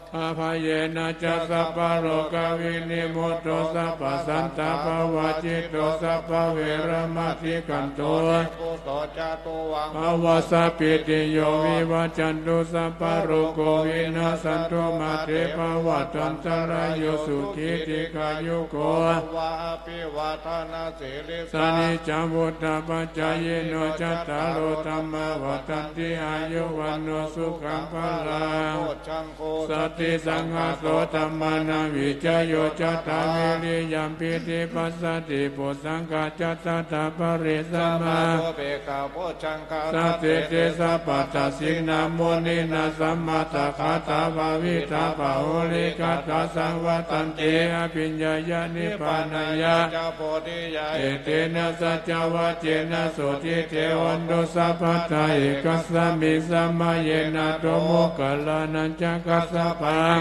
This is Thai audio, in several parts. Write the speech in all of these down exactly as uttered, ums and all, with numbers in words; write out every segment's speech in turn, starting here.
อาภเยนะจัสสะปะโรกวินิโมโตสัพพสันตาภวะจิตโตสัพพเวรมติกันโตปุตโตจตุวังภวะสัพพิติโยวิวัจจันตุสัพพะโรโควินาสันตุมาเตภวัตันตรายโยสุขีติกายุโกวะอภิวาทนาสิริสานิจัมพุทธปัจจายโนจัตตารโอธัมมาวัฏันติอายุวันโนสุขังพลังสัตติสังฆโสธัมมานาวิจโยจัตตามิริยัมปิติปัสสติปุสังฆจัตตตาปริสัมมาสัตติเตสัพพะสิกนามุนินาสัมมาตคาตาภาวิตาภาหุลิกาตาสังวัตันติอภิญญายานิพพานายะเอเตนะสัจจวัจเจนะโสติเทวันโดสัพพทาเอกสามิสัมมาเยนะโตโมกขลานัญจกัสสะปัง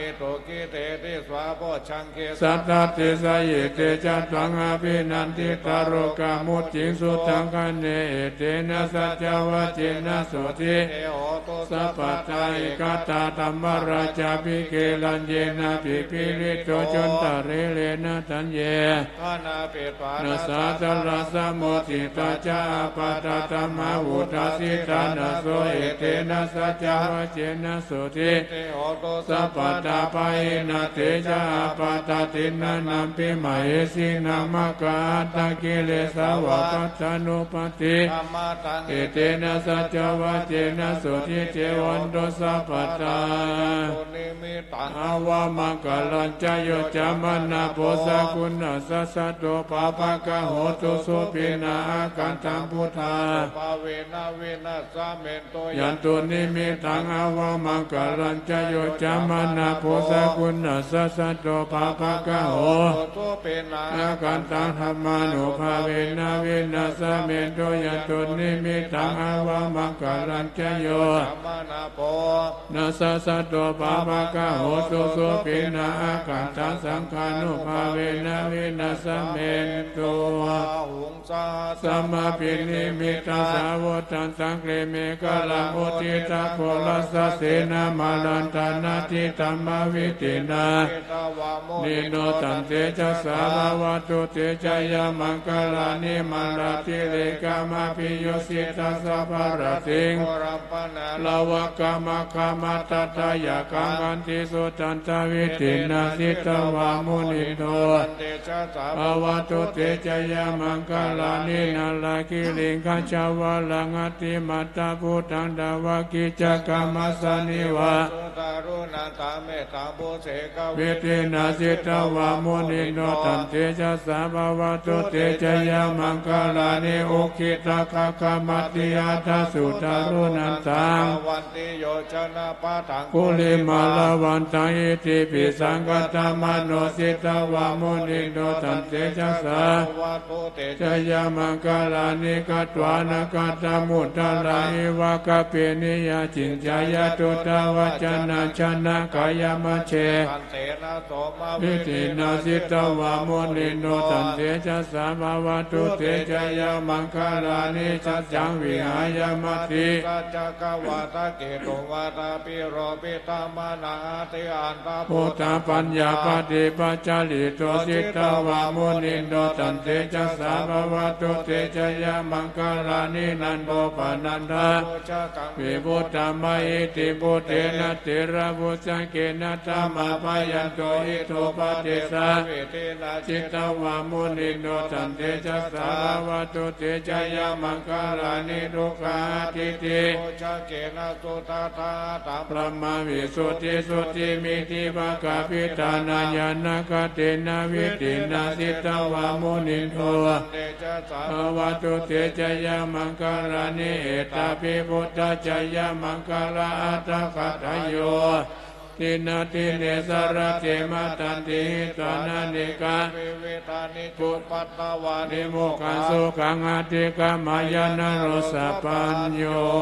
สัตตติสยเตจัตตังอภินันติตารกามุจิงสุตังคะเนเอเตนะสัจจวัจเจนะโสติสัพพทาเอกตาธัมมราชาภิเกลัญเยนะภิพิริโตจนตะเรเลนะตัญเยนะสาตระสะโมทิตาจาปะตะธัมมาวุฒาสิตานะโสเอเตนะสัจจวัจเจนะโสติสัพพตาปะเอนะเตจาปะตะตินะนัมปิมะเอสินามะกะตะกิเลสาวะปัจจานุปติเอเตนะสัจจวัจเจนะโสติเจวันโตสัพพตาอาวามังกลัญจโยจามานะโพสะคุณสัสสะโตปะปะกะโหตุสุปินาอาคันตังพุทธายันตุนิมิตังอาวามังกลัญจโยจามานะโพสะคุณสัสสะโตปะปะกะโหอาคันตังธัมมานุภาเวนะเวนะสะเมโตยันตุนิมิตังอาวามังกลัญจโยนะสัสสะโตปะปะกะโหตุสุปินาอาคันตังสังฆานุภาเวนะเวนะสะเมโตสัมมาปินิมิตาสาวตันสังเกเมกะลังอุทิตาโคลัสสะเสนามาลันตานาทิตัมมาวิตินานิโนตันเตจะสารวัตุเตจะยามังกลานิมาลาติเลกามาปิโยสิตาสัพพะระติงลาวกามะคามาตตายากังกันติสุตันตวิตินาสิตวามุนิโตภวตุเตจะยามังกลานินาลาคิลิงคัจวะลังอติมัตตาพุตังดาวกิจักกัมมัสสนิวะวิตินาสิตวามุนิโนตันเตจะสาภวตุเตจะยามังกลานิอุคิตาคาคามัตติอาทัสสุตารุนันตังกุลิมาลาวันตังอิติปิสังฆตัมมโนสิตวามุนิโนตันเตจะสาจะยามังกลานิกัตวานกัตมุตตะลาอิวะกะเปนิยาจินจายตุตาวจนะชนะกายมัชเชวิตินาสิตวามุนิโนตันเตจะสาภวตุเตจะยามังกลานิสัจจังวิหายมัตติพุทธปัญญาปฏิปัจจาริโตสิตวามุนิโนตันเตจะสาภวตุเตจะยามังกลานินันโตปนันทาวิพุตตมะอิติพุเตนะเตระบุสังเกนะธรรมะปยันโตอิโตปฏิสาจิตวามุนิโนตันเตจะสาภวตุเตจะยามังกลานิทุกขาทิฏฐิพระมวิสุทธิสุทธิมิติภะกะปิตานาญาณกเตนะวิตินาสิตวามุนิโนภวตุเตจะยามังกลานิเอตาปิพุทธจะยามังกลาอัตถคัตโยตินาติเนสารเจมาตันติตานานิกาปุปปัตตวานิโมกังสุขังอติกามายานโรสปัญโย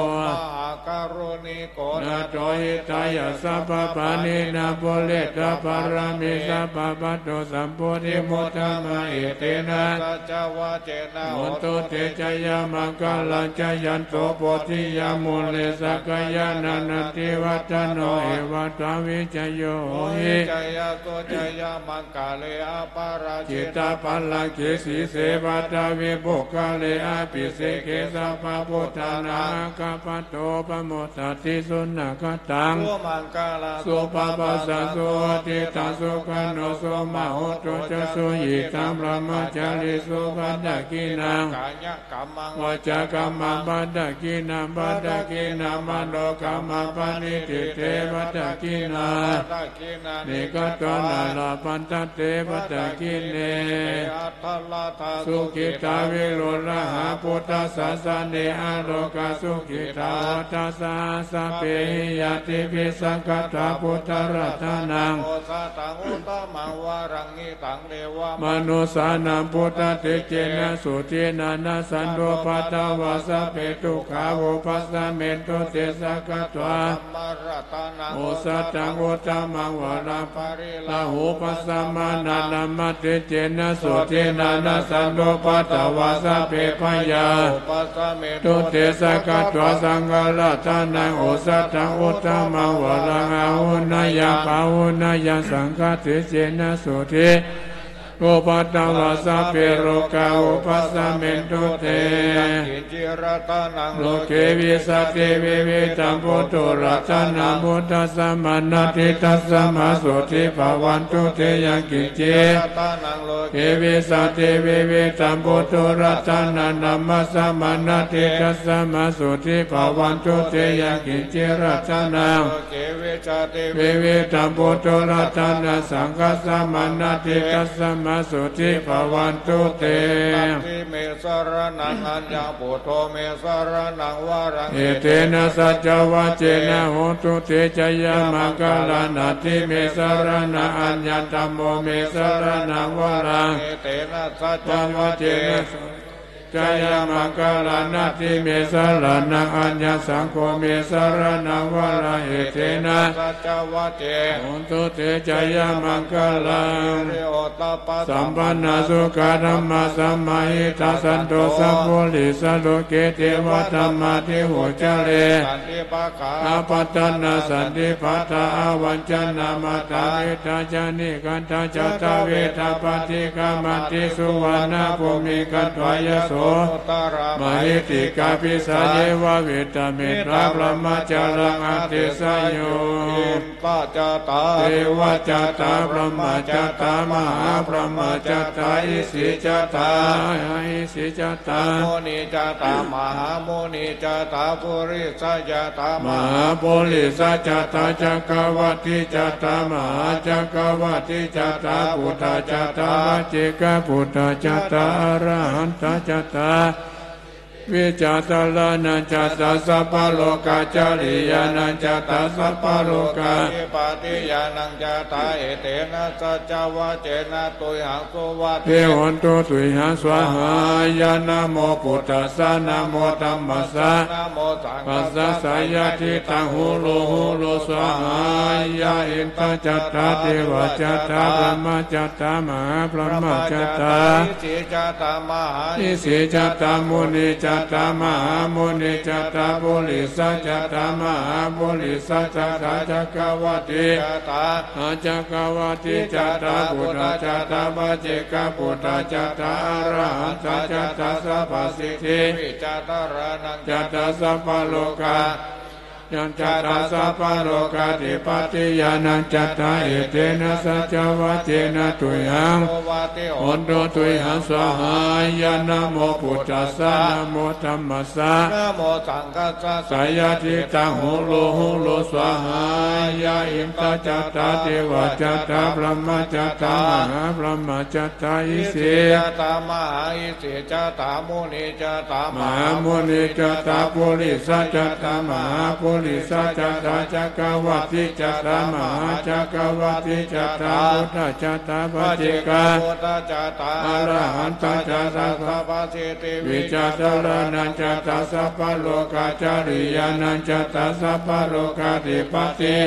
นาโตหิตายาสัพพปานินาโพเลตาปารามิสัพพปัตโตสัมโพธิมุตตมะเอเตนะมุตโตเตจยามังกลัญจยันโตโพธิยามุเลสกยานันติวัตโนเอวัตวิจโยโอหิจยโตจยมังกาเลอปาราจิจิตตตปัลลังเกสีเสวัตวิบุคเลอาปิเสเกสัพพะพุทธานาคาปโตปโมทติสุนักตังสุมังกาลาสุปปัสสะสุติตังสุขันโนสุมาโหตุจะสุหิตังพระมจาริสุปัฏฐกินังกายกรรมังวจากรรมังปัฏฐกินังปัฏฐกินังมโนกรรมังปณิทิเตปัฏฐกินังตะกินานิกตนาลาปันตเตปัฏฐกิเนอัตถลาทาสุขิตาวิโรลหะพุทธสสะเนอโลกาสุขิตาวัฏสาสะเปหิยติภิสังกัตถาพุทธรัตนังโอสาตังอุตตมังวารังอิตังเดวะมนุสานังพุทธติเจนะสุตินานาสันโดปัตตวาสะเปตุขาโวปัสสะเมตุเตสะกัตถามรัตนังโอสัตตังอุตตมังวราภาริลาหูปัสสะมานานามัตติเจนะสุตินานาสันโดปัตตวาสะเปพยาปัสสะเมตุเตสะกัตถาสังฆราชานังโอสัตตังอุตตมังวราหาหุนายาปาหุนายาสังฆติเจนะสุติโอปัตตวาสะเปโรกาโอปัสสะเมตุเตกิจิรตนังโลเกวิสัตติวิวิตัมพุทโธรัตนาพุทธัสสะมานาติตัสสะมาสุติภาวันตุเตยังกิจเจรตนังโลเกวิสัตติวิวิตัมพุทโธรัตนานัมมัสสะมานาติตัสสะมาสุติภาวันตุเตยังกิจเจรัตนังเกวิจติวิวิตัมพุทโธรัตนาสังฆัสสะมานาติตัสสะมาสุติภาวันตุเตติเมสรนังอัญญาปุโธเมสรนังวารังเอเตนะสัจจวัจเจนะโหตุเตจยามังคลานาติเมสรณะอัญญตัมโมเมสรณังวรังเอเตนะสัจจวัจเจนะจยามังคลานาติเมสรณะอัญญสังโฆเมสรณังวรังเอเตนะสัจวัจเจโหตุเตจยามังคลังเรโอตปัสสัมปันนสุขาธรรมะสัมมาหิตาสันโตสัพพุริสโลเกเทวะธรรมะเทโหจเลสันติปะขาอาปัตตนาสันติปัฏฐาอาวัญจนามาตาเวทาจานิกันตาจตาเวทาปฏิกามันติสุวรรณภูมิกันทวายโสตารามหิติกาปิสาเยวะเวตาเมตราพระมจารังอาติสยโยก็จะตาเทวจตาพระมจตามหาพระมจตาอิสิจตาอิสิจตาโมนิจตามหาโมนิจตาปุริสัจตามมหาโพลิสัจจตาจักรวัติจตามหาจักรวัติจตาพุทธจตาวจิกพุทธจตาอรหันตจตาวิจตลานันจตาสัพพโลกาจาริยานันจตาสัพพโลกาปฏิปฏิยานังจตาเอเตนะสัจวัจเจนะตุยหังสุวัตเทวันโตตุยหาสวาหายานะโมพุทธัสสะนะโมธัมมัสสะนะโมสังปัสสะสายาทิตังหูโลหูโลสวาหายาอินตจัตตาเทวจัตตาพระมจัตตามหาพระมจัตตาอิสิจตามหาอิสิจัตตามุนิจัตตามหามุนิจัตตาปุริสัจจัตตามหาปุริสัจจัตตาจักรวัติจตาอาจักรวัติจัตตาพุทธจัตตาปัจเจกพุทธจัตตาอรหันตจัตตาสัพพสิทธิวิจตารานังจัตตาสัพพโลกายันจัตตาสัพพโลกาธิปติยานันจัตตาเอเตนะสัจวัจเจนะตุยังโอวาติโหโอนโตตุยังสวหายานะโมพุทธัสสะนะโมธัมมัสสะนะโมสังฆัสสะสายาทิตังหูโลหูโลสวหายาอินตจัตตาเทวจัตตาพระมจัตตามหาพระมจัตตาอิอิสิสิจตามหาอิสิจตามุนิจตามมหาหามุนิจัตตาปุริสัจจัตตามหาปุริสัจจัตตาจักรวัติจัตตามหาจักรวัติจัตตาพุทธจัตตาปัจเจกาพุทธจัตตาอรหันตจัตตาสัพพสิทธิวิจัตรนันจัตตาสัพพโลกาจาริยานันจัตตาสัพพโลกาธิปติยานัน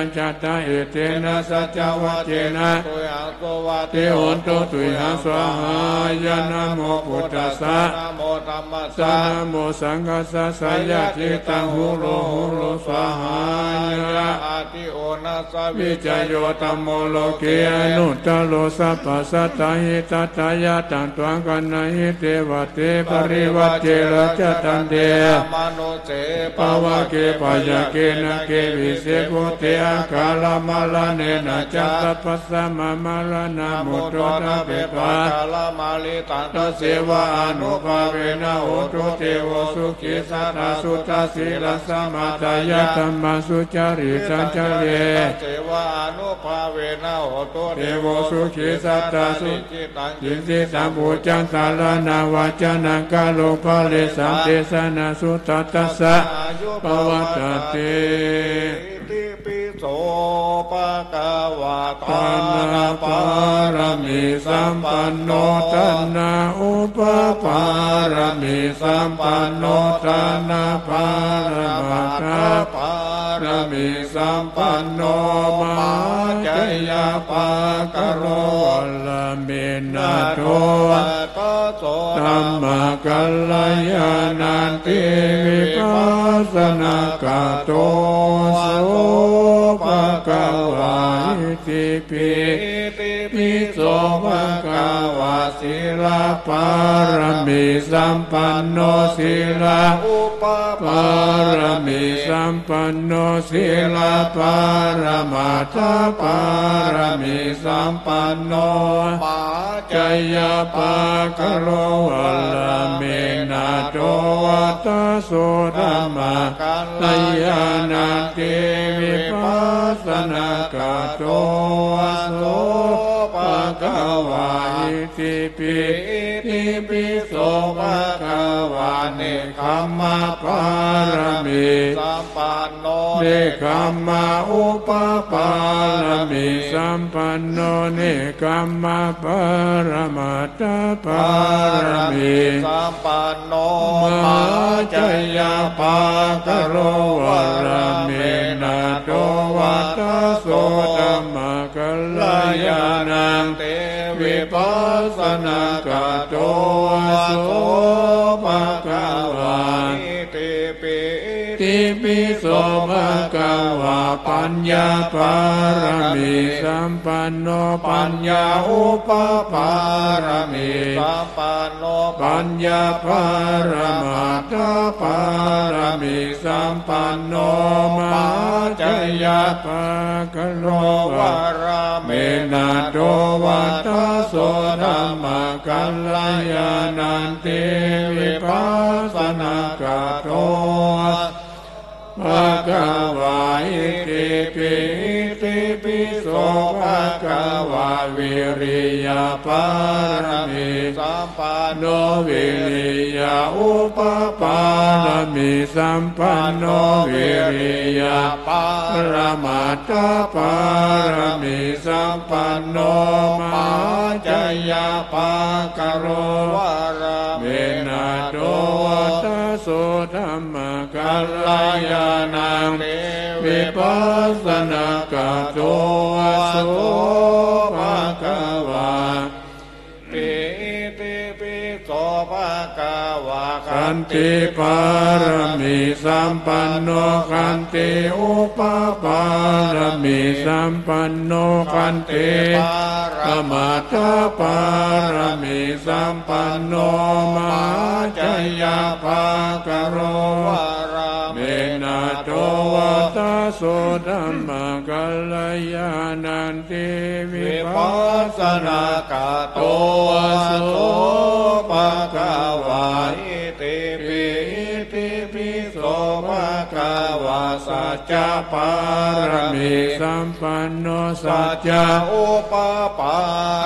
จัตตาเอเตนะสัจจวัจเจนะตุยังโสวะเตโหนโตตุยังสวาหายานะโมพุทธัสสะนะโมธัมมัสสสะนะโมสังฆัสสะสยะทิตังหุโลหุโลสวาหายะอาทิโอนัสสะวิจโยตัมโมโลเกอนุตตโลสัพพสัตตาหิตัตตายะตังตวังกันนาหิเทวะเตปริวัจเจระจตันเตมโนเสปาวะเกปายะเกนะเกวิเสโกเตอะกาลามะลาเนนะจัตตปัสสะมะมะลานามุตโตตะเปปะกาลมาลิตันตัสเสวะอนุภาเวนะโหตุเทวสุขิสัตตสุตสีลสมาทายะธัมมัสุจาริสัญจเรเสวะอนุภาเวนะโหตุเทวสุขิสัตตสุจิตังยินสิสัมบูจังสารนาวาจานังกาโลภะเลสัมเทสนาสุตตัสสะปวัตตเตติปิโสปะกวะปานาปารมีสัมปันโนตันนาอุปปารมีสัมปันโนตันนาปารมาตาปารมีสัมปันโนมาจยาปากโรลเมนะโทก็โสธัมมากัลลายานันติวิปัสสนากาโตโสภะคะวะอิติปิปิโสภะคะวะศีลปารมีสัมปันโนศีลอุปปารมีสัมปันโนศีลปารมาตาปารมีสัมปันโนมาจยาปากโรวัลลเมนะโตวัตโสธัมมาลายานันติวิปัสสนากาโตโสภะคะวะอิติปิติปิโสภะคะวะเนคขมมะปารมีสัมปันโนเนคขมมะอุปปารมีสัมปันโนเนคขมมะปารมาตาปารมีสัมปันโนมาจยาปากโรวัลลเมนะโตวัตโสธัมมากัลลายานังเตวิปัสสนากาโตโสภะคะวะติปิติปิโสภะคะวะปัญญาปารมีสัมปันโนปัญญาอุปปารมีสัมปันโนปัญญาปารมาตาปารมีสัมปันโนมาจยาปากโลววะราเมเมนะโตวัตโสธัมมากัลลายานันติวิปัสสนากาโตภะคะวะอิติปิติปิโสภะคะวะวิริยาปารมีสัมปันโนวิริยาอุปปารมีสัมปันโนวิริยาปาปรมาตาปารมีสัมปันโนมาจยาปากโรวาราเมนะโตวัตโสธัมมากัลลายานังเตวิปัสสนากาโตโสภะคะวะปิติปิโสภะคะวะขันติปารมีสัมปันโนขันติอุปปารมีสัมปันโนขันติปมาตาปารมีสัมปันโนมาจยาภากโรวาราเมนะโตวัตโสธัมมากัลลายานันติวิวิปัปัสสสสนานากาโตโสโสภะภะคะคะวะวะอิติปิปิติปิโสโสภะภะคะคะวะวะสัสัจจจจะปาปาร รมีมีสัมปันโนสัสัจจจะจะอุปปาร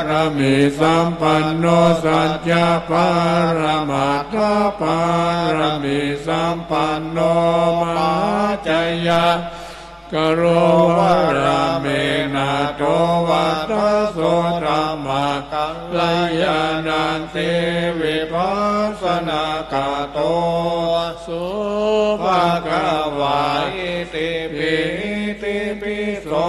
ารมีสัมปันโนสัจจะปารมาตาปารมีสัมปันโนมาจยากโรวะระเมนะโตวัตโสธัมมากัลลายานันติวิปัสสนากาโตสุภะคะวะอิติปิติปิโส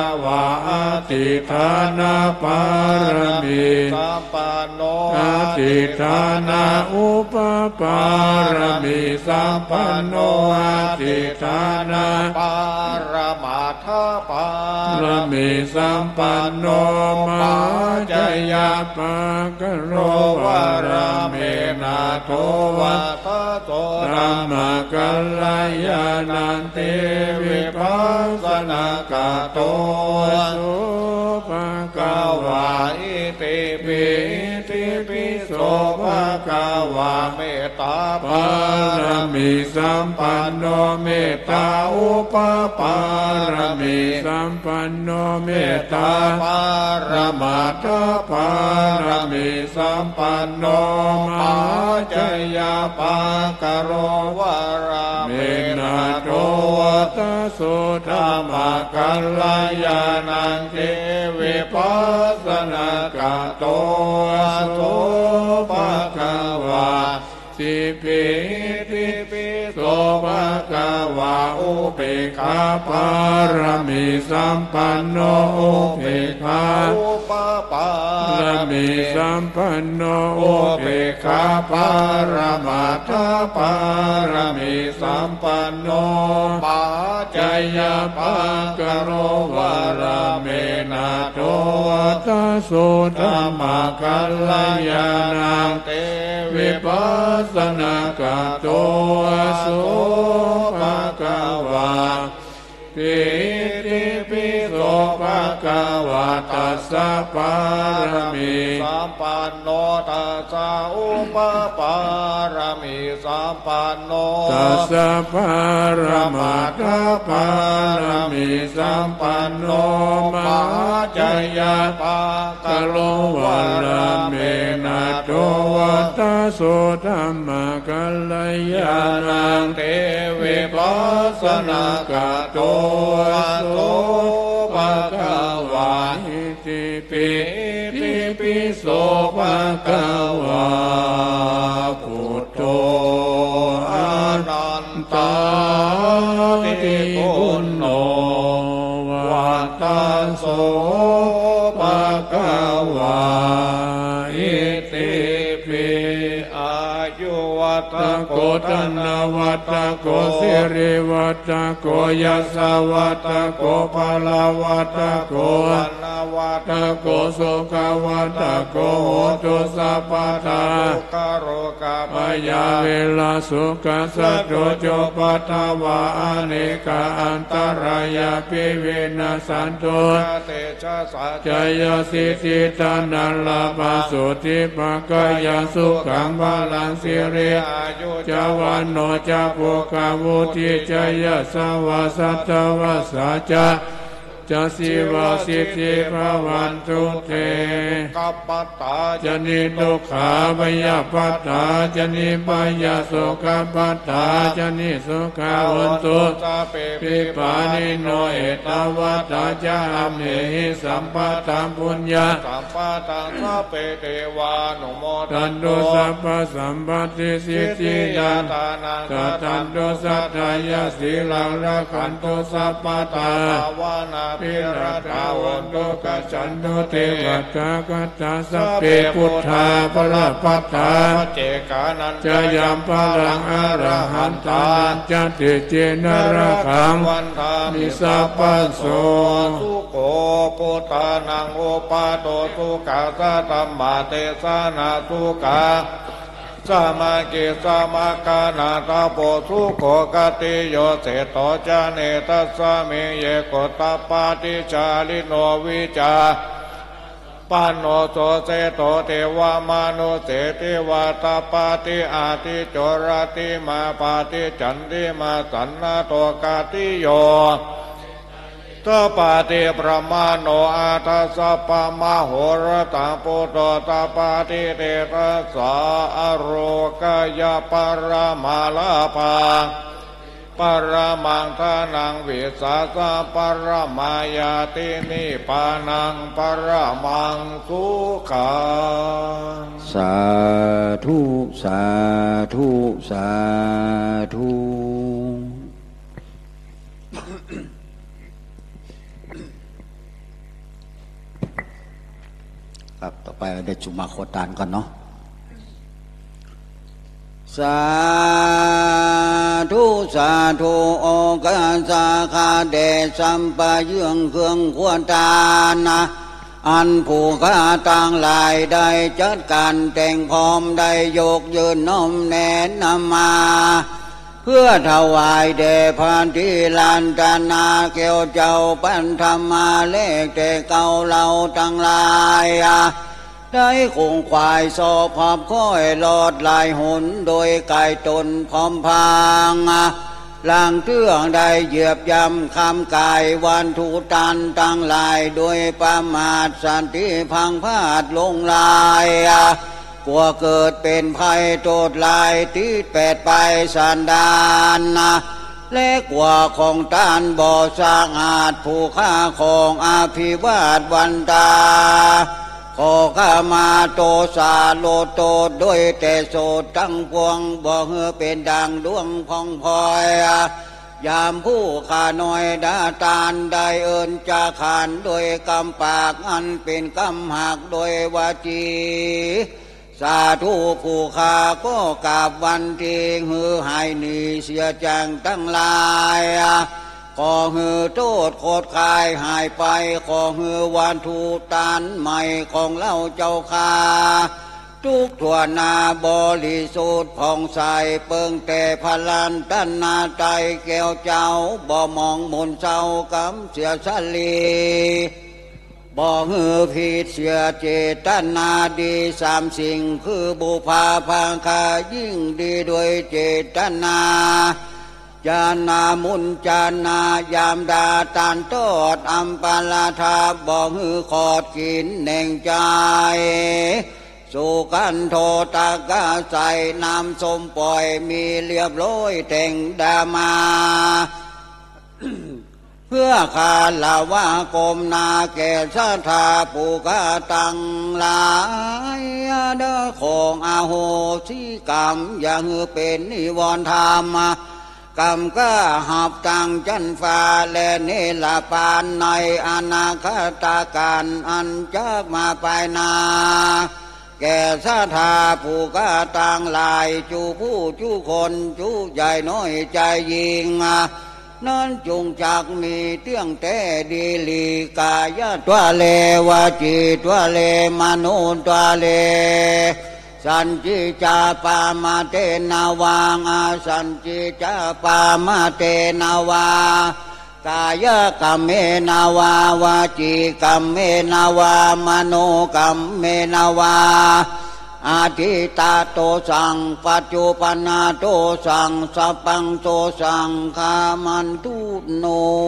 วะอติฐานาปารมีสัมปันโนอติฐานาอุปปารมีสัมปันโนอติฐานาปารมาทปารมีสัมปันโนมาจยาปะกะโรวะราเมนาโทวะตโตธัมมกัลลายานันติวิปัสสนากาโตสุภกวาอิติปิติปิโสภะคะวะเมตตาปารมีสัมปันโนเมตตาอุปปารมีสัมปันโนเมตตาปารมาทปารมีสัมปันโนมาจยาปากโรวะราเมนาโตตัสสุธัมมกัลลายานันติวิปัสสนากาโตสุภควาสิปิติปิโสภควาอุเบกขาปารมีสัมปันโนอุเบกขาอุปปารมีสัมปันโนอุเบกขาปารมาทปารมีสัมปันโนปาจยาปากโรวะราเมนาโตตัสสุธัมมกัลลายานังเตวิปัสสนากาโตสุภควาปิติปิโสภควาตัสสะปารมีสัมปันโนตัสสะอุปปารมีสัมปันโนตัสสะปารมาทปารมีสัมปันโนมาจยาปากโลวะราเมนาโตวัตตสุธัมมกัลลายานังเตวิปัสสนากาโตสุภควาอิติปิติปิโสภควาพุทโธอนันตาติปุณโญวัตตโสภควาอิติปิอายุวัตโกธนวัตโกสิริวัตโกยัสสวัตโกภลวัตโกนวัตโกสุขวัตโกโหตุสัพพทาคาโรกาปยาเวลาสุขสัตโตโจปัทวะอเนกาอันตรายาปิเวนัสสันโตเตชะสัจจยสิทธิตานัลลาภสุติภกายสุขังบาลังสิเรอายุจาวันโนจาปุกาวุติจยสวาสัตวาสาจาจะสิวาสิทธิภวันตุเตกัปปตาจนิทุกขาปยาปัตตาจนิปยาสุขปัตตาจนิสุขาวันตุปิปานิโนเอตวัตตาจามเหหิสัมปะตังปุญญาสัมปะตังสัพเพเทวานุโมตันโตสัพพสัมปติสิทธิยาตานังตันโตสัทธายาสีลังรักขันโตสัพพตาภาวนาพิรตาวันโตกัจฉันโตเทวตากัจจาสัพเพพุทธาภลปัตตาเจกานันจะยามพลังอรหันตาจัตติเจนระขังมิสัพพโสสุโขปุตานังโอปาโตสุขาสัตตมะเตสนาสุขาสมากิสมาคานาตาโปสุโขกติโยเสโตจาเนตัสสะเมเยโกตปาติชาลิโนวิจาปานโนโสเสโตเทวามานเสติวาตาปาติอาติโจรติมาปาติจันติมาสันนาโตกาติโยตปาติประมาโนอาทัสสะปะมะโหรตังปุตโตตปาติเตระสะอโรกายปรมาลาภาปรมังทานังวิสาสะปรมายาตินิปานังปรมังสุขังสาธุสาธุสาธุครับต่อไปเดี๋ยวจุมาโคตานก่อนเนาะสาธุสาธุโอกาสาขาเดสัมปะเยื่องเครื่องควรตานะอันผู้ข้าต่างหลายได้จัดการแต่งพร้อมได้ยกยืนน้อมแนะนำมาเพื่อถวายแด่พันธิลานตนาเกี่ยวเจ้าปันธรรมาเลขแต่เก่าเราทั้งหลายได้คงควายสอบพอบค่อยหลอดลายหุนโดยกายตนพร้อมพางล่างเครื่องได้เหยียบย่ำคำกายวันทูตันตั้งลายโดยประมาทสันติพังพาดลงลายกลัวเกิดเป็นภัยโทษลายที่แปดไปสันดานและกว่าของตานบ่อสร้างอาจผู้ฆ่าของอาภิวาทวันตาขอข้ามาโตสาโลโตด้วยแต่โสดตั้งพวงบ่เหือเป็นดังดวงพองพอยยามผู้ข้าน้อยดาตานได้เอิญจะขานโดยกำปากอันเป็นกำหักโดยวาจีสาธุผู้ข้าก็กราบวันที่หือหายหนีเสียจังตั้งหลายขอหือโทษโคตรคายหายไปขอหือวันทูตานใหม่ของเล่าเจ้าคาทุกทั่วนาบริสุทธิ์ผ่องใสเปิงแต่พลันตันนาใจแก้วเจ้าบ่มองมนเศร้ากำเสียสลีบ่หือผิดเสียเจตนาดีสามสิ่งคือบุพาภาคายิ่งดีด้วยเจตนาจานามุนจานายามดาตานโตดอัมปาลาทาบ่หือขอดกินแหน่งใจสุกันโทตากาใส่น้ำสมปล่อยมีเรียบร้อยแต่งดามา เพื่อขาลาวากรมนาแก่ชาธาปูกาตังหลายเด้อของอาโหสิกรรมอย่าหือเป็นนิวรณ์ธรรมกรรมก็หับตังจันฟ้าและเนลปานในอนาคตการอันจากมาไปนาแก่ชาธาผู้กาต่างหลายจูผู้จูคนจูใหญ่น้อยใจยิงนั้นจงจักมีเตี้ยงแต่ดีลีกายะตัวเลวาจิตัวเลมโนตัวเลสันจิจาปามาเตนาวางอาสันจิจาปามาเตนาวากายกรรมเมนาวาวาจิกรรมเมนาวามโนกรรมเมนาวาอาทิตาโตสังปัจจุปนาโตสังสัพพังโตสังฆามันตุโน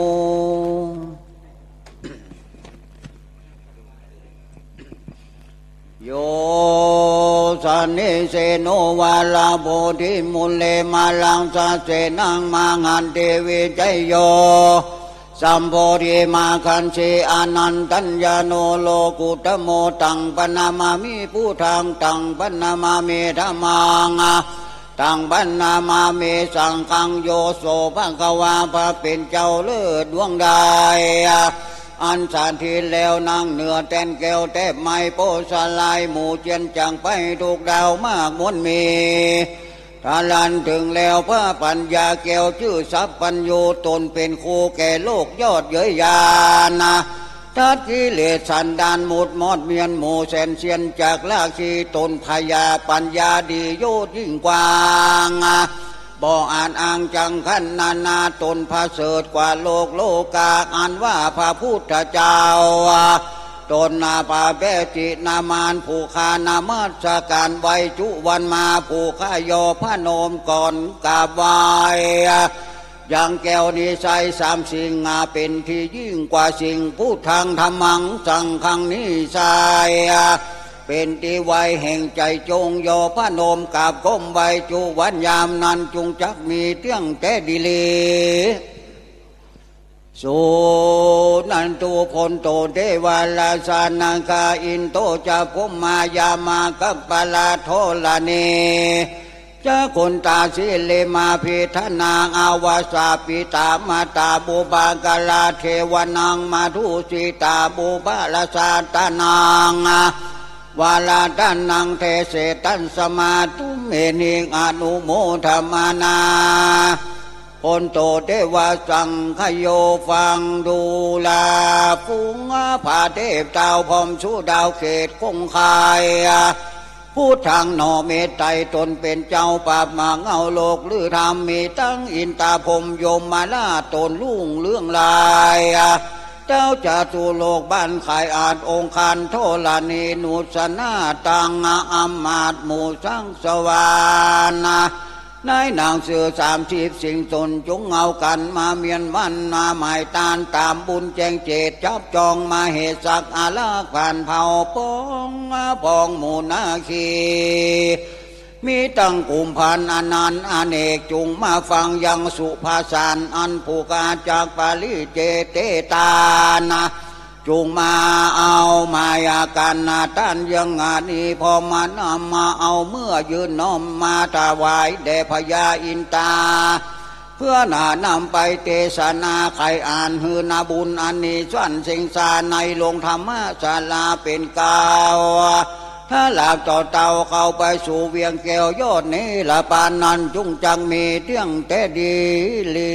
โยสันนิเสโนวาลาโพธิมุลเลมาลังสะเสนังมังหันเทวิจโยสัมโพธิมาคันเชอนันตัญญโนโลกุตโมตังปนามามิพุทธังตังปนามามิธัมมังตังปนามามิสังฆังโยโสภควาพระเป็นเจ้าเลิศดวงใดอันสานทีแล้วนั่งเหนือแตนแก้วแทบไม้โปสลายหมู่เจียนจังไปถูกดาวมากมนมีถ้าลันถึงแล้วพระปัญญาแก้วชื่อสัพพัญโยตนเป็นครูแก่โลกยอดเย้ยยานะทัดกิเลสสันดานหมดมอดเมียนหมู่แสนเซียนจากลากชีตนพยาปัญญาดีโยดยิ่งกว่างบ่อ่านอ่างจังขันนานาตนพระเสริฐกว่าโลกโลกาอ่านว่าพระพุทธเจ้าตนนาปาเปจินามานผู้ขานามัสการไวจุวันมาผู้ขายอพระโนมก่อนกราบไหว้อย่างแก้วนิสัยสามสิ่งเป็นที่ยิ่งกว่าสิ่งพุทธังธรรมังสังฆังนิสัยเป็นที่ไวแห่งใจจงโยพระโนมกราบก้มไวจุวันยามนั้นจงจักมีเตี้ยงแต่ดีลีสุนันตุพลโตเทวาลาสานังกาอินโตจะพุมมายามากัปปะลาโทลานีจะคนตาสิเลมาพิธนางอาวาสาปิตามาตาบุบากาลาเทวนังมาทุสิตาบุบาลาสาตานางวาลาตันนังเทเสตันสมาตุเมนิอนุโมทมานาคนโตเทวสังขโยฟังดูลาฟุงผาเทพเจ้าพรหมชูดาวเขตคงคายผู้ทางหนอเมตไตตนเป็นเจ้าปราบมาเงาโลกลือธรรมมีตั้งอินตาพรหมยมมาลาตนลุ่งเรื่องลายเจ้าจะตุโลกบ้านขายอาจองค์คันโทลานีนุสนาตังอัมมาตหมู่สังสวานะนายนางเสือสามสิบสิ่งตนจงเอากันมาเมียนมันมาหมายตานตามบุญแจงเจตจับจองมาเหตุสักอาลาผ่านเผาปองปองหมู่นาคีมีตั้งกลุ่มพันอนันต์อเนกจุงมาฟังยังสุภาษานอันผู้กาจากปาลิเจเตตานะจุงมาเอามายากันนาตันยังงานนี้พอมานำมาเอาเมื่อยืนน้อมมาถวายแด่พญาอินตาเพื่อหนานำไปเทศนาใครอ่านฮือนาบุญอันนี้ส่วนสิงสาในลงธรรมศาลาเป็นกาวถ้าหลับต่อเตาเข้าไปสู่เวียงแก้วยอดนี้ละปานนั้นจุงจังมีเที่ยงแต่ดีลี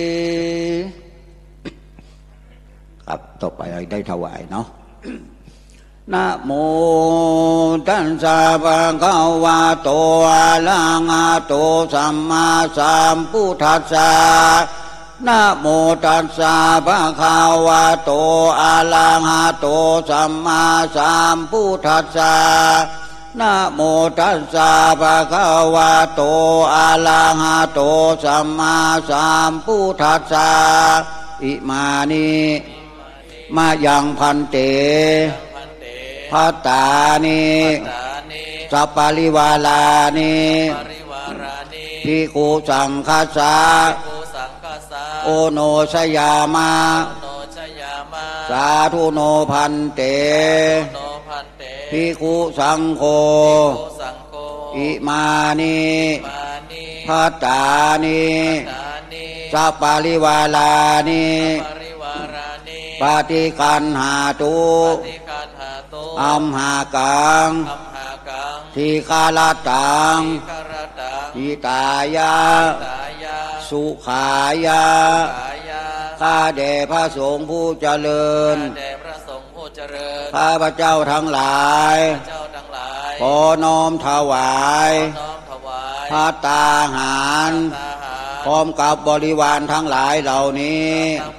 ครับต่อไปได้ถวายเนาะนะโมตัสสะภะคะวะโตอะระหะโตสัมมาสัมพุทธัสสะนะโมตัสสะภะคะวะโตอะระหะโตสัมมาสัมพุทธัสสะนะโมตัสสะภะคะวะโตอะระหะโตสัมมาสัมพุทธัสสะอิมานิมายังพันเตภัตตานิสัพพะริวาลานิภิกขุสังฆัสสะโอโนชยามาสาธุโนพันเตภิกขุสังโฆอิมานิภัตตานิสัพพะริวาลานิปฏิคันหาตุอัมหากังทีฆาลตังทิตายาสุขายาข้าแด่พระสงฆ์ผู้เจริญข้าพระเจ้าทั้งหลายขอน้อมถวายภัตตาหารพร้อมกับบริวารทั้งหลายเหล่านี้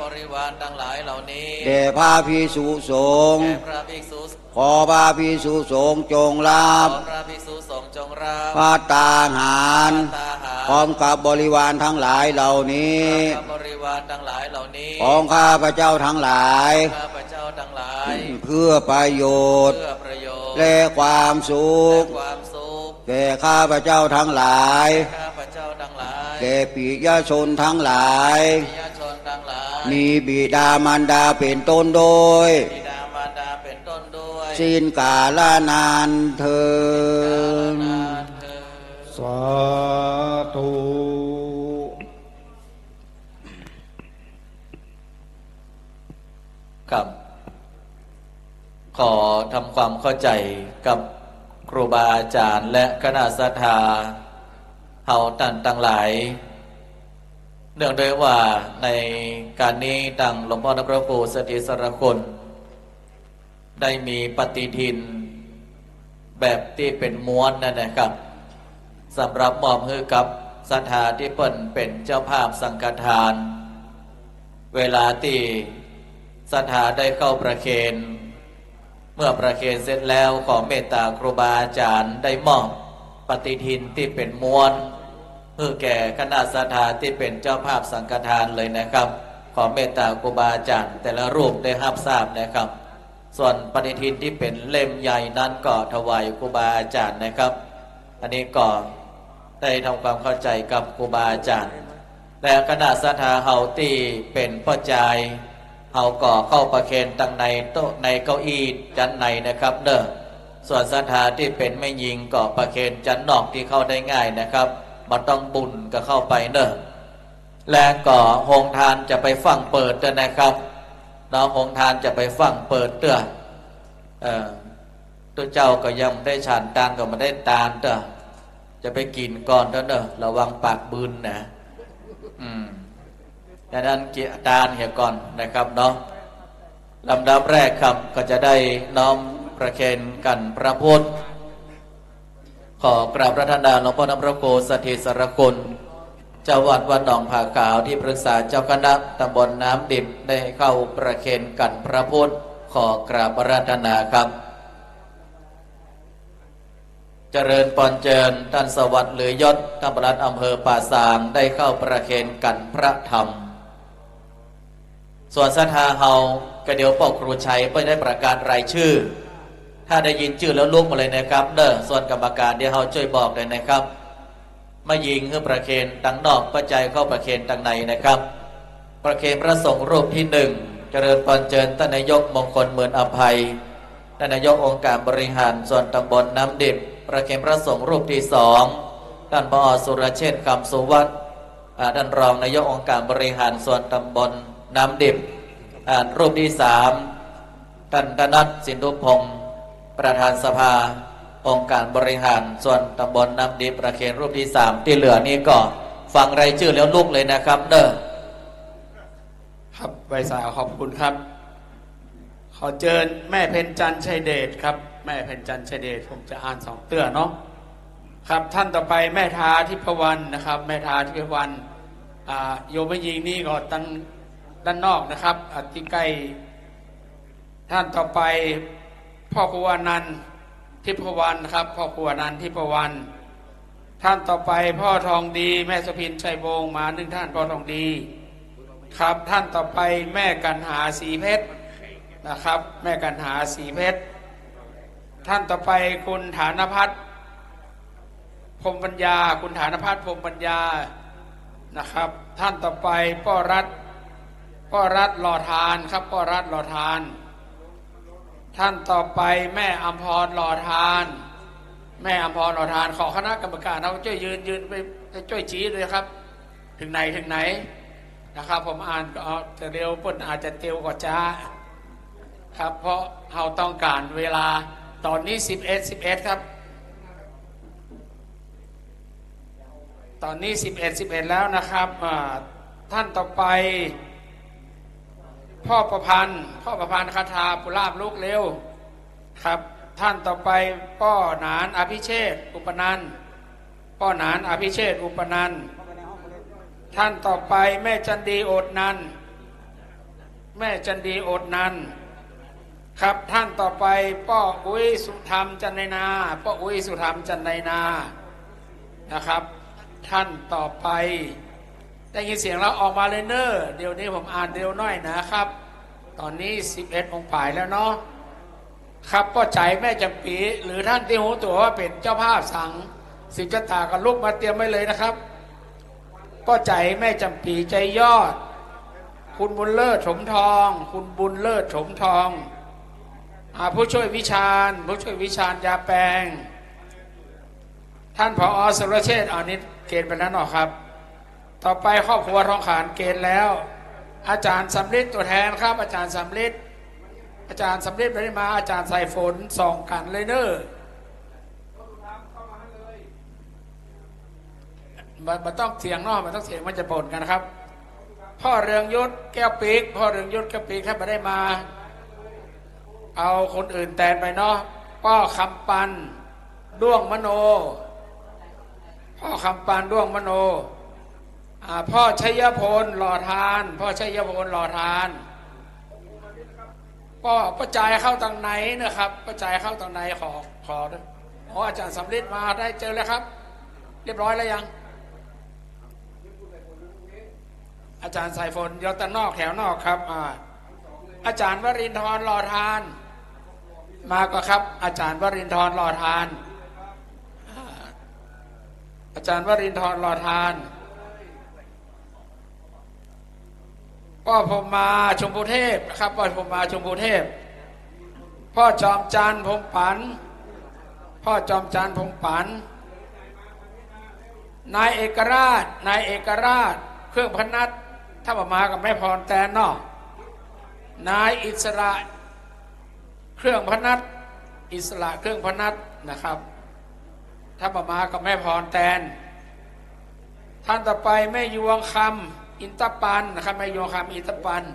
แด่พระภิกษุสงฆ์ขอพระภิกษุสงฆ์จงรับภัตตาหารพร้อมกับบริวารทั้งหลายเหล่านี้ของข้าพระเจ้าทั้งหลายเพื่อประโยชน์และความสุขแก่ข้าพระเจ้าทั้งหลายแก่ปิยชนทั้งหลายมีบิดามารดาเป็นต้นโดยสิ้นกาลนานเถิดสาธุครับขอทำความเข้าใจกับครูบาอาจารย์และคณะศรัทธาเฮาท่านทั้งหลายเนื่องด้วยว่าในการนี้ดังหลวงพ่อพระครูสติสรคุณได้มีปฏิทินแบบที่เป็นม้วนนั่นนะครับสำหรับมอบให้กับศรัทธาที่เปิ้นเป็นเจ้าภาพสังฆทานเวลาที่ศรัทธาได้เข้าประเคนเมื่อประเคนเสร็จแล้วขอเมตตาครูบาอาจารย์ได้มอบปฏิทินที่เป็นม้วนเพื่อแก่คณะศรัทธาที่เป็นเจ้าภาพสังฆทานเลยนะครับขอเมตตาครูบาอาจารย์แต่ละรูปได้รับทราบนะครับส่วนปฏิทินที่เป็นเล่มใหญ่นั้นก็ถวายครูบาอาจารย์นะครับอันนี้ก็ได้ทำความเข้าใจกับครูบาอาจารย์และคณะศรัทธาเฮาที่เป็นพ่อใจเฮาก็เข้าประเคนตั้งในโต๊ะในเก้าอี้จันในนะครับเด้อส่วนศรัทธาที่เป็นไม่ยิงก็ประเคนจันนอกที่เข้าได้ง่ายนะครับบ่ต้องบุญก็เข้าไปเด้อและก็โรงทานจะไปฟังเปิดเด้อนะครับน้องโรงทานจะไปฟังเปิดเด้อเอ่อตัวเจ้าก็ยังได้ฉันตานก็มาได้ตานเด้อจะไปกินก่อนเด้อเด้อระวังปากบืนนะอืมดังนั้นเกี่ยตานเหี่ยก่อนนะครับเนาะลำดับแรกครับก็จะได้น้อมประเคนกันพระพุทธขอกราบพระธนาหลวงพ่อน้ำพระโกสถิตสรกุลเจ้าวัดวัดหนองผาขาวที่ปรึกษาเจ้าคณะตำบลน้ำดิบได้เข้าประเคนกันพระพุทธขอกราบพระธนาครับเจริญปอนเจิญท่านสวัสดิ์หรือยศท่านปลัดอำเภอป่าซางได้เข้าประเคนกันพระธรรมส่วนศรัทธาเฮากระเดียวปกครูชัยไม่ได้ประกาศรายชื่อถ้าได้ยินชื่อแล้วลุกมาเลยนะครับเด้อส่วนกรรมการเดี๋ยวเฮาช่วยบอกเลยนะครับมายิงคือประเคนตังนอกปัจจัยเข้าประเคนตังในนะครับประเคนพระสงฆ์รูปที่หนึ่งเจริญปอนเจิญท่านนายกมงคลเหมือนอภัยท่านนายกองค์การบริหารส่วนตำบลน้ำดิบประเคนพระสงฆ์รูปที่สองท่านผอ.สุรเชษฐ์คำสุวัฒน์ท่านรองนายกองค์การบริหารส่วนตำบลน้ำดิบรูปที่สามท่านธนัทสินธุพงศ์ประธานสภาองค์การบริหารส่วนตำบลน้ำดิบประเคนรูปที่สามที่เหลือนี้ก็ฟังรายชื่อแล้วลุกเลยนะครับเด้อครับใบสายขอบคุณครับขอเชิญแม่เพ็ญจันทร์ชัยเดชครับแม่เพ็ญจันทร์ชัยเดชผมจะอ่านสองเตื้อเนาะครับท่านต่อไปแม่ทาทิพวรรณนะครับแม่ทาทิพวรรณโยมยิงนี่ก็ตั้งด้านนอกนะครับที่ใกล้ท่านต่อไปพ่อภูวานันท์ทิพวรรณครับพ่อภูวานันท์ทิพวรรณท่านต่อไปพ่อทองดีแม่สุพินชัยวงศ์มาหนึ่งท่านพ่อทองดีครับท่านต่อไปแม่กันหาสีเพชรนะครับแม่กันหาสีเพชรท่านต่อไปคุณฐานพัฒน์พรหมปัญญาคุณฐานพัฒน์พรหมปัญญานะครับท่านต่อไปป้อรัฐป้อรัฐหล่อทานครับป้อรัฐหล่อทานท่านต่อไปแม่อัมพรหล่อทานแม่อัมพรหล่อทานขอคณะกรรมการเราช่วยยืนยืนไปช่วยชี้ด้วยครับถึงไหนถึงไหนนะครับผมอ่านก็จะเร็วปุ่นอาจจะเตียวกว่าจ้าครับเพราะเราต้องการเวลาตอนนี้สิบเอ็ด สิบเอ็ดครับตอนนี้สิบเอ็ด สิบเอ็ดแล้วนะครับท่านต่อไปพ่อประพันธ์พ่อประพันธ์คาถาปุราบลูกเร็วครับท่านต่อไปป้อหนานอภิเชษฐ์อุปนันท์ป้อหนานอภิเชษฐ์อุปนันท์ท่านต่อไปแม่จันดีโอดนันท์แม่จันดีโอดนันท์ครับท่านต่อไปป้ออุ้ยสุธรรมจันไนนาป้ออุ้ยสุธรรมจันไนนานะครับท่านต่อไปได้ยินเสียงแล้วออกมาเลยเนอะเดี๋ยวนี้ผมอ่านเร็วหน่อยนะครับตอนนี้สิบเอ็ดองค์ป่ายแล้วเนาะครับป้อใจแม่จำปีหรือท่านที่หูตัวว่าเป็นเจ้าภาพสั่งสิบจตาก็ลุกมาเตรียมไว้เลยนะครับป้อใจแม่จำปีใจยอดคุณบุญเลิศถมทองคุณบุญเลิศถมทองผู้ช่วยวิชาญผู้ช่วยวิชาญยาแปลงท่านผอ.สุรเชษฐ์อานิตเกณฑ์ไปแล้วหรอครับต่อไปครอบครัวทองขานเกณฑ์แล้วอาจารย์สำลิดตัวแทนครับอาจารย์สำลิดอาจารย์สำลิดไม่ได้มาอาจารย์ใส่ฝนส่องกันเลยเนอะมันต้องเสียงนอกมันต้องเสียงมันจะปนกันครับพ่อเรืองยุทธแก้วปีกพ่อเรืองยุทธแก้วปีกแค่ไม่ได้มาเอาคนอื่นแทนไปเนาะพ่อคำปันด้วงมโนพ่อคำปันด้วงมโนพ่อชัยพลหล่อทานพ่อชัยพลหล่อทานพ่อประจายเข้าทางไหนนะครับประจายเข้าทางไหนขอขอด้วยอ๋ออาจารย์สำลิดมาได้เจอแล้วครับเรียบร้อยแล้วยังอาจารย์สายฝนยอตนอกแถวนอกครับอ่าอาจารย์วรินทร์หล่อทานมาก็ครับอาจารย์วรินทร์หล่อทานอาจารย์วรินทร์หล่อทานพ่อผมมาชมพูเทพนะครับพ่อผมมาชมพูเทพพ่อจอมจันทร์พงปันพ่อจอมจันทร์พงปันนายเอกราชนายเอกราชเครื่องพนัสถ้ามากับแม่พรแตนเนาะนายอิสระเครื่องพนัสอิสระเครื่องพนัสนะครับถ้าประมากับแม่พรแตนท่านต่อไปแม่ยวงคำอินตปันนะครับแม่ยวงคำอินตปัน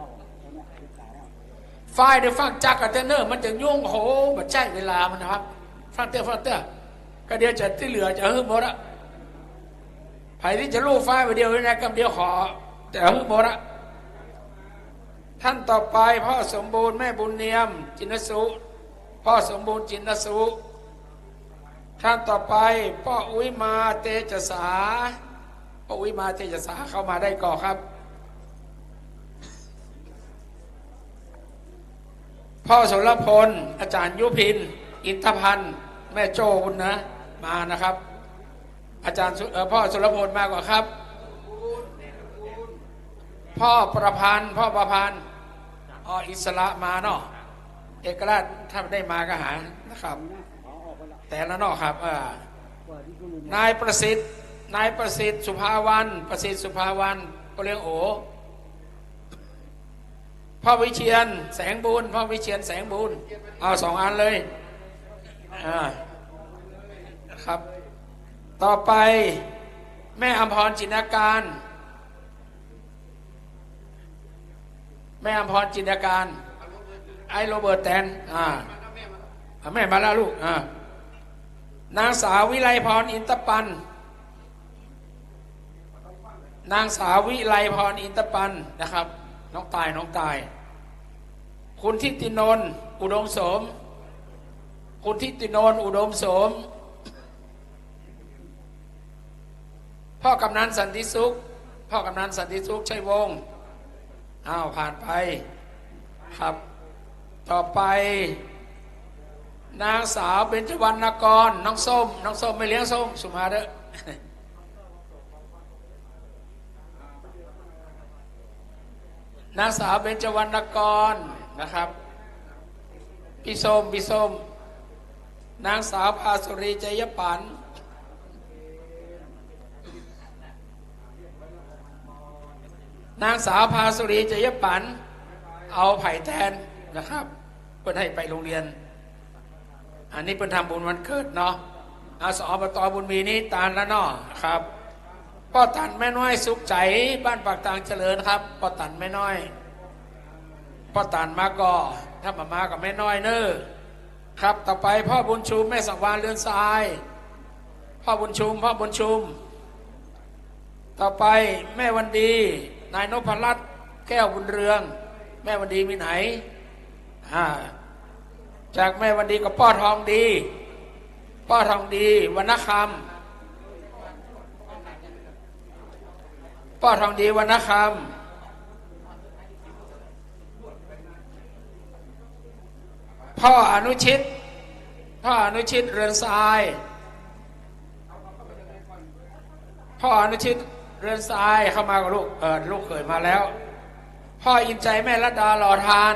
ฝ่ายเดี๋ยวฟังจักรกับเทนเนอร์มันจะยุ่งโหมันใช้เวลามันนะครับฟังเตอร์ฟังเตอร์ก็เดี๋ยวจะที่เหลือจะฮึ่มหมดละไผ่ที่จะลูกฝ่ายไปเดียวนะกำเดียวขอจะฮึ่มหมดละท่านต่อไปพ่อสมบูรณ์แม่บุญเนียมจินสุพ่อสมบูรณ์จินสุท่านต่อไปพ่ออุ้ยมาเตจสาพ่ออุ้ยมาเตจสาเข้ามาได้ก่อครับพ่อสุรพลอาจารย์ยุพินอินทพันธ์แม่โจ้คุณนะมานะครับอาจารย์พ่อสุรพลมากกว่าครับพ่อประพันธ์พ่อประพันธ์อ๋ออิสระมาเนาะเอกราชถ้าได้มาก็หานะครับแต่ละเนาะครับนายประสิทธิ์นายประสิทธิ์สุภาวันประสิทธิ์สุภาวันก็เรียกโอพ่อวิเชียนแสงบุญพ่อวิเชียนแสงบุญเอาสองอันเลยอ่าครับต่อไปแม่อภรจินการแม่อภรจินการไอโรเบิร์ตแตนอ่าแม่มาแล้วลูกอ่านางสาววิไลพรอินตปันนางสาววิไลพรอินตปันนะครับน้องตายน้องตายคุณทิตินนท์อุดมโสมคุณทิตินนท์อุดมโสมพ่อกำนันสันติสุขพ่อกำนันสันติสุขชัยวงศ์อ้าวผ่านไปครับต่อไปนางสาวเบญจวรรณกรน้องส้มน้องส้มไม่เลี้ยงส้มสุมาเด้อนางสาวเบญจวรรณกรนะครับพี่ส้มพี่ส้มนางสาวภาสุรีใจยปันนางสาวภาสุรีใจยปันเอาไผ่แทนนะครับเพื่อให้ไปโรงเรียนอันนี้เป็นทำบุญวันเกิดเนาะอาสอบตบุญมีนี้ตาลแล้วเนาะครับพ่อตันแม่น้อยสุขใจบ้านปากตางเจริญครับพ่อตันแม่น้อยพ่อตันมาก็ถ้ามามากับแม่น้อยเนอครับต่อไปพ่อบุญชุมแม่สังวานเรือนทรายพ่อบุญชุมพ่อบุญชุมต่อไปแม่วันดีนายนพรัตน์แก้วบุญเรืองแม่วันดีมีไหนอ่าจากแม่วันดีกับป้อทองดีป้อทองดีวรรณคำป้อทองดีวรรณคำพ่ออนุชิตพ่ออนุชิตเรือนทรายพ่ออนุชิตเรือนทรายเข้ามากับลูกเออลูกเกิดมาแล้วพ่ออินใจแม่รัตดาหล่อทาน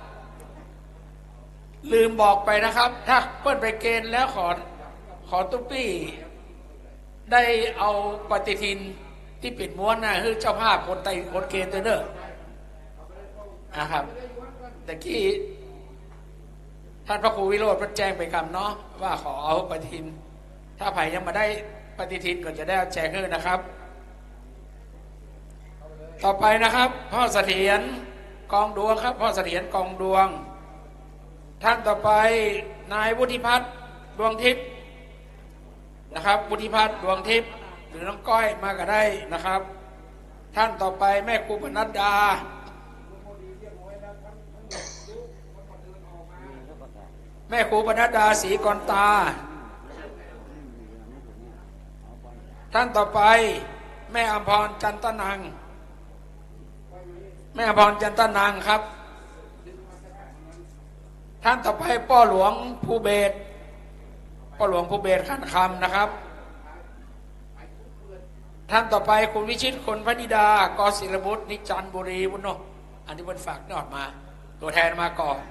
ลืมบอกไปนะครับถ้าเปิ้ลไปเกณฑ์แล้วขอขอตุ๊ปี้ได้เอาปฏิทินที่ปิดม้วนนะคือเจ้าภาพคนไต่คนเกณฑ์เตอร์เนอร์นะครับแต่กี้ท่านพระครูวิโรจน์พระแจ้งไปคำเนาะว่าขอเอาปฏิทินถ้าไผ่ยังมาได้ปฏิทินก็จะได้แจกให้นะครับต่อไปนะครับพ่อเสถียรกองดวงครับพ่อเสถียรกองดวงท่านต่อไปนายวุฒิพัฒน์ดวงทิพย์นะครับวุฒิพัฒน์ดวงทิพย์หรือน้องก้อยมาก็ได้นะครับท่านต่อไปแม่ครูปนัดดาแม่ครูปนัดดาศรีกรตาท่านต่อไปแม่อภรจันตนังแม่อภรจันตนังครับท่านต่อไปป้อหลวงภูเบศป้อหลวงภูเบศขันคำนะครับท่านต่อไปคุณวิชิตคนพนิดากอศิลบุตรนิจันบุรีบุญโนอันนี้บนฝากนอดมาตัวแทนมาก่อน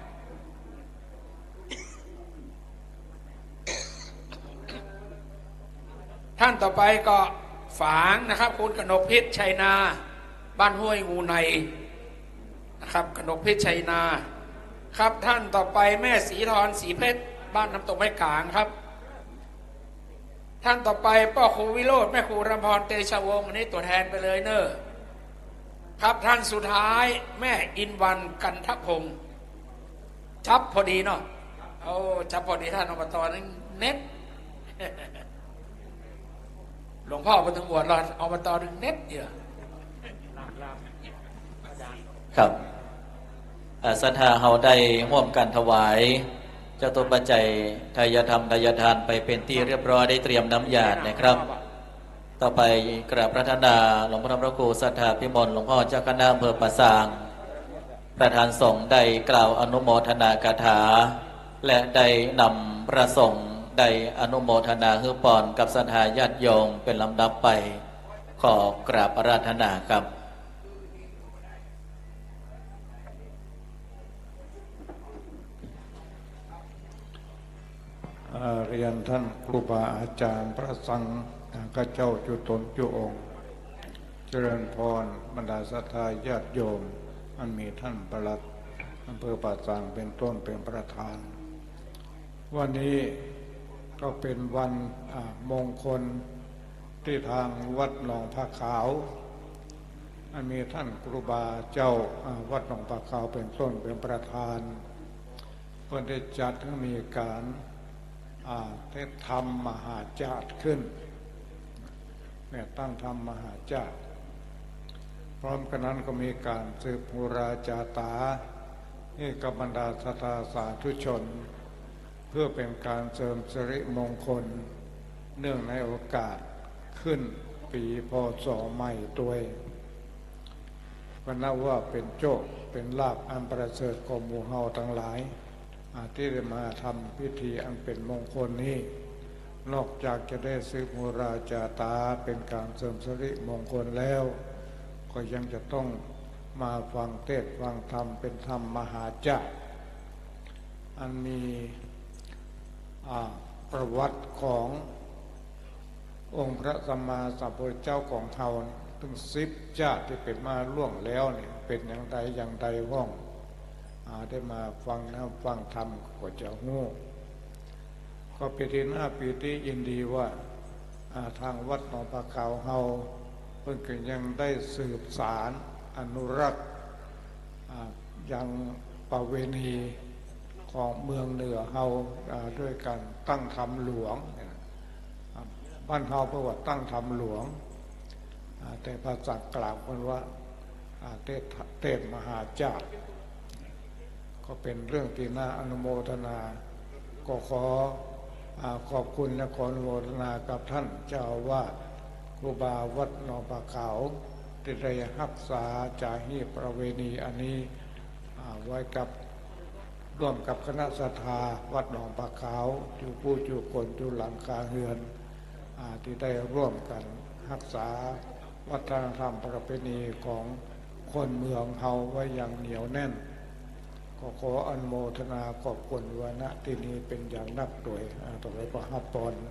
ท่านต่อไปก็ฝางนะครับคุณกนกพิษชัยนาบ้านห้วยงูในนะครับกนกพิษชัยนาครับท่านต่อไปแม่สีทรสีเพชรบ้านน้ำตกไม้กลางครับท่านต่อไปพ่อครูวิโรจน์แม่ครูรำพรเตชะวงศ์อันนี้ตัวแทนไปเลยเนอะครับท่านสุดท้ายแม่อินวันกันทพงศ์จับพอดีเนาะโอ้จับพอดีท่านอบตนั้นเน็ตหลวงพ่อเป็นตำรวจเราอบตนึงเน็ตเยอะครับศรัทธาเฮาได้ร่วมกันถวายเจ้าตัวปัจจัยทายธรรมทายทานไปเป็นที่เรียบร้อยได้เตรียมน้ำหยาดนะครับต่อไปกราบพระธนาหลวงพ่อพระครูศรัทธาพิมลหลวงพ่อเจ้าคณะอำเภอปะซางประธานสงฆ์ได้กล่าวอนุโมทนากถาและได้นำพระสงฆ์ได้อนุโมทนาฮือปอนกับศรัทธาญาติโยมเป็นลำดับไปขอกราบอาราธนาครับเรียนท่านครูบาอาจารย์พระสังฆเจ้าจุตนจุองค์เจริญพรบรรดาศรัทธาญาติโยมอันมีท่านปลัดอำเภอป่าซางเป็นต้นเป็นประธานวันนี้ก็เป็นวันมงคลที่ทางวัดหนองผ้าขาวอันมีท่านครูบาเจ้าวัดหนองผ้าขาวเป็นต้นเป็นประธานเพื่อได้จัดให้มีการเทศธรรมมหาจาตขึ้นเนี่ยตั้งธรรมมหาจาตพร้อมกันนั้นก็มีการสืบหูราจาตาให้กับบรรดาศรัทธาสาธุชนเพื่อเป็นการเสริมสิริมงคลเนื่องในโอกาสขึ้นปีพ.ศ.ใหม่ตัวก็นับว่าเป็นโชคเป็นลาภอันประเสริฐของหมู่เฮาทั้งหลายที่ได้มาทำพิธีอันเป็นมงคลนี้นอกจากจะได้สืบหูราจาตาเป็นการเสริมสิริมงคลแล้วก็ยังจะต้องมาฟังเทศน์ฟังธรรมเป็นธรรมมหาจาตอันมีประวัติขององค์พระสัมมาสัมพุทธเจ้าของเฮาถึงสิบชาติที่เป็นมาล่วงแล้วเนี่ยเป็นอย่างใดอย่างใดห้องได้มาฟังนะฟังธรรมก็จะงูก็เป็นที่น่าปีติยินดีว่าทางวัดหนองปลาขาวเฮาเพิ่งก็ยังได้สืบสารอนุรักษ์ยังประเวณีของเมืองเหนือเฮาด้วยการตั้งธรรมหลวงบ้านเฮาเพราะว่าตั้งธรรมหลวงแต่ภาษากล่าวกันว่าเทศเทศมหาจาตก็เป็นเรื่องที่น่าอนุโมทนาก็ขอขอบคุณและขออนุโมทนากับท่านเจ้าอาวาสครูบาวัดหนองปลาขาวที่ได้รักษาจารีตประเวณีอันนี้ไว้กับร่วมกับคณะศรัทธาวัดหนองปลาขาวอยู่ผู้อยู่คนอยู่หลังคาเรือนที่ได้ร่วมกันรักษาวัฒนธรรมประเพณีของคนเมืองเฮาไว้อย่างเหนียวแน่นก็ขออนุโมทนาขอบคุณวานะที่นี้เป็นอย่างนักโดยต่อไปก็ฮับปอน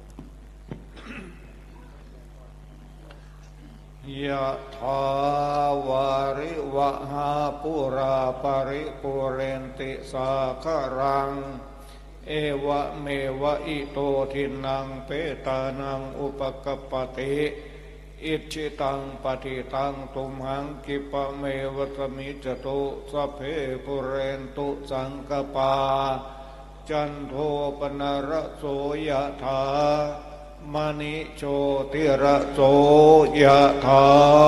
ยะถาวาริวะหาปุราปริปุเรนติสาคารังเอวะเมวะอิโตทินังเปตานังอุปกปติอิจิตังปฏิตังตุมหังกิปะเมวะสมิจตุสัพเพปุเรนตุสังกปาจันโทปนระโสยะถามณิโชติระโสยะถา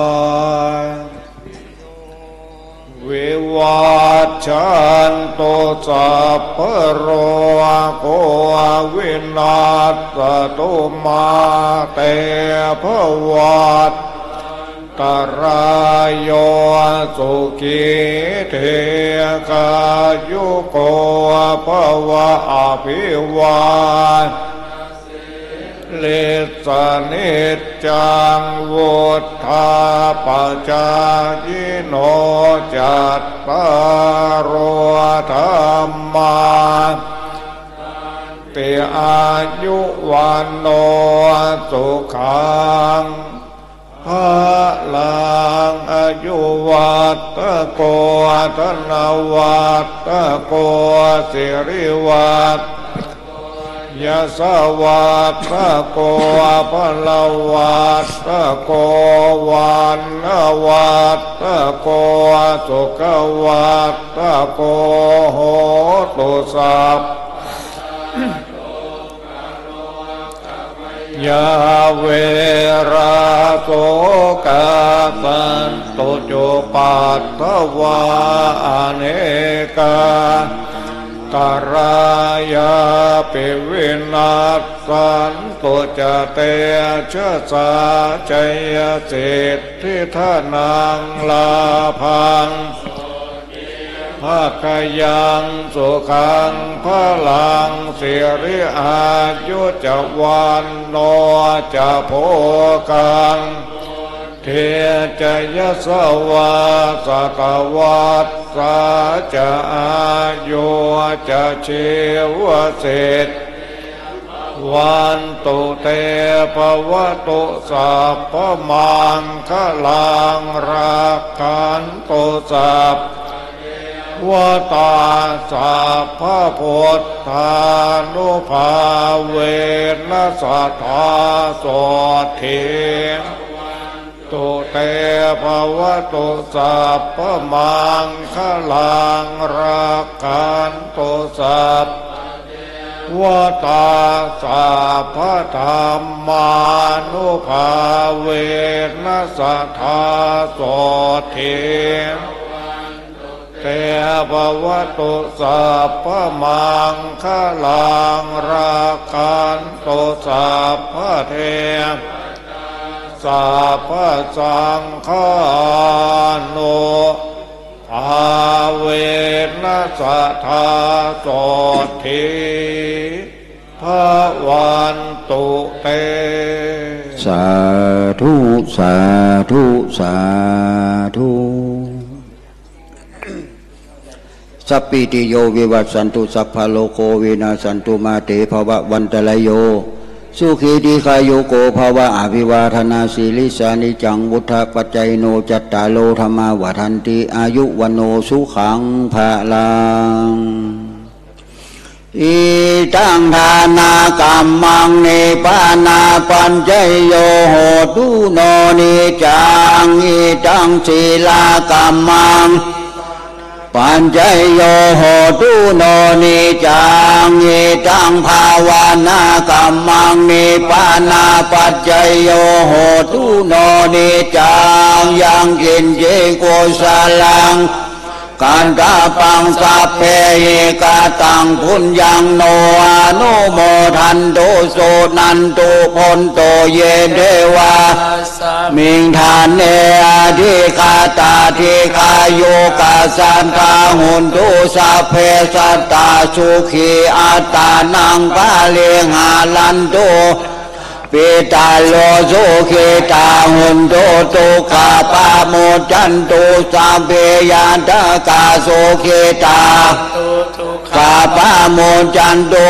เววัชชันโตสัพพโรโควินาศตุมาเตภวัตตรายโยสุขิเทกายุโกภวะอภิวาทเลสนิจจังวุฒาปจายิโนจัตตารธรรมาติอายุวันโนสุขังภะลังอายุวัตโกธนวัตโกสิริวัตยะสวัสสะโกภะละวัสสะโกวันนะวัสสะโกสุขวัสสะโกโหตุสัพยะเวราโสกาสันตุจุปัฏฐวาอเนกากรายาปิวินาศสันตุจเตชะสาชัยสิทธิธนังลาภังภาคยังสุขังพลังสิริอายุจวันโนจะโภกังเทจยสวาสกวัตสาจะอายุจะชีวสิทธิวันตุเตภวตุสัพพมังคลังรักขันตุสัพวตาสัพพพุทธานุภาเวนัสธาโสทิตุเตภวตุสัพพมังคลังรักขันตุสัพวตาสัพพธรรมานุภาเวนัสธาโสทิเตภวตุสัพพมังคลังรักขันตุสัพพเทสัพพสังฆานุภาเวนัสธาโสทิภวันตุเตสาธุสาธุสาธุสัพพิติโยวิวัสสันตุสัพพะโลโกวินาศสันตุมาเตภวะวันตรายโยสุขีดีคายุโกภาวะอภิวาทนาสีลิสานิจังวุฒาปัจจัยโนจัตตาโลธรรมาวัฏันติอายุวันโนสุขังภะลังอิตังทานากัมมังนิพพานาปัญจโยโหตุโนนิจังอิตังศีลากัมมังปัญจโยโหตุโนนิจังอิตังภาวนากัมมังนิพพานาปัจจโยโหตุโนนิจังยังกินเจโกสลังการตาปังสัพเพหิกาตังพุญญังโนอนุโมทันตุโสนันตุพนโตเยเทวามิงทานเนอธิคาตาธิคาโยกาสันทาหุนตุสัพเพสัตตาสุขีอัตตานังปะเลหาลันตุปิตาโลสุขิตาหุนตุตุขาปะโมจันตุสัมเปยันตกาสุขิตาขาปะโมจันตุ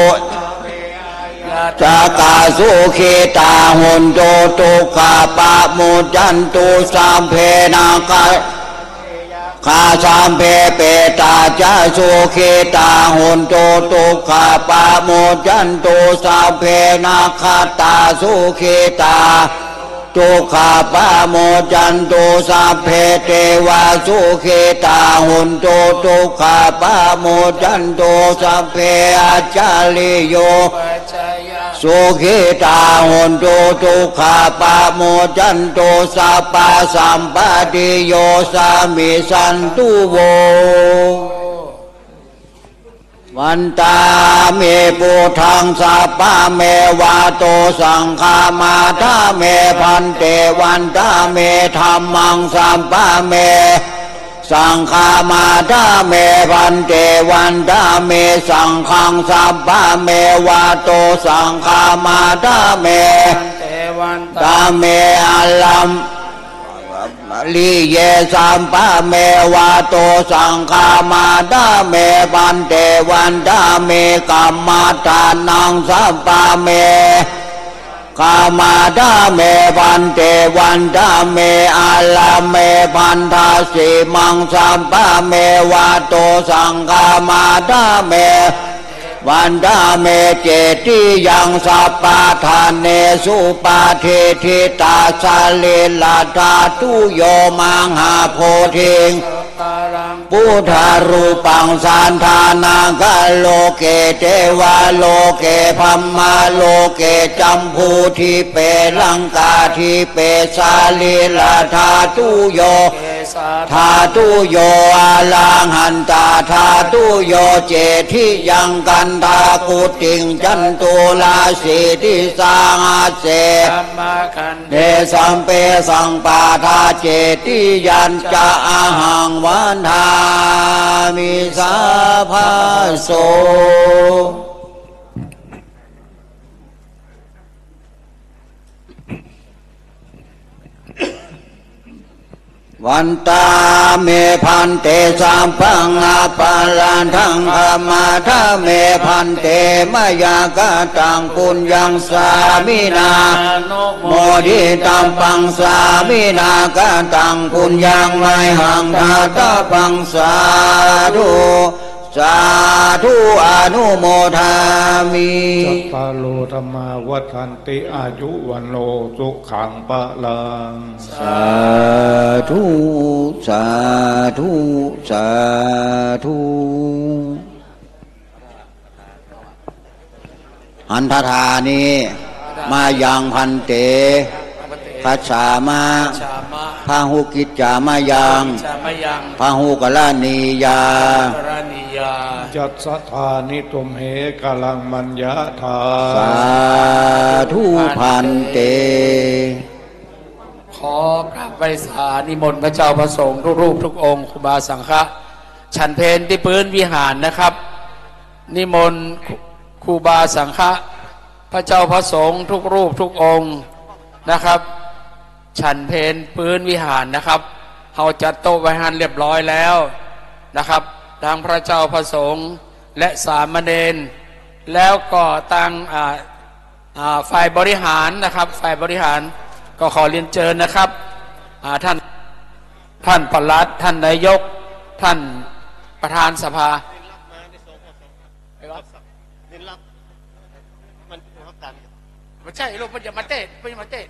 จากาสุขิตาหุนตุตุขาปะโมจันตุสัมเพนังกาข้าสัมเพเปตาจาสุขิตาหุนตุตุขาปะโมจันตุสัมเพนาคาตาสุขิตาตุขาปะโมจันตุสัพเพเทวาสุขิตาหุนตุตุขาปะโมจันตุสัพเพอาจาริโยสุขิตาหุนตุตุขาปะโมจันตุสัพพะสัมปติโยสามิสันตุโววันตาเมปุถังสัพพะเมวะโตสังฆามาทาเมพันเตวันตาเมธัมมังสัพพะเมสังฆามาทาเมพันเตวันตาเมสังฆังสัพพะเมวะโตสังฆามาทาเมตาเมอัลลัมลิเยสัมปะเมวะโตสังฆามาดาเมปันเตวันดาเมกัมมาทานังสัมปะเมกามาดาเมปันเตวันดาเมอาลาเมพันธาสีมังสัมปะเมวะโตสังฆามาดาเมวันดาเมเจติยังสัพพะทานเนสุปาเทธิตาสาลิลาธาตุโยมังหาโพธิงพุทธารูปังสันธานังกะโลเกเทวาโลเกพัมมาโลเกจัมพูทิเปลังกาทิเปสาลิลาธาตุโยธาตุโยอาลังหันตาธาตุโยเจทิยังกันตากุติงจันตุลาสีทิสังอาเสเดสัมเปสังปาทาเจติยันจะอาหังวันทามิสาภาโสวันตาเมพันเตสัมพังอาปาลันทังธรรมาทาเมพันเตมายากาตังปุญญังสามินาโมดิตัมปังสามินากาตังปุญญังไมหังทาตาปังสาธุสาธุอนุโมทามิสัพพะโลธรรมาวัฏันติอายุวันโลสุขังปะลังสาธุสาธุสาธุอันทธานีมายังพันเตพัสสามาพาหุกิจจามายังพาหุกลานียาจัตสัทธานิตุมเหกลังมัญญาธาสาธุพันเตขอกราบไหว้สานิมนต์พระเจ้าพระสงฆ์ทุกรูปทุกองค์ครูบาสังฆะฉันเพลที่พื้นวิหารนะครับนิมนต์ครูบาสังฆะพระเจ้าพระสงฆ์ทุกรูปทุกองค์นะครับฉันเพลพื้นวิหารนะครับเขาจัดโต๊ะไว้หันเรียบร้อยแล้วนะครับทางพระเจ้าพระสงฆ์และสามเณรแล้วก็ทางฝ่ายบริหารนะครับฝ่ายบริหารก็ขอเรียนเชิญนะครับท่านท่านปลัดท่านนายกท่านประธานสภาไม่ใช่ลูกมันจะมาเตะไม่มาเตะ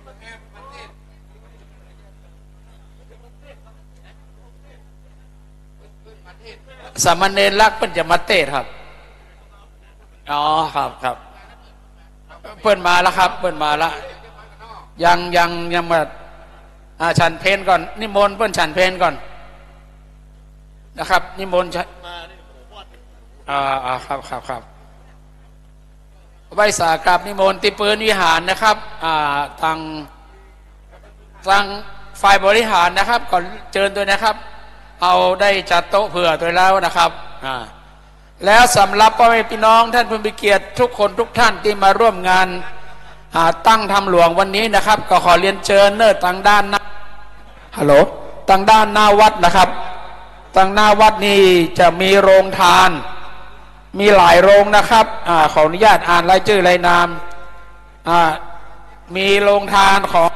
สามเณรรักเพิ่นจะมาเตะครับอ๋อครับครับเพิ่นมาแล้วครับเพิ่นมาแล้วยังยังยังมาอ่าฉันเพลก่อนนิมนต์เพิ่นฉันเพลก่อนนะครับนิมนต์อ่าอ่าครับครับครับไหว้สากราบนิมนต์ที่ปืนวิหารนะครับอ่าทางทางฝ่ายบริหารนะครับก่อนเชิญด้วยนะครับเอาได้จัดโต๊ะเผื่อตัวแล้วนะครับอ่าแล้วสำหรับพ่อแม่พี่น้องท่านผู้มีเกียรติทุกคนทุกท่านที่มาร่วมงานตั้งธรรมหลวงวันนี้นะครับก็ขอเรียนเชิญเนอร์ทางด้านหน้าฮัลโหลทางด้านหน้าวัดนะครับทางหน้าวัดนี้จะมีโรงทานมีหลายโรงนะครับอ่าขออนุญาตอ่านรายชื่อรายนามอ่ามีโรงทานของ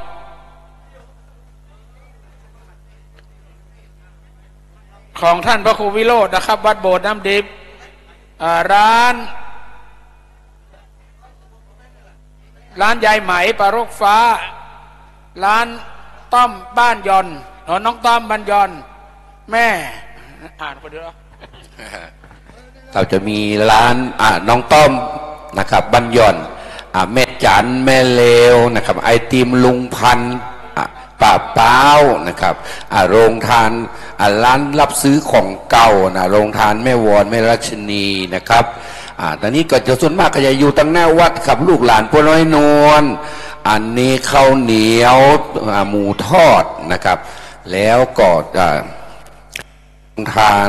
ของท่านพระครูวิโรจน์นะครับวัดโบสถ์น้ำดิบร้านร้านยายไหมปลารกฟ้าร้านต้อมบ้านยอนน้องต้อมบ้านยอนแม่อ่านคนเดียวเราจะมีร้านน้องต้อมนะครับบ้านยอนแม่จันแม่เลวนะครับไอติมลุงพันป่าเป้านะครับโรงทานร้านรับซื้อของเก่านะโรงทานแม่วอนแม่รัชนีนะครับตอนนี้ก็จะส่วนมากก็จะอยู่ตั้งหน้าวัดครับลูกหลานพวกน้อยนวลอันนี้ข้าวเหนียวหมูทอดนะครับแล้วก็ทาน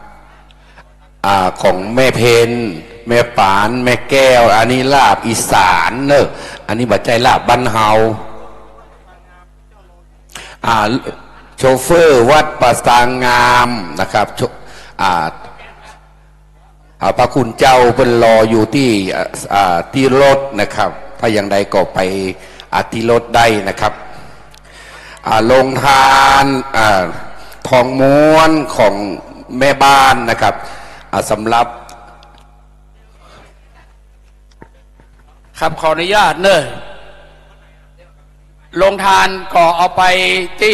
ของแม่เพนแม่ปานแม่แก้วอันนี้ลาบอีสานเนอะอันนี้บัดใจลาบบ้านเฮาโชเฟอร์วัดประสางงามนะครับพระคุณเจ้าเป็นรออยู่ที่ที่รถนะครับถ้าอย่างใดก็ไปที่รถได้นะครับโรงทานทองม้วนของแม่บ้านนะครับสำหรับครับขออนุญาตเนอะลงทานก็เอาไปที่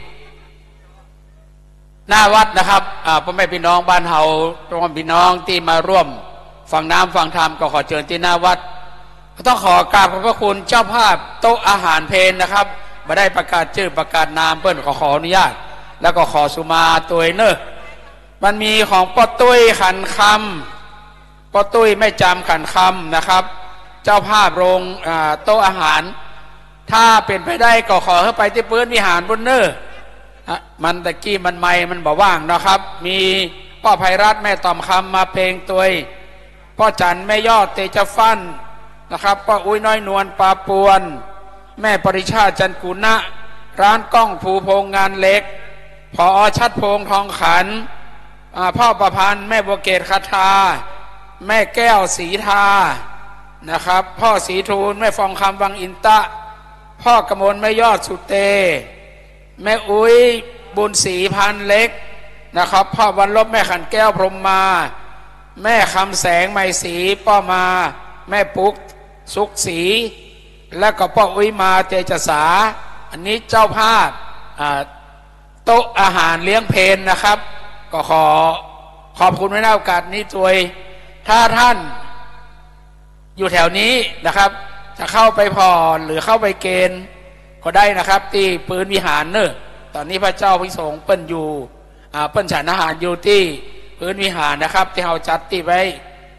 หน้าวัดนะครับพ่อแม่พี่น้องบ้านเฮาพ่อแม่พี่น้องที่มาร่วมฟังน้ำฟังธรรมก็ขอเชิญที่หน้าวัดต้องขอกราบขอบพระคุณเจ้าภาพโต๊ะอาหารเพลนนะครับมาได้ประกาศชื่อประกาศนามเปิ้ลขอขออนุญาตแล้วก็ขอสุมาตัวเนอะมันมีของป้าตุ้ยขันคำป้าตุ้ยไม่จำขันคำนะครับเจ้าภาพโรงโต๊ะอาหารถ้าเป็นไปได้ก็ขอให้ไปที่ปืนวิหารบนเนอร์มันตะกี้มันไม่มันบอกว่างนะครับมีพ่อไพรัตน์แม่ตอมคำมาเพลงตัวพ่อจันแม่ยอดเตจฟันนะครับพ่ออุ้ยน้อยนวลปาปวนแม่ปริชาจันกุณะร้านกล้องภูพงงานเล็กพอชัดพงทองขันพ่อประพันธ์แม่บัวเกตคาทาแม่แก้วศรีทานะครับพ่อศรีทูลแม่ฟองคำวังอินตะพ่อกมลแม่ยอดสุเตแม่อุ้ยบุญศรีพันเล็กนะครับพ่อวันลบแม่ขันแก้วพรหมมาแม่คำแสงไมศรีป้อมาแม่ปุ๊กสุขศรีและก็พ่ออุ้ยมาเตจสาอันนี้เจ้าภาพโต๊ะอาหารเลี้ยงเพลนนะครับก็ขอขอบคุณไว้ในโอกาสนี้ด้วยถ้าท่านอยู่แถวนี้นะครับจะเข้าไปผ่อนหรือเข้าไปเกณฑ์ก็ได้นะครับที่ปืนวิหารเนอะตอนนี้พระเจ้าพิสงฆ์เปิ้นอยู่เปิ้นฉันอาหารอยู่ที่ปืนวิหารนะครับที่เราจัดที่ไว้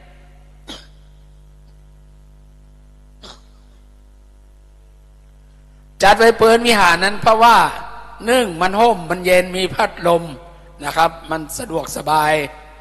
จัดไว้ปืนวิหารนั้นเพราะว่านึ่งมันห่มมันเย็นมีพัดลมนะครับมันสะดวกสบาย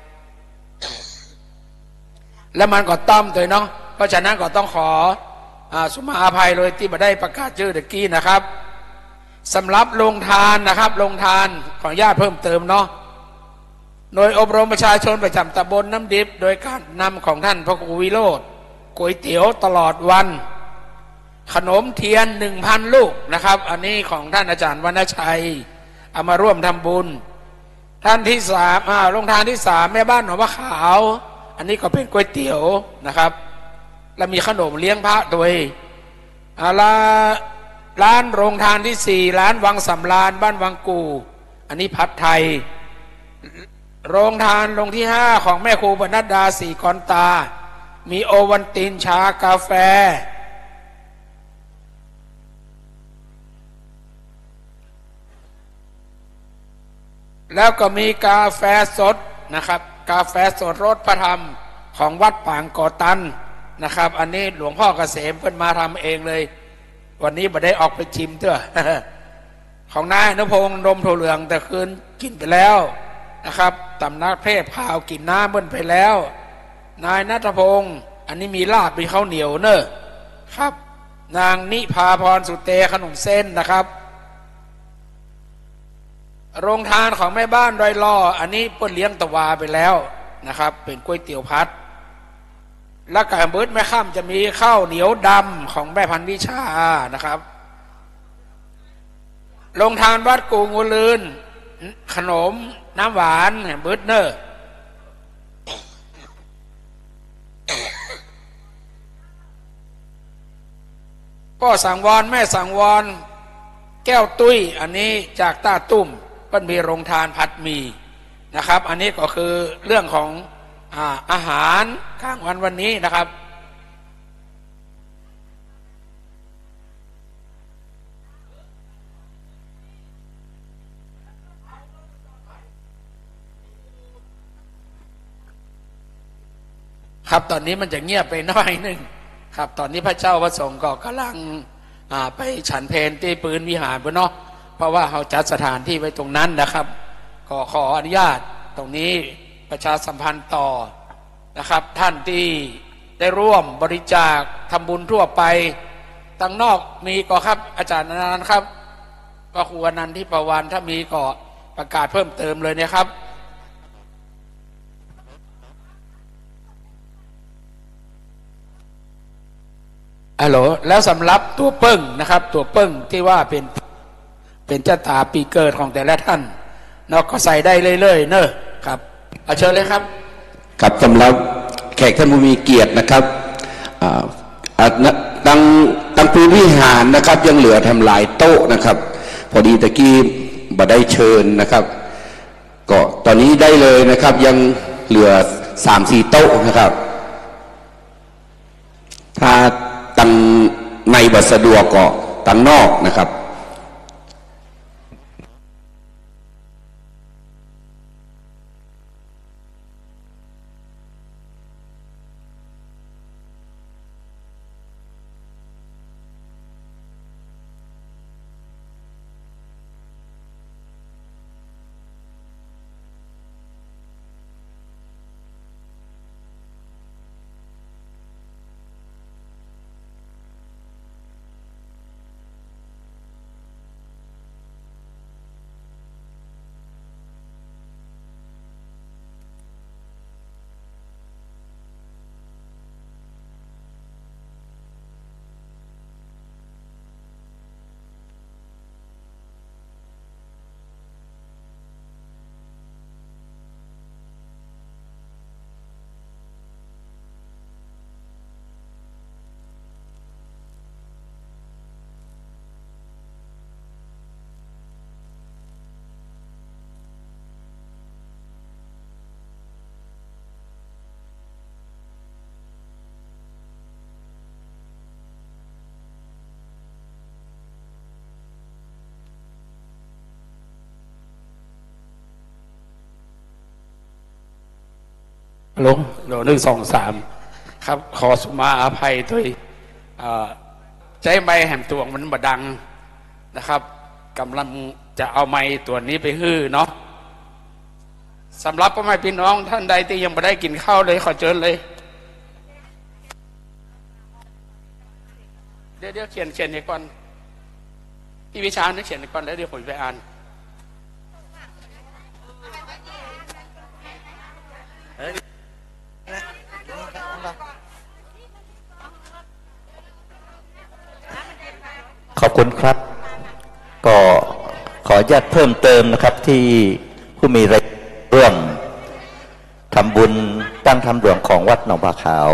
แล้วมันก็ต้อมตัวเนาะเพราะฉะนั้นก็ต้องขอสุมาอภัยเลยที่มาได้ประกาศชื่อตะกี้นะครับสำหรับโรงทานนะครับโรงทานขออนุญาตเพิ่มเติมเนาะโดยอบรมประชาชนประจำตำบลน้ำดิบโดยการนำของท่านพระครูวิโรจน์ก๋วยเตี๋ยวตลอดวันขนมเทียนหนึ่งพันลูกนะครับอันนี้ของท่านอาจารย์วรรณชัยเอามาร่วมทำบุญท่านที่สามอ่าโรงทานที่สามแม่บ้านหนองมะขาวอันนี้ก็เป็นก๋วยเตี๋ยวนะครับแล้วมีขนมเลี้ยงพระโดยอาลาร้านโรงทานที่สี่ร้านวังสำราญบ้านวังกูอันนี้ผัดไทยโรงทานโรงที่ห้าของแม่ครูปนัดดาสีกอนตามีโอวันตินชากาแฟแล้วก็มีกาแฟสดนะครับกาแฟสดรสพระธรรมของวัดปางกอตันนะครับอันนี้หลวงพ่อเกษมเพิ่นมาทำเองเลยวันนี้ไม่ได้ออกไปชิมเถอะ ของนายนพงษ์นมถั่วเหลืองแต่คืนกินไปแล้วนะครับตำนักเพศพาวกินน้ำเพิ่นไปแล้วนายนัทพงษ์อันนี้มีลาบมีข้าวเหนียวเนอะครับนางนิพาพรสุเตขนมเส้นนะครับโรงทานของแม่บ้านดอยล่ออันนี้เปิ้นเลี้ยงตะวาไปแล้วนะครับเป็นก๋วยเตี๋ยวพัดและไก่เบิร์ดแม่ข้ามจะมีข้าวเหนียวดำของแม่พันวิชานะครับโรงทานวัดกูงูลืนขนมน้ำหวานเบิร์ดเนอร์พ่อสังวรแม่สังวรแก้วตุ้ยอันนี้จากต้าตุ้มก็มีโรงทานผัดหมี่นะครับอันนี้ก็คือเรื่องของอ่าอาหารข้างวันวันนี้นะครับครับตอนนี้มันจะเงียบไปหน่อยหนึ่งครับตอนนี้พระเจ้าพระสงฆ์ก็กำลังไปฉันเพลที่ปืนวิหารเนาะเพราะว่าเขาจัดสถานที่ไว้ตรงนั้นนะครับก็ขออนุญาตตรงนี้ประชาสัมพันธ์ต่อนะครับท่านที่ได้ร่วมบริจาคทำบุญทั่วไปตั้งนอกมีก็ครับอาจารย์นันท์ครับก็ครูอนันต์ที่ประวันถ้ามีก็ประกาศเพิ่มเติมเลยนะครับฮัลโหลแล้วสำหรับตัวเปิ้งนะครับตัวเปิ้งที่ว่าเป็นเป็นเจ้าตาปีเกิดของแต่ละท่านเนาะก็ใส่ได้เรื่อยๆเนอะครับเอาเชิญเลยครับครับสำหรับแขกท่านผู้มีเกียรตินะครับดังดังปูนวิหารนะครับยังเหลือทำลายโต๊ะนะครับพอดีตะกี้บ่ได้เชิญนะครับก็ตอนนี้ได้เลยนะครับยังเหลือสามสี่โต๊ะนะครับถ้าตั้งในบัสะดวกก็ตั้งนอกนะครับลงโหลหนึ่งสองสามครับขอสุมาอภัยด้วยใจไม้แหมตัวมันบดังนะครับกำลังจะเอาไม้ตัวนี้ไปฮื้อเนาะสำหรับพ่อแม่พี่น้องท่านใดที่ยังไม่ได้กินข้าวเลยขอเชิญเลยเดี๋ยวเดี๋ยวเขียนเขียนให้ก่อนพี่วิชาเนี่ยเขียนให้ก่อนแล้วเดี๋ยวผมไปอ่านขอบคุณครับก็ขออนุญาตเพิ่มเติมนะครับที่ผู้มีรายร่วมทำบุญตั้งธรรมหลวงของวัดหนองปลาขาว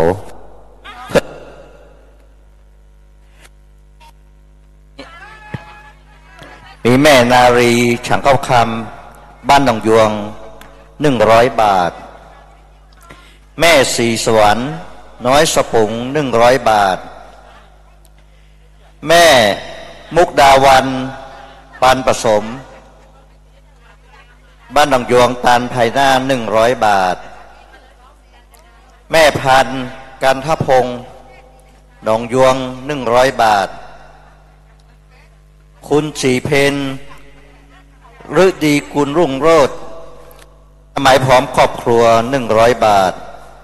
มีแม่นารีฉังเข้าคำบ้านหนองยวงหนึ่งร้อยบาทแม่สีสวรรค์น้อยสปุงหนึ่งร้อยบาทแม่มุกดาวันปานผสมบ้านหนองยวงตานภายหน้าหนึ่งร้อยบาทแม่พันกันทพงศ์หนองยวงหนึ่งร้อยบาทคุณสีเพนฤดีกุลรุ่งโรจน์สมัยพร้อมครอบครัวหนึ่งร้อยบาท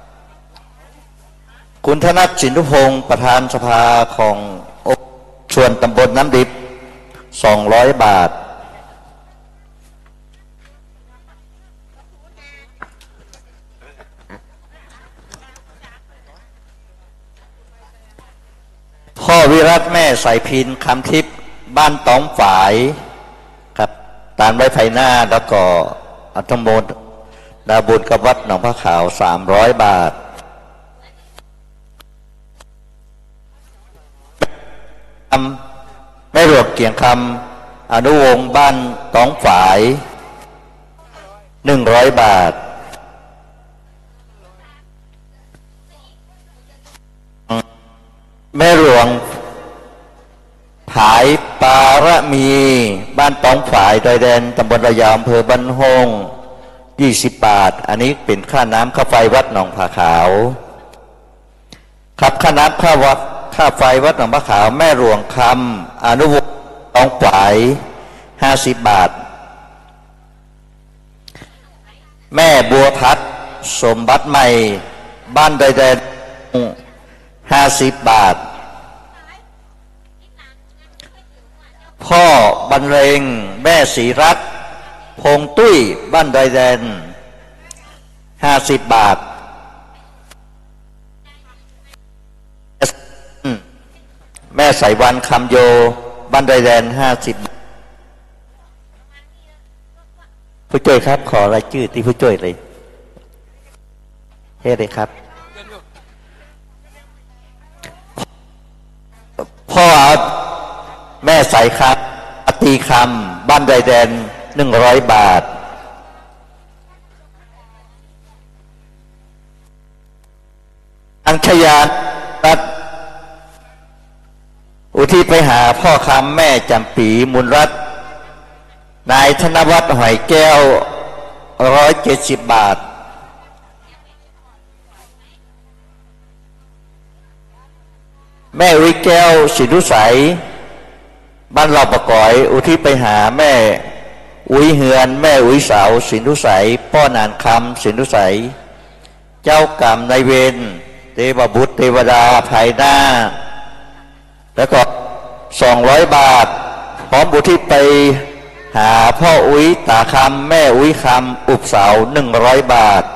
คุณธนัทสินทุพงศ์ประธานสภาของส่วนตำบลน้ำดิบสองร้อยบาทพ่อวิรัตแม่สายพินคำทิพย์บ้านตองฝายครับตามไว้ไฟหน้าแล้วก็อัตโมดดาบุญกับวัดหนองพระขาวสามร้อยบาทแม่หลวงเกียงคำอนุวงศ์บ้านตองฝายหนึ่งร้อยบาทแม่หลวงผายปาระมีบ้านตองฝายดอยแดนตำบลระยองอำเภอบ้านโฮงยี่สิบบาทอันนี้เป็นค่าน้ำค่าไฟวัดหนองผาขาวครับค่าน้ำค่าวัดค่าไฟวัดหนองผาขาวแม่หลวงคำอนุวงศ์ตองฝายห้าสิบบาทแม่บัวพัดสมบัติใหม่บ้านดอยแดนห้าสิบบาทพ่อบรรเลงแม่ศรีรัตน์พงตุ้ยบ้านดอยแดนห้าสิบบาทแม่สายวันคำโยบ้านดอยแดนห้าสิบผู้ช่วยครับขอรายชื่อที่ผู้ช่วยเลยเฮ้เลยครับพ่อแม่ใสครับอตีคำบ้านไดแดนหนึ่งร้อยบาทอังชยาตัดอุทิศไปหาพ่อคำแม่จำปีมุนรัตน์นายธนวัฒน์หอยแก้วร้อยเจ็ดสิบบาทแม่วิแก้วสิรุใสบ้านเราประกอยอุทิศไปหาแม่อุ้ยเฮือนแม่อุ้ยสาวสินุใสป้อนานคำสินุใสเจ้ากรรมนายเวรเทวบุตรเทวดาภายหน้าแล้วก็สองร้อยบาทพร้อมอุทิศไปหาพ่ออุ้ยตาคำแม่อุ้ยคำอุบเสาหนึ่งร้อยบาท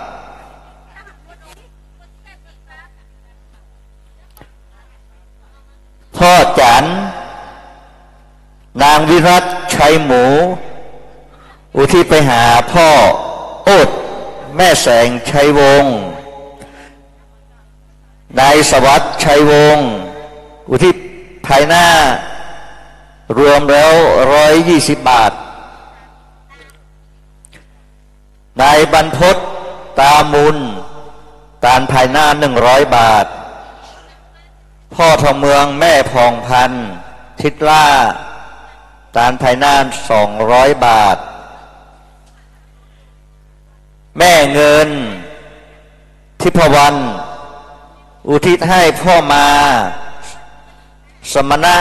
พ่อจันนางวิรัตชัยหมูอุทิศไปหาพ่อโอดแม่แสงชัยวงศ์นายสวัสดิ์ชัยวงศ์อุทิศภายหน้ารวมแล้วร้อยยี่สิบบาทนายบรรพตตามุนตานภายหน้าหนึ่งร้อยบาทพ่อทองเมืองแม่พองพันธ์ทิศล่าตานภายหน้าสองร้อยบาทแม่เงินทิพวรรณอุทิศให้พ่อมาสมณะ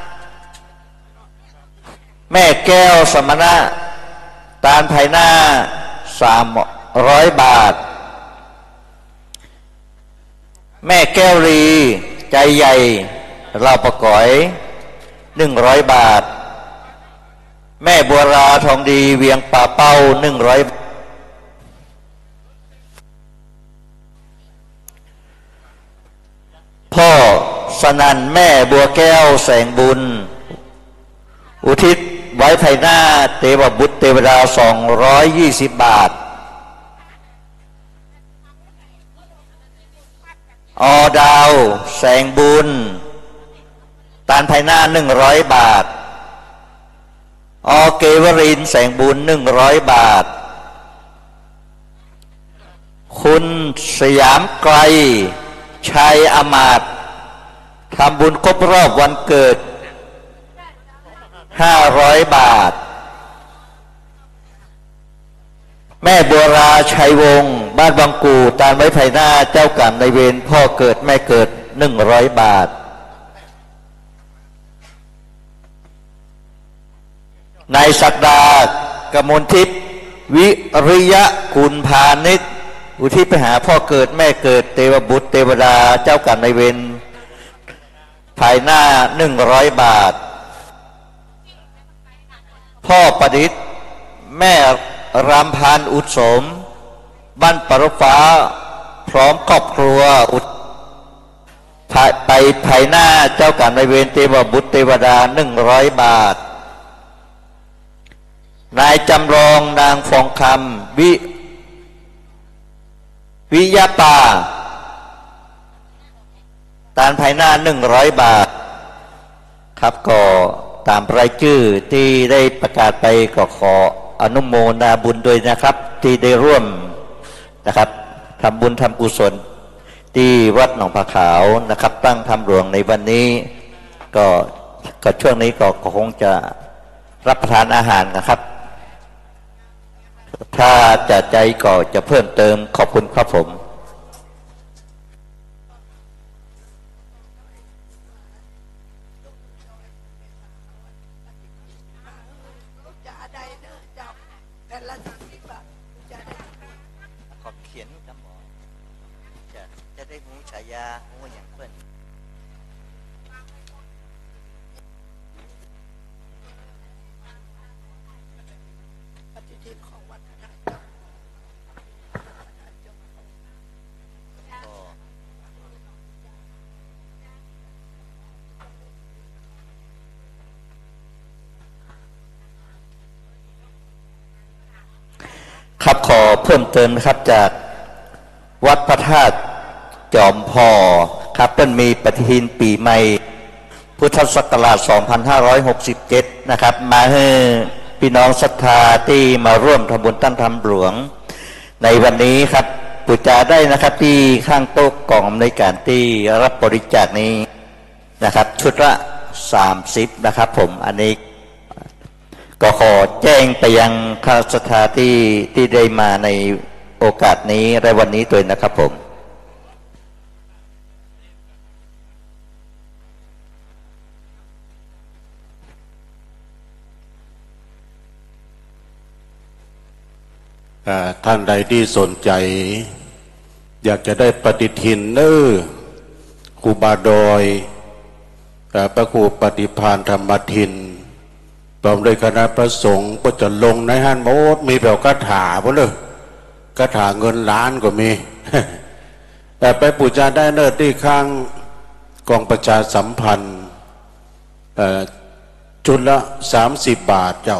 แม่แก้วสมณะตานภายหน้าสามร้อยบาทแม่แก้วรีใจใหญ่เราประกอยหนึ่งร้อยบาทแม่บัวราทองดีเวียงป่าเป้าหนึ่งร้อยพ่อสนั่นแม่บัวแก้วแสงบุญอุทิศไว้ภายหน้าเทวบุตรเทวดาสองร้อยยี่สิบบาทอดาวแสงบุญตานภายหน้าหนึ่งร้อยบาทอเกวรินแสงบุญหนึ่งร้อยบาทคุณสยามไกลชัยอมาตย์ทำบุญครบรอบวันเกิดห้าร้อยบาทแม่บัวราชัยวงศ์บ้านบางกูตานไว้ภายหน้าเจ้ากรรมนายเวรพ่อเกิดแม่เกิดหนึ่งร้อยบาทนายศักดากมลทิพย์วิริยะกุลพาณิชย์อุทิศไปหาพ่อเกิดแม่เกิดเทวบุตรเทวดาเจ้ากรรมนายเวรภายหน้าหนึ่งร้อยบาทพ่อประดิษฐ์แม่รำพานอุดสมบ้านปรฟ้าพร้อมครอบครัวอุดไปภายหน้าเจ้ากรรมนายเวรเทวบุตรเทวดาหนึ่งร้อยบาทนายจำลองนางฟองคำวิวิยาปาตานภายหน้าหนึ่งร้อยบาทครับก็ตามรายชื่อที่ได้ประกาศไปก็ขออนุโมทนาบุญด้วยนะครับที่ได้ร่วมนะครับทำบุญทำกุศลที่วัดหนองผาขาวนะครับตั้งธรรมหลวงในวันนี้ก็ก็ช่วงนี้ก็คงจะรับประทานอาหารนะครับถ้าจะใจก็จะเพิ่มเติมขอบคุณครับผมขอบเขียนจำหมอจะจะได้หูฉายาหูอย่างเพื่อนครับขอเพิ่มเติมนะครับจากวัดพระธาตุจอมพอครับเป็นมีปฏิทินปีใหม่พุทธศักราช สองพันห้าร้อยหกสิบเจ็ด นะครับ มาให้พี่น้องศรัทธาที่มาร่วมทำบุญตั้งธรรมหลวงในวันนี้ครับปูจาได้นะครับที่ข้างโต๊ะกล่องในการที่รับบริจาคนี้นะครับชุดละสามสิบนะครับผมอันนี้ก็ขอแจ้งไปยังข้าราชการที่ที่ได้มาในโอกาสนี้ในวันนี้ด้วยนะครับผมท่านใดที่สนใจอยากจะได้ปฏิทินเนอครูบาดอยพระครูปฏิภาณธรรมทินพร้อมด้วยคณะพระสงฆ์ก็จะลงในห้านโมดมีแบบคาถาพวกเลยคาถาเงินล้านก็มี แต่ไปปูจาได้เนอที่ข้างกองประชาสัมพันธ์จุดละสามสิบบาทเจ้า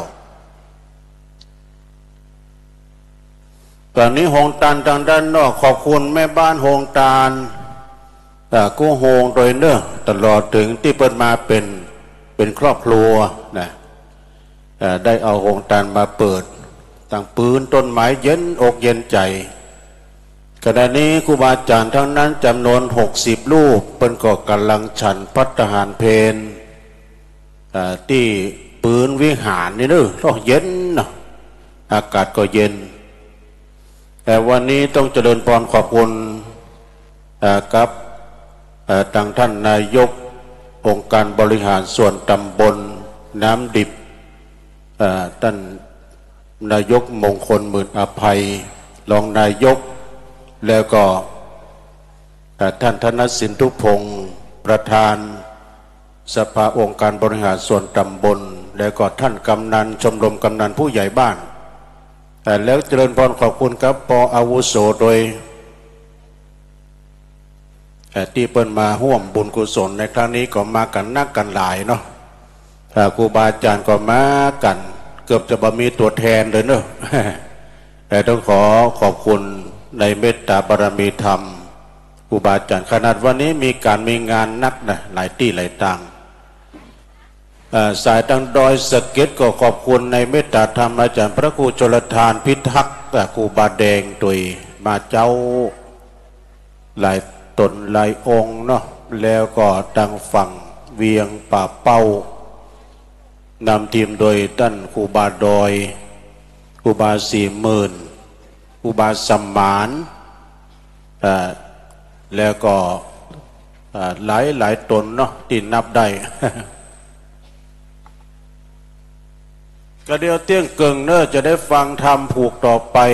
ตอนนี้โฮงตานทางด้านนอกขอบคุณแม่บ้านโฮงตานกู้โฮงโดยเนอะตลอดถึงที่เปิดมาเป็นเป็นครอบครัวนะได้เอาโฮงตานมาเปิดตั้งปืนต้นไม้เย็นอกเย็นใจขณะนี้ครูบาอาจารย์ทั้งนั้นจำนวนหกสิบรูปเป็นก็กำลังฉันภัตตาหารเพลที่ปืนวิหารนี่เนอะก็เย็นนะอากาศก็เย็นแต่วันนี้ต้องเจริญพรขอบคุณกับทางท่านนายกองค์การบริหารส่วนตำบลน้ำดิบท่านนายกมงคลหมื่นอภัยรองนายกแล้วก็ท่านธนสินทุพงศ์ประธานสภาองค์การบริหารส่วนตำบลแล้วก็ท่านกำนันชมรมกำนันผู้ใหญ่บ้านแล้วเจริญพรขอบคุณครับปออาวุโสโดยที่เปิ้นมาห่วมบุญกุศลในครั้งนี้ก็มากันนักกันหลายเนาะครูบาอาจารย์ก็มากันเกือบจะบ่มีตัวแทนเลยเนาะแต่ต้องขอขอบคุณในเมตตาบารมีธรรมครูบาอาจารย์ขนาดวันนี้มีการมีงานนักนะหลายที่หลายต่างสายทางดอยสะเก็ดก็ขอบคุณในเมตตาธรรมอาจารย์พระครูชลทานพิทักษ์ครูบาแดงตุยมาเจ้าหลายตนหลายองค์เนาะแล้วก็ทางฝั่งเวียงป่าเป้านำทีมโดยท่านครูบาดอยครูบาสี่หมื่นครูบาสมหมานแล้วก็หลายหลายตนเนาะที่นับได้ก็เดียวเตี้ยงเกิงเนอจะได้ฟังธรรมผูกต่อไป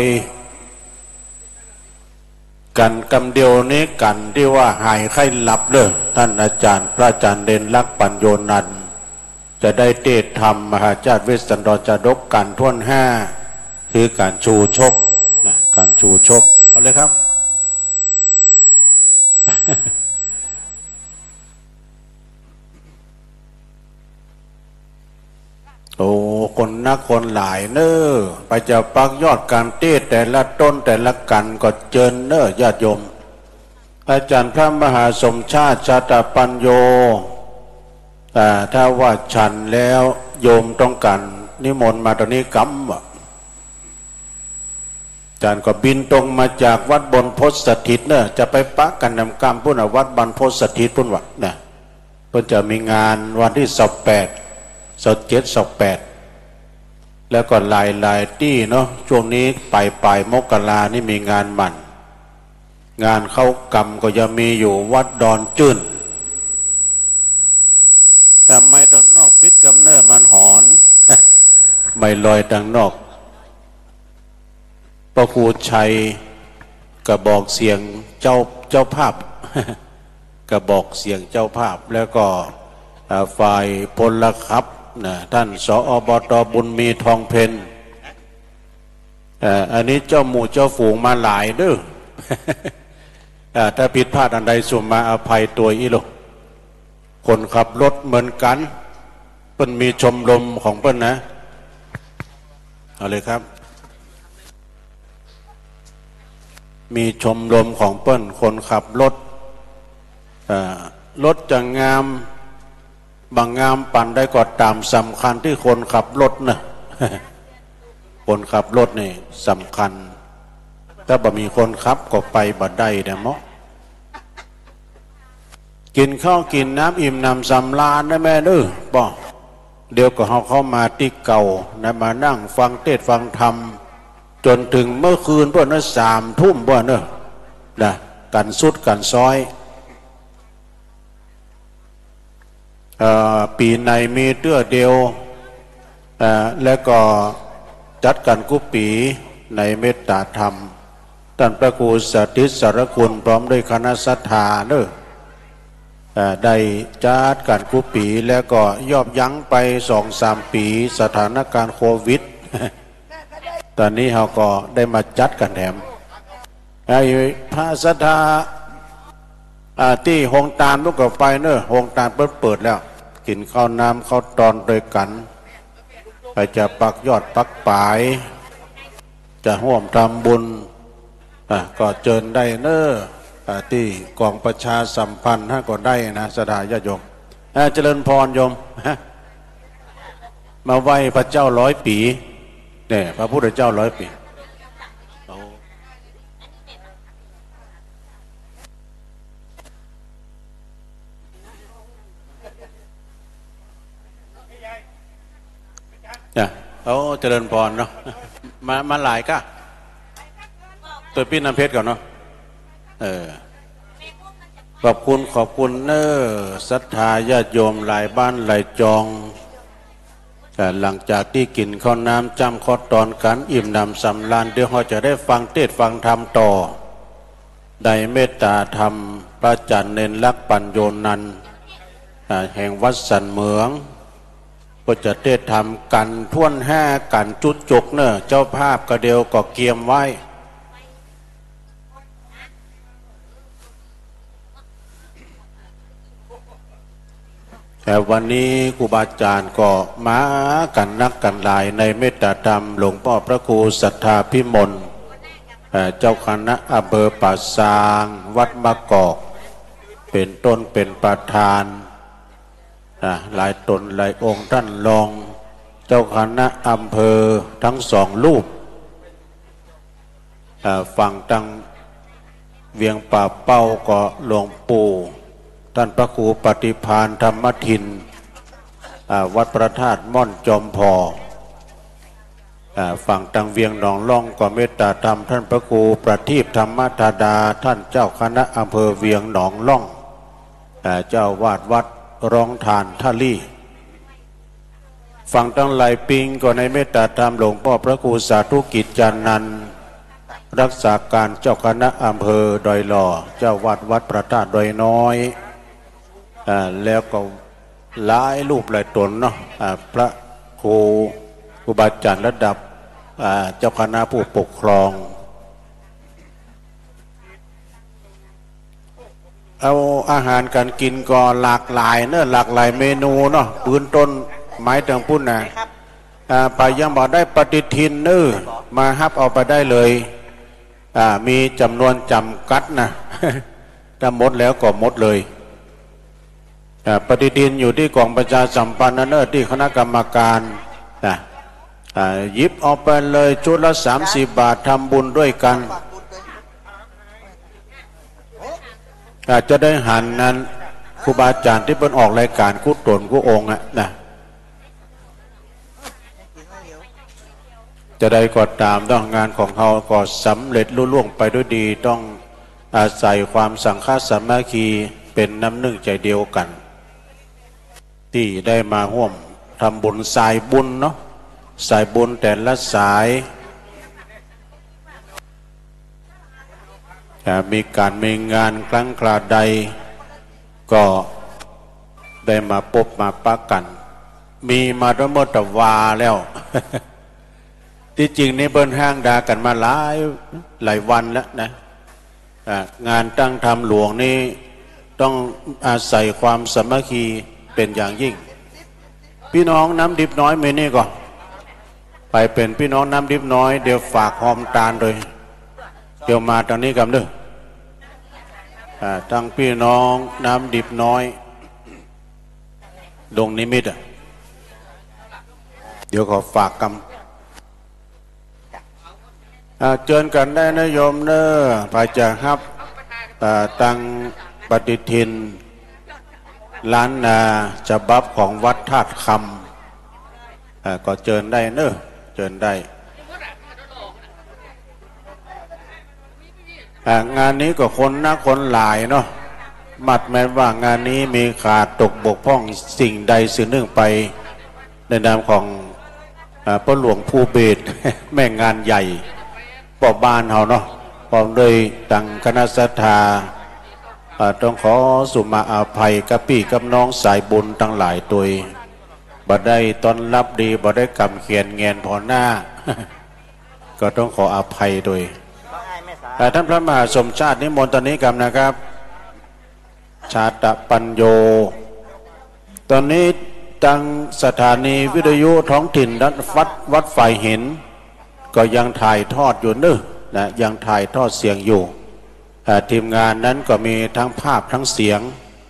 กันกำเดียวนี้กันที่ว่าหายไข้หลับเด้อท่านอาจารย์พระอาจารย์เด่นลักษณ์ปัญโยนันท์จะได้เทศธรรมมหาจารย์เวสสันดรจารกกันท่วนห้าคือการชูชกนะการชูชกเอาเลยครับโอ้คนนักคนหลายเนอไปจะปักยอดการเทศแต่ละต้นแต่ละกันก็เจิญเนอญาติโยมอาจารย์พระมหาสมชาติชาตปัญโยแต่ถ้าว่าฉันแล้วโยมต้องการนิมนต์มาตอนนี้กำอาจารย์ก็บินตรงมาจากวัดบนพศสถิตเนอจะไปปักกันนำกรรมพุ่นวัดบนพศสถิตพุ่นวะเนี่ยเพิ่นจะมีงานวันที่สิบแปดสดเจ็ดสดแปดแล้วก็หลายหลายที่เนาะช่วงนี้ปลายปลายมกรานี่มีงานหมั่นงานเข้ากรรมก็ยังมีอยู่วัดดอนจื้นแต่ไม่ตรงนอกพิษกำเนิดมันหอน ไม่ลอยดังนอกพระครูชัยกระบอกเสียงเจ้าเจ้าภาพ กระบอกเสียงเจ้าภาพแล้วก็ฝ่ายพลขับนะท่านสอบตบุญมีทองเพนอันนี้เจ้าหมู่เจ้าฝูงมาหลายเด้อ ถ้าผิดพลาดอันใดสุ่มมาอภัยตัวอีโลคนขับรถเหมือนกันเปิ้นมีชมรมของเปิ้นนะเอาเลยครับมีชมรมของเปิ้นคนขับรถรถจะงามบางงามปั่นได้ก็ตามสำคัญที่คนขับรถนะ คนขับรถนี่สำคัญถ้าบ่มีคนขับก็ไปบ่ได้เด้อเนาะกินข้าวกินน้ำอิ่มน้ำสำราญนะแม่เด้อบ่เดี๋ยวก็เฮาเข้ามาที่เก่านะมานั่งฟังเทศน์ฟังธรรมจนถึงเมื่อคืนพวกนั้นสามทุ่มพวกนั้นนะกันสุดกันซอยปีในมีเตื้อเดียวและก็จัดกันกุปีในเมตตาธรรมท่านพระครูสาธิตสารคุณพร้อมด้วยคณะศรัทธาเนอะได้จัดการกุปีแล้วก็ยอบยั้งไปสองสามปีสถานการณ์โควิด ตอนนี้เราก็ได้มาจัดกันแถมไอ้พระศรัทธาที่หงตาลลูกกับไปเนอะหงตาลเปิดเปิดแล้วกินข้าวน้ำข้าวตอนโดยกันไปจะปักยอดปักปลายจะร่วมทำบุญก็เจิญได้เนอะที่กองประชาสัมพันธ์ถ้าก็ได้นะสดาญาโยมเจริญพรโยมมาไหว้พระเจ้าร้อยปีเนี่ยพระพุทธเจ้าร้อยปีเนี่ยเขาเจริญพรเนาะมามาหลายก็ตัวพี่น้ำเพชรก่อนเนาะเออขอบคุณขอบคุณเนอศรัทธาญาติโยมหลายบ้านหลายจองแต่หลังจากที่กินข้าวน้ำจำข้อตอนกันอิ่มน้ำสำราญเดี๋ยวเราจะได้ฟังเทศฟังธรรมต่อได้เมตตาธรรมพระอาจารย์เน้นลักษณ์ปัญโยนันท์แห่งวัดสันเหมืองก็จะเทศธรรมกันท่วนห้ากันจุดจกเนอะเจ้าภาพกระเดียวก็เกียมไว้แต่วันนี้ครูบาอาจารย์ก็มากันนักกันหลายในเมตตาธรรมหลวงพ่อพระครูศรัทธาพิมลเจ้าคณะอำเภอป่าซางวัดมะกอกเป็นต้นเป็นประธานหลายตนหลายองค์ท่านรองเจ้าคณะอำเภอทั้งสองรูปฝั่งตังเวียงป่าเป้าก็หลวงปู่ท่านพระครูปฏิภาณธรรมทินวัดพระธาตุม่อนจอมพอฝั่งตังเวียงหนองล่องก็เมตตาธรรมท่านพระครูประทีปธรรมธาดาท่านเจ้าคณะอำเภอเวียงหนองล่องเจ้าวาดวัดร้องทานท่าลี่ฝั่งตั้งหลายปิงก็ในเมตตาธรรมหลวงพ่อพระครูสาธุกิจจานันท์รักษาการเจ้าคณะอำเภอดอยหล่อเจ้าวาดวัดพระธาตุดอยน้อยอ่าแล้วก็หลายรูปหลายตนเนาะอ่าพระครูครูบาอาจารย์ระดับอ่าเจ้าคณะผู้ปกครองเอาอาหารการกินก็หลากหลายเนอะหลากหลายเมนูเนาะปืนต้นไม้ถึงพุ่นนะไปยังบอกได้ปฏิทินเนอะมาฮับเอาไปได้เลยมีจำนวนจำกัดนะถ้าหมดแล้วก็หมดเลยปฏิทินอยู่ที่กองประชาสัมพันธ์เนอะที่คณะกรรมการนะหยิบเอาไปเลยชุดละสามสิบบาททำบุญด้วยกันอาจจะได้หันนั้นครูบาอาจารย์ที่เป็นออกรายการคู่ตนคู่องค์อะนะจะได้ก็ตามต้องงานของเขาก็สำเร็จลุล่วงไปด้วยดีต้องอาศัยความสังฆสามัคคีเป็นน้ำหนึ่งใจเดียวกันที่ได้มาร่วมทำบุญสายบุญเนาะสายบุญแต่ละสายมีการมีงานครั้งคราใดก็ได้มาพบมาปะกันมีมาทั้งหมดแต่วาแล้ว ที่จริงนี่เบิ้ลห้างดากันมาหลายหลายวันแล้วนะงานตั้งธรรมหลวงนี่ต้องอาศัยความสามัคคีเป็นอย่างยิ่งพี่น้องน้ำดิบน้อยเมนี่ก่อนไปเป็นพี่น้องน้ำดิบน้อยเดี๋ยวฝากหอมตาลเลยเดี๋ยวมาทางนี้กันเด้อทั้งพี่น้องน้ำดิบน้อยลงนิมิตอ่ะเดี๋ยวขอฝากกรรมเจิญกันได้นะโยมเนอไปจากครับตังปฏิทินล้านนาฉบับของวัดธาตุคำก็เจิญได้เนอเจิญได้งานนี้ก็คนนะคนหลายเนาะมัดแม้ว่างานนี้มีขาดตกบกพร่องสิ่งใดสิ่งหนึ่งไปในนามของพระหลวงภูเบศรแม่งานใหญ่ปอบบ้านเฮาเนาะพร้อมด้วยตังคณะศรัทธาต้องขอสุมาอาภัยกับพี่กับน้องสายบุญทั้งหลายตัวบ่ได้ต้อนรับดีบ่ได้กำเขียนเงียนพอหน้า ก็ต้องขออาภัยโดยท่านพระมหาสมชาตินิมนต์ตอนนี้กันนะครับชาตปัญโยตอนนี้ทางสถานีวิทยุท้องถิ่นวัดวัดฝ่ายหินก็ยังถ่ายทอดอยู่เนอะนะยังถ่ายทอดเสียงอยู่ทีมงานนั้นก็มีทั้งภาพทั้งเสียง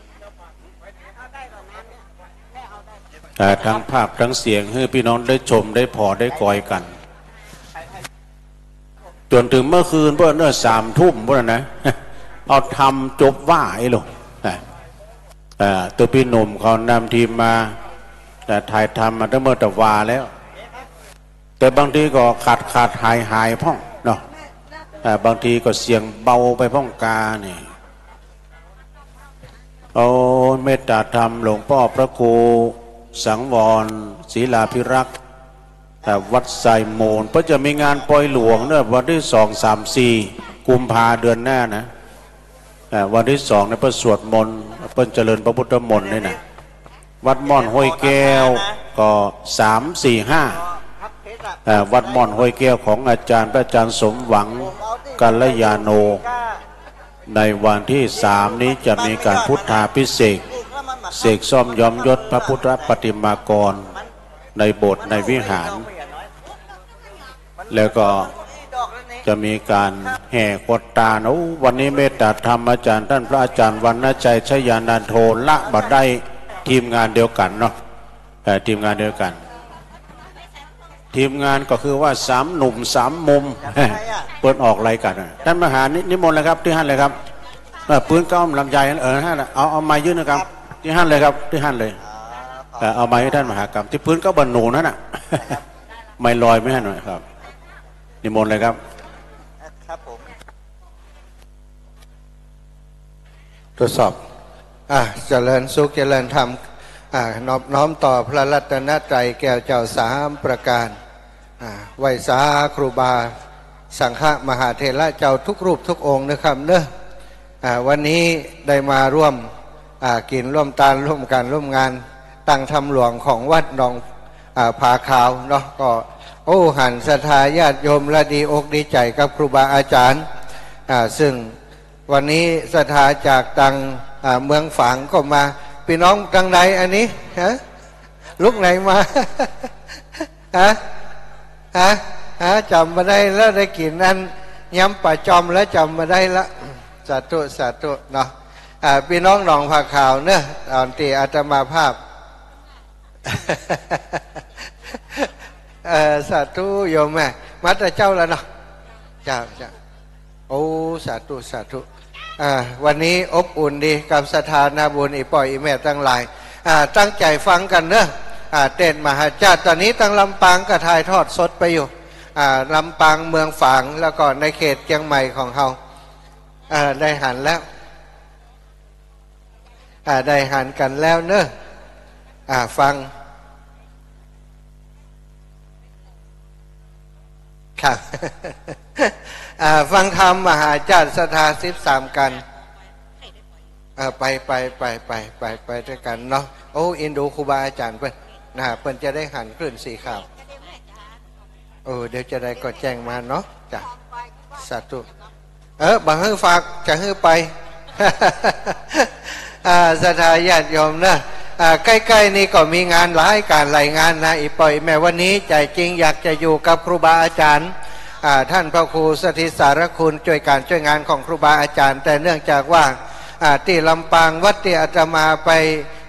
ทั้งภาพทั้งเสียงให้พี่น้องได้ชมได้พอได้กอยกันจนถึงเมื่อคืนเพื่อเนื้อสามทุ่มเพื่อนะเอาทำจบว่าไอ้หลงตัวพี่หนุ่มเขานำทีมมาแต่ถ่ายทำมาตั้งเมื่อตะวาแล้วแต่บางทีก็ขาดขาดหายหายพ่องเนาะบางทีก็เสียงเบาไปพ่องกาเนี่ยเอาเมตตาธรรมหลวงพ่อพระครูสังวรศิลาภิรักษ์วัดไซโมนเพราะจะมีงานปล่อยหลวงเนี่ยวันที่สองสามสี่กุมภาเดือนหน้านะวันที่สองในพระสวดมนต์เพิ่นเจริญพระพุทธมนต์นี่นะวัดม่อนห้วยแก้วก็สามสี่ห้าวัดม่อนห้วยแก้วของอาจารย์พระอาจารย์สมหวังกัลยาโนในวันที่สามนี้จะมีการพุทธาภิเษกเสกซ่อมยอมยศพระพุทธปฏิมากรในโบสถ์ในวิหารแล้วก็จะมีการแห่กดตาโอ้วันนี้เมตตาธรรมอาจารย์ท่านพระอาจารย์วรรณชัยชยานันโทละบัดได้ทีมงานเดียวกันเนาะแต่ทีมงานเดียวกันทีมงานก็คือว่าสามหนุ่มสามมุมเปิดออกอะไรกันท่านมหานิมนต์เลยครับที่ห้านเลยครับปืนก้อมลำไยเออห้านเอาเอาไม้ยื่นนะครับที่ห้านเลยครับที่ห้านเลยเอาไม้ให้ท่านมหากรรมที่พื้นก็บรรนูนั่นน่ะไม่ลอยไม่ให้หน่อยครับนิมนต์เลยครับครับผมตรวจสอบอ่ะเจริญสุขเจริญธรรมอ่านอบน้อมต่อพระรัตนตรัยแก้วเจ้าสามประการอ่าไหวสาครูบาสังฆมหาเถระเจ้าทุกรูปทุกองค์นะครับเนอะอ่าวันนี้ได้มาร่วมอ่ากินร่วมตาลร่วมกันร่วมงานตั้งธรรมหลวงของวัดหนองอ่าผาขาวเนาะก็โอ้หันศรัทธาญาติโยมและดีอกดีใจกับครูบาอาจารย์อ่าซึ่งวันนี้ศรัทธาจากตังอ่าเมืองฝางก็มาพี่น้องตังไหนอันนี้ฮะลุกไหนมาฮะฮะฮะจำมาได้แล้วได้กินนั้นย้ำป่าจอมแล้วจำมาได้ละสาธุสาธุเนาะอ่าพี่น้องหนองผาขาวเนอะตอนที่อาตมาภาพเออสาธุโยมแม่มาแต่เจ้าแล้วเนาะเจ้าเจ้าโอ้สาธุสาธุอ่าวันนี้อบอุ่นดีกับสถานาบุญอีปล่อยอีแม่ตั้งหลายอ่าตั้งใจฟังกันเนอะอ่าเต้นมหาชาติตอนนี้ตั้งลำปางก็ถ่ายทอดสดไปอยู่อ่าลำปางเมืองฝางแล้วก็ในเขตเชียงใหม่ของเขาอ่าได้หันแล้วอ่าได้หันกันแล้วเนอะอ่าฟังครับฟังธรรมมหาจารย์ศรัทธาสิบสามกันไปไปไปไปไปไปด้วยกันเนาะโอ้อินดูครูบาอาจารย์เพื่อนนะเพื่อนจะได้หันคลื่นสีขาวโอ้เดี๋ยวจะได้ก็แจ้งมาเนาะจ้ะสาธุเออบังฮือฝากจะฮือไปศรัทธาญาติโยมนะใกล้ๆนี้ก็มีงานหลายการหลายงานนะอีปล่อยแม่วันนี้ใจจริงอยากจะอยู่กับครูบาอาจารย์ท่านพระครูสถิตสารคุณช่วยการช่วยงานของครูบาอาจารย์แต่เนื่องจากว่าที่ลำปางวัดที่อาตมาไป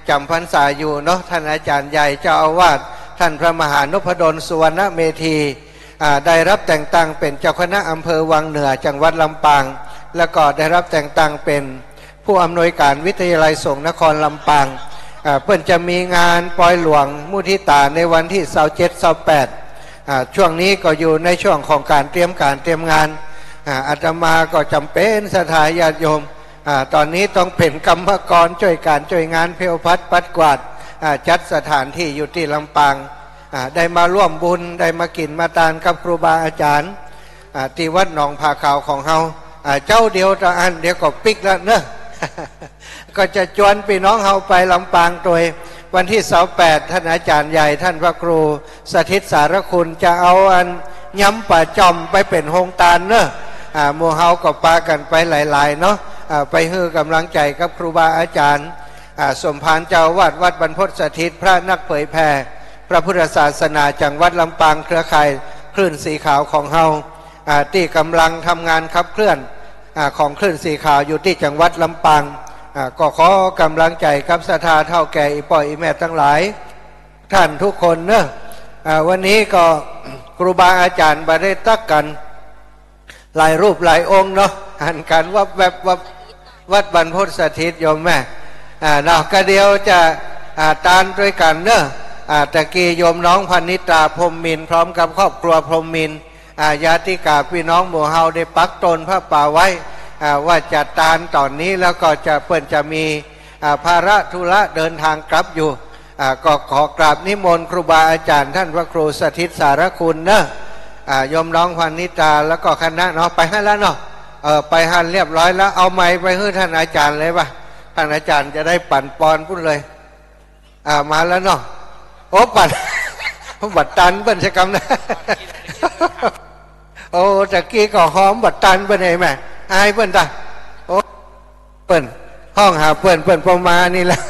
จำพรรษาอยู่เนาะท่านอาจารย์ใหญ่เจ้าอาวาสท่านพระมหานพดลสุวรรณเมธีได้รับแต่งตั้งเป็นเจ้าคณะอำเภอวังเหนือจังหวัดลำปางแล้วก็ได้รับแต่งตั้งเป็นผู้อำนวยการวิทยาลัยสงฆ์นครลำปางเพื่อนจะมีงานปล่อยหลวงมุทิตาในวันที่ยี่สิบเจ็ด ยี่สิบแปดช่วงนี้ก็อยู่ในช่วงของการเตรียมการเตรียมงานอาตมาก็จำเป็นสถาญาติโยมตอนนี้ต้องเป็นกรรมกรช่วยการช่วยงานเพลพัดปัดกวาดจัดสถานที่อยู่ที่ลำปางได้มาร่วมบุญได้มากินมาทานกับครูบาอาจารย์ที่วัดหนองผาขาวของเฮาเจ้าเดียวตะอันเดี๋ยวก็ปิกแล้วเนอะก็จะชวนพี่น้องเฮาไปลำปางโดยวันที่ยี่สิบแปดท่านอาจารย์ใหญ่ท่านพระครูสถิตสารคุณจะเอาอันย้ำป่าจอมไปเป็นโฮงตาลเนอะหมู่เฮาก็ปากันไปหลายๆเนาะไปให้กำลังใจกับครูบาอาจารย์สมภารเจ้าวัดวัดบรรพตสถิตพระนักเผยแผ่พระพุทธศาสนาจังหวัดลำปางเครือข่ายคลื่นสีขาวของเฮาที่กำลังทำงานขับเคลื่อนของคลื่นสีขาวอยู่ที่จังหวัดลำปางก็ขอกำลังใจกับศรัทธาเท่าแก่อีป่อยอีแม่ทั้งหลายท่านทุกคนเนอะวันนี้ก็ครูบาอาจารย์บาได้ตักกันหลายรูปหลายองค์เนาะหันกันวับแวบวับวัดบรรพตสถิตโยมแม่เนาะก็เดียวจะตานด้วยกันเนอะตะกี้โยมน้องพันนิตาพรหมมินพร้อมกับครอบครัวพรหมมินญาติกาพี่น้องหมู่เฮาได้ปักตนพระป่าไว้ว่าจะตานตอนนี้แล้วก็จะเปิ้นจะมีภาระธุระเดินทางกลับอยู่ก็ขอกราบนิมนต์ครูบาอาจารย์ท่านพระครูสถิตสารคุณเนอะโยมน้องพันนิตาแล้วก็คณะเนาะไปให้แล้วเนาะเออไปหันเรียบร้อยแล้วเอาไม้ไปให้ท่านอาจารย์เลยป่ะท่านอาจารย์จะได้ปั่นปอนพุ่นเลยอ่ามาแล้วเนาะโอ้ปั่นบัดตันเปิ้นจะกำนะโอ้ตะกี้ก็หอมบัดตันเปิ้นไงแม่อายเปิ้นตาโอ้เปิ้นห้องหาเปิ้นเปิ้นประมาณนี่แหละ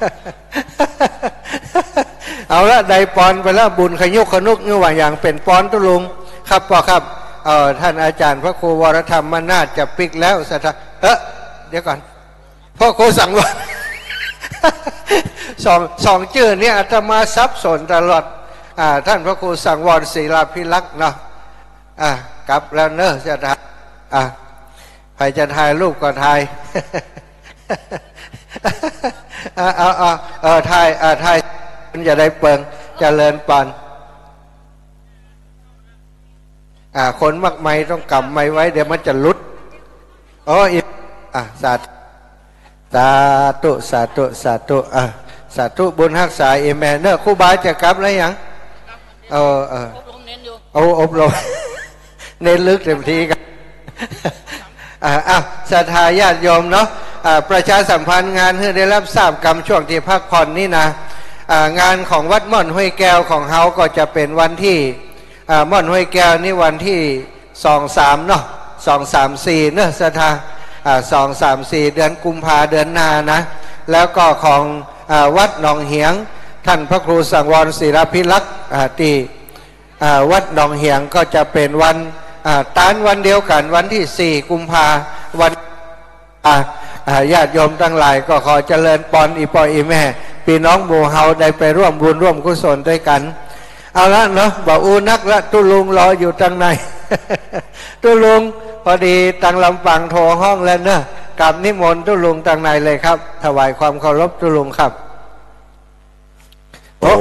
เอาละได้ปอนไปแล้วบุญขยุกขนุกนี่ว่าอย่างเป็นปอนตุลุงครับพ่อครับเออท่านอาจารย์พระครูวรธรรมมนาฏจะปิกแล้วสัทธาเออเดี๋ยวก่อนพ่อครูสั่งว่าสองสองชื่อเนี่ยอาตมาซับสนตลอดอ่าท่านพระครูสังวรศิลาภิลักษ์เนาะอ่ากลับแล้วเนอะจะถ่ายอ่าใครจะถ่ายรูปก็ถ่ายอ่าเอาเอาเออถ่ายอ่าถ่ายมันจะได้เปิงเจริญปานอ่าคนมักไม่ต้องกำไม่ไว้เดี๋ยวมันจะลุดโอ้ยอ่าสาธุสาธุสาธุสาธุอ่าสาธุบุญรักษาเอเมนเนอร์ครูบาจะกลับแล้วยังเออเออเอาอบรมเน้นลึกเต็มที่กันอ่าอ่ะศรัทธาญาติโยมเนาะอ่าประชาสัมพันธ์งานเพื่อได้รับทราบกรรมช่วงที่พักผ่อนนี่นะอ่างานของวัดม่อนห้วยแก้วของเฮาก็จะเป็นวันที่อ่าม่อนห้วยแก้วนี่วันที่สองสามเนาะสองสามสี่เนอะศรัทธาอ่าสองสามสี่เดือนกุมภาเดือนหน้านะแล้วก็ของอ่าวัดหนองเหียงท่านพระครูสังวรศิลาภิลักษ์อ่าที่อ่าวัดหนองเหียงก็จะเป็นวันอ่าตานวันเดียวกันวันที่สี่กุมภาวันอ่าญาติโยมทั้งหลายก็ขอเจริญปอนอีปออีแม่พี่น้องหมู่เฮาได้ไปร่วมบุญร่วมกุศลด้วยกันเอาละเนาะบ่าวอูนักละตุลุงรออยู่ทางในตุลุงพอดีตังลำปางโทรห้องแล้วเนอะกับนิมนต์ตุลุงทางในเลยครับถวายความเคารพตุลุงครับโอ้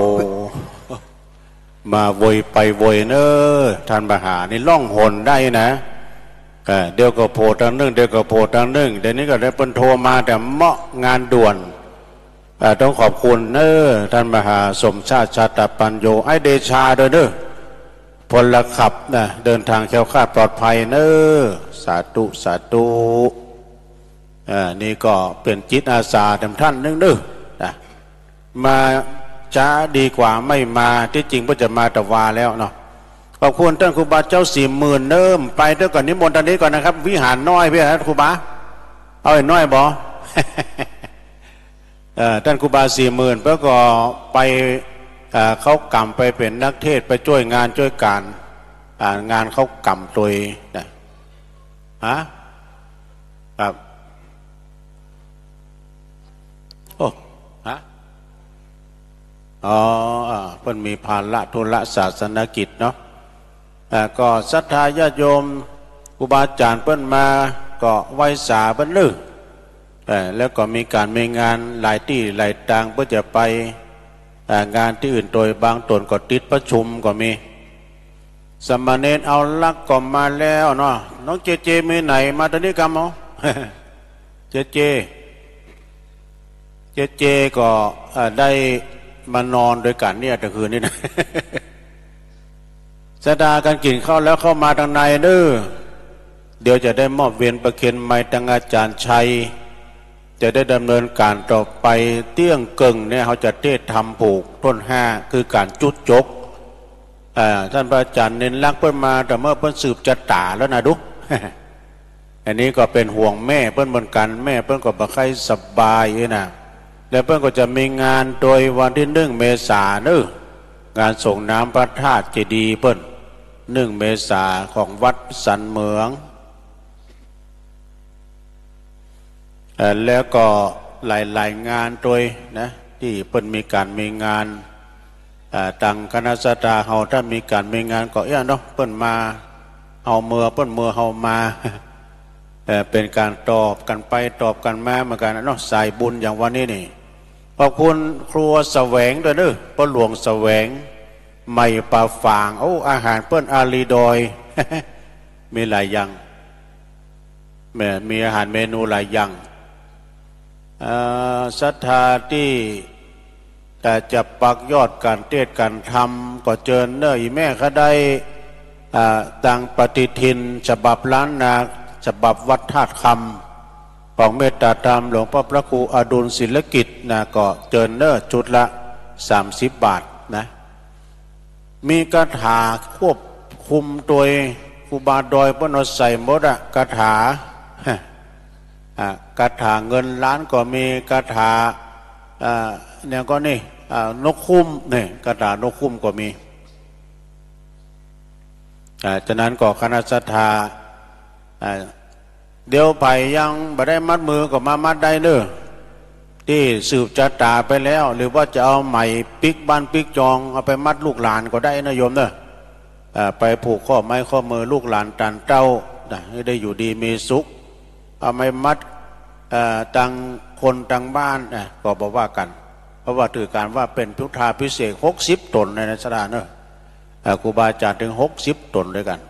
มาโวยไปโวยเนอะท่านมหานี่ล่องหนได้นะเดี๋ยวก็โผล่ทางนึงเดี๋ยวก็โผล่ทางนึงเดี๋ยวนี้ก็ได้เป็นโทรมาแต่เหมาะงานด่วนต้องขอบคุณเนอะท่านมหาสมชาติชาตปัญโยไอเดชาด้วยเนอะพลขับนะเดินทางแคล้วคลาดปลอดภัยเนอะสาธุสาธุอ่านี่ก็เป็นจิตอาสาแต่ท่านนึงเนอะนะมาช้าดีกว่าไม่มาที่จริงก็จะมาแต่วาแล้วเนาะขอบคุณท่านครูบาเจ้าสี่หมื่นเนิ่มไปเท่าก่อนนิมนต์ตอนนี้ก่อนนะครับวิหารน้อยพี่ท่านครูบาเอาไอ้น้อยบอ ท่านครูบาสี่หมื่นเพื่อก็ไปเขากำไปเป็นนักเทศไปช่วยงานช่วยการงานเขากำตัวนะฮะครับโอ้ฮะอ๋อเพิ่นมีภาระธุระศาสนกิจเนาะก็ศรัทธาญาติโยมครูบาอาจารย์เพิ่นมาก็ไหว้สาเพิ่นนึแล้วก็มีการมีงานหลายที่หลายทางเพื่อจะไปงานที่อื่นโดยบางตนก็ติดประชุมก็มีสมณเณรเอาลักก็มาแล้วเนาะน้องเจเจมีไหนมาตอนนี้กันมั้ง เจเจเจเจก็ได้มานอนด้วยกันเนี่ยแต่คืนนี้นะ สดากันกินข้าวแล้วเข้ามาทางในเด้อเดี๋ยวจะได้มอบเวียนประเคนไม้ทางอาจารย์ชัยจะได้ดำเนินการต่อไปเตี้ยงเกิงเนี่ยเขาจะเทศทำผูกต้นห้าคือการจุดจกท่านพระอาจารย์เน้นรักเพิ่นมาแต่เมื่อเพิ่นสืบจัตตาแล้วนะดุ อันนี้ก็เป็นห่วงแม่เพิ่นเหมือนกันแม่เพิ่นก็บ่ค่อยสบายนะแล้วเพิ่นก็จะมีงานโดยวันที่หนึ่งเมษายนเด้องานส่งน้ำพระธาตุเจดีย์เพิ่นหนึ่งเมษายนของวัดสันเหมืองแล้วก็หลายๆงานโดยนะที่เพิ่นมีการมีงานต่างคณะสัตยาเฮาถ้ามีการมีงานก็เอ้ยเนาะเพิ่นมาเฮาเมื่อเพิ่นเมื่อเฮามาเป็นการตอบกันไปตอบกันมาเหมือนกันเนาะสายบุญอย่างวันนี้นี่ขอบคุณครัวแสวงด้วยเด้อพ่อหลวงแสวงใหม่ปลาฝางโอ้อาหารเปิ้นอาลีดอย มีหลายอย่างแม่มีอาหารเมนูหลายอย่างศรัทธาที่แต่จะปักยอดการเทศการทำก็เจิญเนออีแม่ก็ได้ต่างปฏิทินฉบับล้านนาฉบับวัดธาตุคำของเมตตาธรรมหลวงพ่อพระครูอดุลศิลกิจนะก็เจิญเนอจุดละสามสิบบาทนะมีคาถาควบคุมโดยครูบาดอยพนใส่หมดอะคาถาคาถาเงินล้านก็มีคาถาเนี่ยก็นี่นกคุ้มนี่คาถานกคุ้มก็มีฉะนั้นก็คณะศรัทธาเดี๋ยวไผ่ยังบ่ได้มัดมือก็มามัดได้เด้อที่สืบจัตตาไปแล้วหรือว่าจะเอาใหม่ปิกบ้านปิกจองเอาไปมัดลูกหลานก็ได้นะโยมเด้อไปผูกข้อไม้ข้อมือลูกหลานตันเต้าให้ได้อยู่ดีมีสุขเอาไม่มัดตังคนตังบ้านก็บอกว่ากันเพราะว่าถือการว่าเป็นพุทธาพิเศษหกสิบตนในนักสดาเนอะครูบาอาจารย์ถึงหกสิบตนด้วยกัน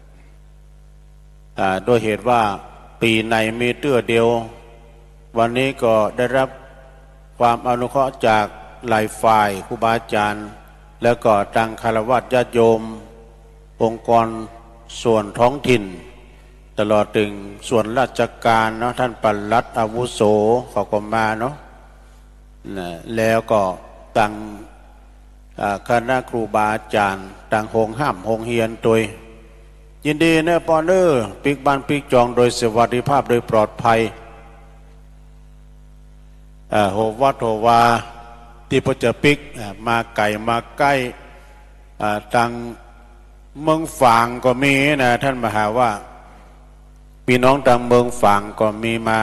โดยเหตุว่าปีในมีเตื้อเดียววันนี้ก็ได้รับความอนุเคราะห์จากหลายฝ่ายครูบาอาจารย์แล้วก็ทางคารวะญาติโยมองค์กรส่วนท้องถิ่นตลอดถึงส่วนราชการเนาะท่านปลัดอาวุโสเขาก็มาเนาะแล้วก็ตั้งคณะครูบาอาจารย์ต่างโฮงห้ามโฮงเฮียนโดยยินดีเนอปอนเนอร์ปิกบ้านปิกจองโดยสวัสดิภาพโดยปลอดภัยโหวัดโหวาที่พจะปิกมาไก่มาใกล้ตังเมืองฝางก็มีนะท่านมหาว่าพี่น้องตังเมืองฝางก็มีมา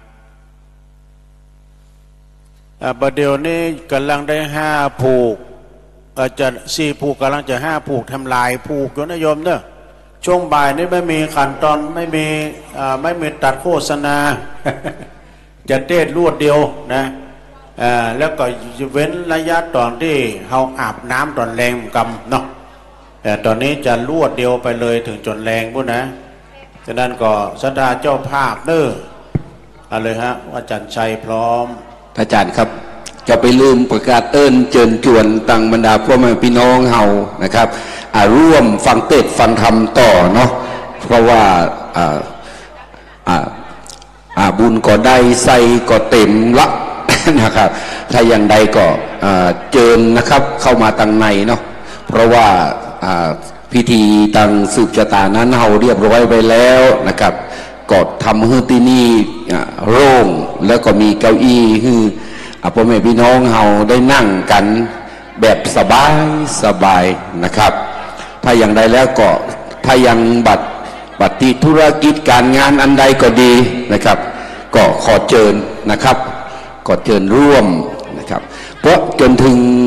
ประเดี๋ยวนี้กำลังได้ห้าผูกจะสี่ผูกกำลังจะห้าผูกทำลายผูกอยู่นะโยมเนอะช่วงบ่ายนี้ไม่มีขั้นตอนไม่มีไม่มีตัดโฆษณา จะเทศรวดเดียวนะแล้วก็เว้นระยะตอนที่เราอาบน้ำตอนแรงกำเนาะแต่ตอนนี้จะรวดเดียวไปเลยถึงจนแรงพุ่นนะฉะนั้นก็ศรัทธาเจ้าภาพเด้อเอาเลยฮะว่าจันชัยพร้อมอาจารย์ครับจะไปลืมประกาศเอิ้นเจิญจวนตังบรรดาพ่อแม่พี่น้องเฮานะครับร่วมฟังเทศน์ฟังธรรมต่อเนาะเพราะว่าบุญก็ได้ใส่ก็เต็มละนะครับถ้าอย่างใดก็เจิญนะครับเข้ามาตังในเนาะเพราะว่าพิธีตังสืบชะตานั้นเฮาเรียบร้อยไปแล้วนะครับก็ทำให้ที่นี่โล่งแล้วก็มีเก้าอี้ให้พ่อแม่พี่น้องเฮาได้นั่งกันแบบสบายสบายนะครับถ้าอย่างใดแล้วก็ถ้ายังบัตรปฏิธุรกิจการงานอันใดก็ดีนะครับก็ขอเชิญนะครับก็เชิญร่วมนะครับเพราะจนถึง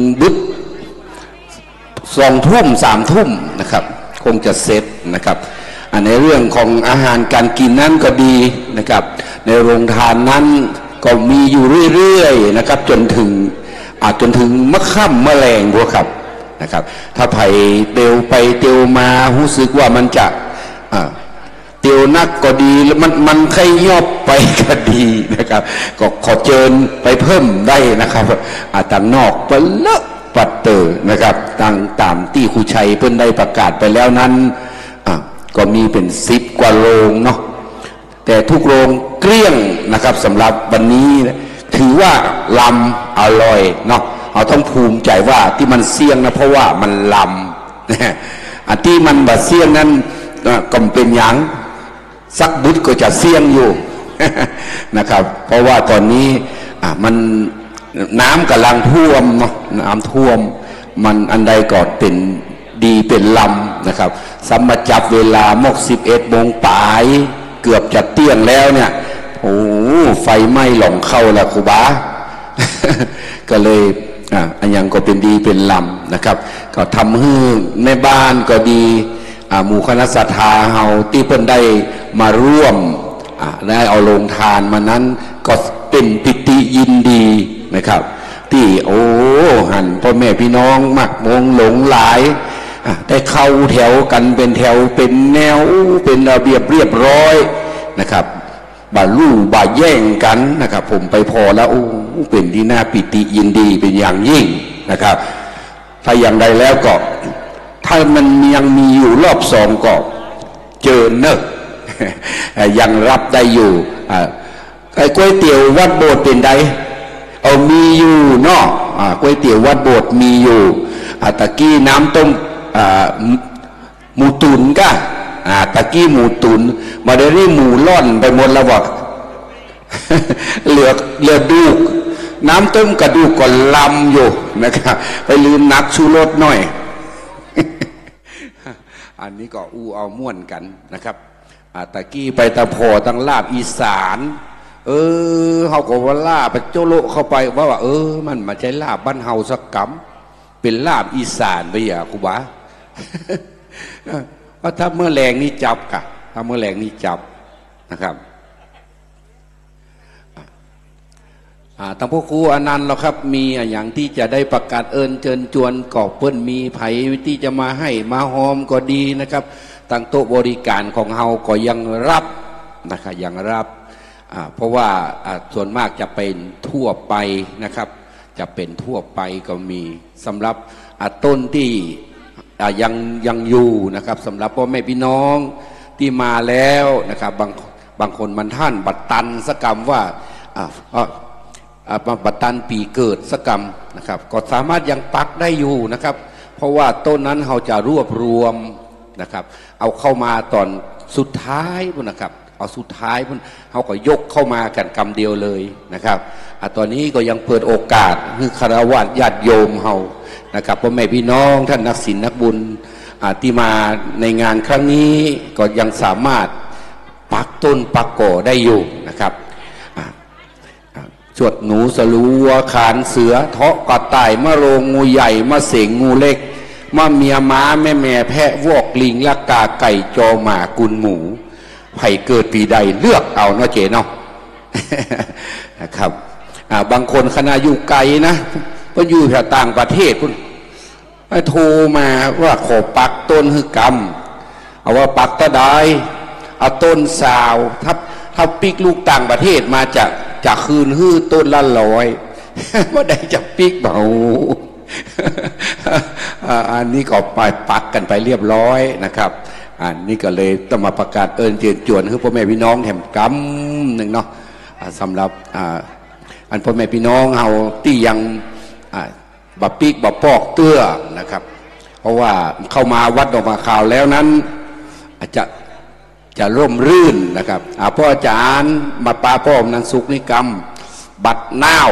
บึกสองทุ่มสามทุ่มนะครับคงจะเสร็จนะครับอันในเรื่องของอาหารการกินนั้นก็ดีนะครับในโรงทานนั้นก็มีอยู่เรื่อยๆนะครับจนถึงอาจจนถึงมะค่ำมะแรงพวกครับนะครับถ้าไผ่เตียวไปเตียวมารู้สึกว่ามันจะเตียวนักก็ดีแล้วมันมันใครยอบไปก็ดีนะครับก็ขอเชิญไปเพิ่มได้นะครับอาต่างนอกไปเลอะปัดเตอร์นะครับต่างตามที่ครูชัยเพิ่นได้ประกาศไปแล้วนั้นก็มีเป็นสิบกว่าโรงเนาะแต่ทุกโรงเกลี้ยงนะครับสำหรับวันนี้ถือว่าลำอร่อยเนาะเราต้องภูมิใจว่าที่มันเสี่ยงนะเพราะว่ามันลำอันที่มันบาเสี่ยงนั้นก็เป็นอย่างสักบุตรก็จะเสี่ยงอยู่นะครับเพราะว่าตอนนี้มันน้ำกำลังท่วมเนาะน้ำท่วมมันอันใดก็เป็นดีเป็นลำนะครับสำมาจับเวลามกสิบเอ็ดโมงปลายเกือบจะเตี้ยงแล้วเนี่ยโอ้ไฟไหม้หลงเข้าแล้วครูบา ก็เลยอ่ะอันยังก็เป็นดีเป็นลำนะครับก็ทำให้ในบ้านก็ดีอ่าหมู่คณะศรัทธาเฮาที่เพิ่นได้มาร่วมอ่าได้เอาลงทานมานั้นก็เป็นปิติยินดีนะครับที่โอ้หันพ่อแม่พี่น้องมักมงหลงหลายได้เข้าแถวกันเป็นแถวเป็นแนวเป็นระเบียบเรียบร้อยนะครับบ่าลู่บ่าแย่งกันนะครับผมไปพอแล้วโอ้เป็นที่น่าปิติยินดีเป็นอย่างยิ่งนะครับถ้าอย่างใดแล้วก็ถ้ามันยังมีอยู่รอบสองก็เจอเนอะยังรับได้อยู่ไอ้ก๋วยเตี๋ยววัดโบสถ์เป็นใดเอามีอยู่เนาะก๋วยเตี๋ยววัดโบสถ์มีอยู่ตะกี้น้ำต้มหมูตุนก็ตะกี้หมูตุนมาได้รีหมูล่อนไปหมดแล้ววะ เหลือเหลือดูกน้ำต้มกระดูกก็ลำอยู่นะครับไปลืมนักชูรสหน่อย อันนี้ก็อู้เอาม่วนกันนะครับตะกี้ไปตะโพตั้งลาบอีสานเออเขาก็ว่าลาบไปโจโลเข้าไปว่าว่าเออมันมาใช้ลาบบ้านเฮาสักกำเป็นลาบอีสานไปอย่าครูบาว่าถ้าเมื่อแรงนี่จับกะถ้าเมื่อแรงนี่จับนะครับตั้งพวกครูอนันต์เราครับมีอย่างที่จะได้ประกาศเอิญเชิญจวนกอบเปิ้นมีไผ่ที่จะมาให้มาหอมก็ดีนะครับตั้งโต๊ะบริการของเฮาก็ยังรับนะครับยังรับเพราะว่าส่วนมากจะเป็นทั่วไปนะครับจะเป็นทั่วไปก็มีสำหรับต้นที่ยังยังอยู่นะครับสำหรับพ่อแม่พี่น้องที่มาแล้วนะครับบางบางคนมันท่านบัตรตันสกรรมว่าบัตรตันปีเกิดสกรรมนะครับก็สามารถยังปักได้อยู่นะครับเพราะว่าต้นนั้นเราจะรวบรวมนะครับเอาเข้ามาตอนสุดท้ายพุ่นนะครับเอาสุดท้ายพุ่นเขาก็ยกเข้ามากันกำเดียวเลยนะครับตอนนี้ก็ยังเปิดโอกาสให้คารวะญาติโยมเฮานะครับพ่อแม่พี่น้องท่านนักศีลนักบุญที่มาในงานครั้งนี้ก็ยังสามารถปักต้นปักก่อได้อยู่นะครับจวดหนูสลูวัวขานเสือเทาะกระต่ายมะโรงงูใหญ่มะเสงงูเล็กมะเมียม้าแม่แม่แพะวอกลิงละกาไก่จอหมากุนหมูไผ่เกิดปีใดเลือกเอาเนาะเจเนาะ นะครับบางคนคณะอยู่ไกลนะก็อยู่แถวต่างประเทศพุ่นโทรมาว่าขอปักต้นคือกรรมเอาว่าปักตะไดเอาต้นสาวถ้าถ้าปิกลูกต่างประเทศมาจากจากคืนฮื้อต้นละร้อยว่าได้จะปิกเบา อันนี้ก็ไปปักกันไปเรียบร้อยนะครับอันนี้ก็เลยต้องมาประกาศเอิญเจียนจวนให้พ่อแม่พี่น้องแถมกำหนึ่งเนาะสำหรับอันพ่อแม่พี่น้องเฮาที่ยังบับปีกบับปอกเตื้อนะครับเพราะว่าเข้ามาวัดดอกมาข่าวแล้วนั้นอาจจะจะร่มรื่นนะครับพ่ออาจารย์มาปาพ่อมนันสุกนิกรรมบัดน่าว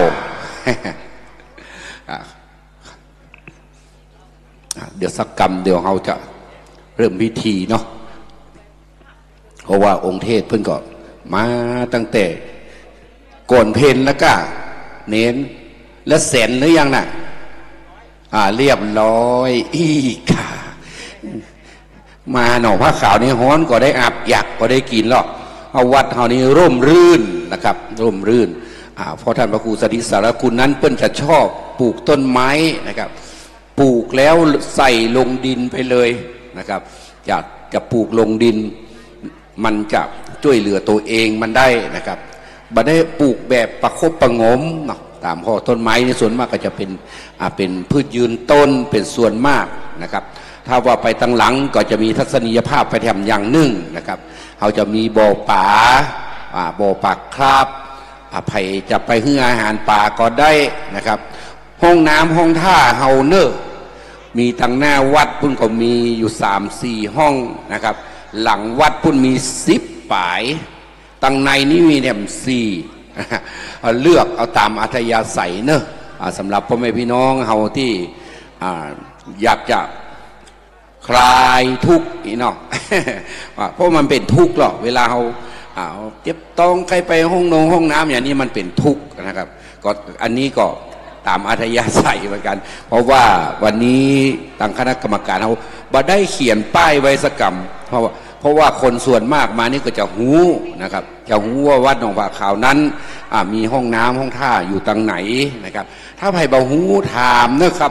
เดี๋ยวสักกรรมเดี๋ยวเราจะเริ่มพิธีเนาะเพราะว่าองค์เทศเพิ่นก็มาตั้งแต่ก่อนเพลแล้วก็เน้นและแสนหรือยังน่ะอ่าเรียบร้อยอีกค่ะมาหนองผ้าขาวนี่ฮ้อนก็ได้อาบอยากก็ได้กินหรอกเอาวัดเฮานี้ร่มรื่นนะครับร่มรื่นอ่าเพราะท่านพระครูสถิตสารคุณนั้นเปิ้นจะชอบปลูกต้นไม้นะครับปลูกแล้วใส่ลงดินไปเลยนะครับอยากจะปลูกลงดินมันจะช่วยเหลือตัวเองมันได้นะครับบ่ได้ปลูกแบบประคบประงมเนาะตามข้อต้นไม้ในส่วนมากก็จะเป็นอ่าเป็นพืชยืนต้นเป็นส่วนมากนะครับถ้าว่าไปตั้งหลังก็จะมีทัศนียภาพไปแถมอย่างหนึ่งนะครับเขาจะมีบ่อป่าบ่อปากคราบไผ่จะไปให้อาหารป่าก็ได้นะครับห้องน้ำห้องท่าเฮาเนอร์มีตั้งหน้าวัดพุ่นก็มีอยู่สามสี่ห้องนะครับหลังวัดพุ่นมีสิบป่ายตั้งในนี้มีเนี่ยสี่เลือกเอาตามอัธยาศัยเนอะสำหรับพ่อแม่พี่น้องเฮาที่อยากจะคลายทุกข์อีเนาะเพราะมันเป็นทุกข์หรอกเวลาเราเจ็บต้องใครไปห้องนงห้องน้ำอย่างนี้มันเป็นทุกข์นะครับก็อันนี้ก็ตามอัธยาศัยเหมือนกันเพราะว่าวันนี้ทางคณะกรรมการเขาบ่ได้เขียนป้ายไว้สักกรรมเพราะว่าเพราะว่าคนส่วนมากมานี่ก็จะหูนะครับจะหูว่าวัดหนองผาขาวนั้นมีห้องน้ำห้องท่าอยู่ตรงไหนนะครับถ้าใครบ่หูถามนะครับ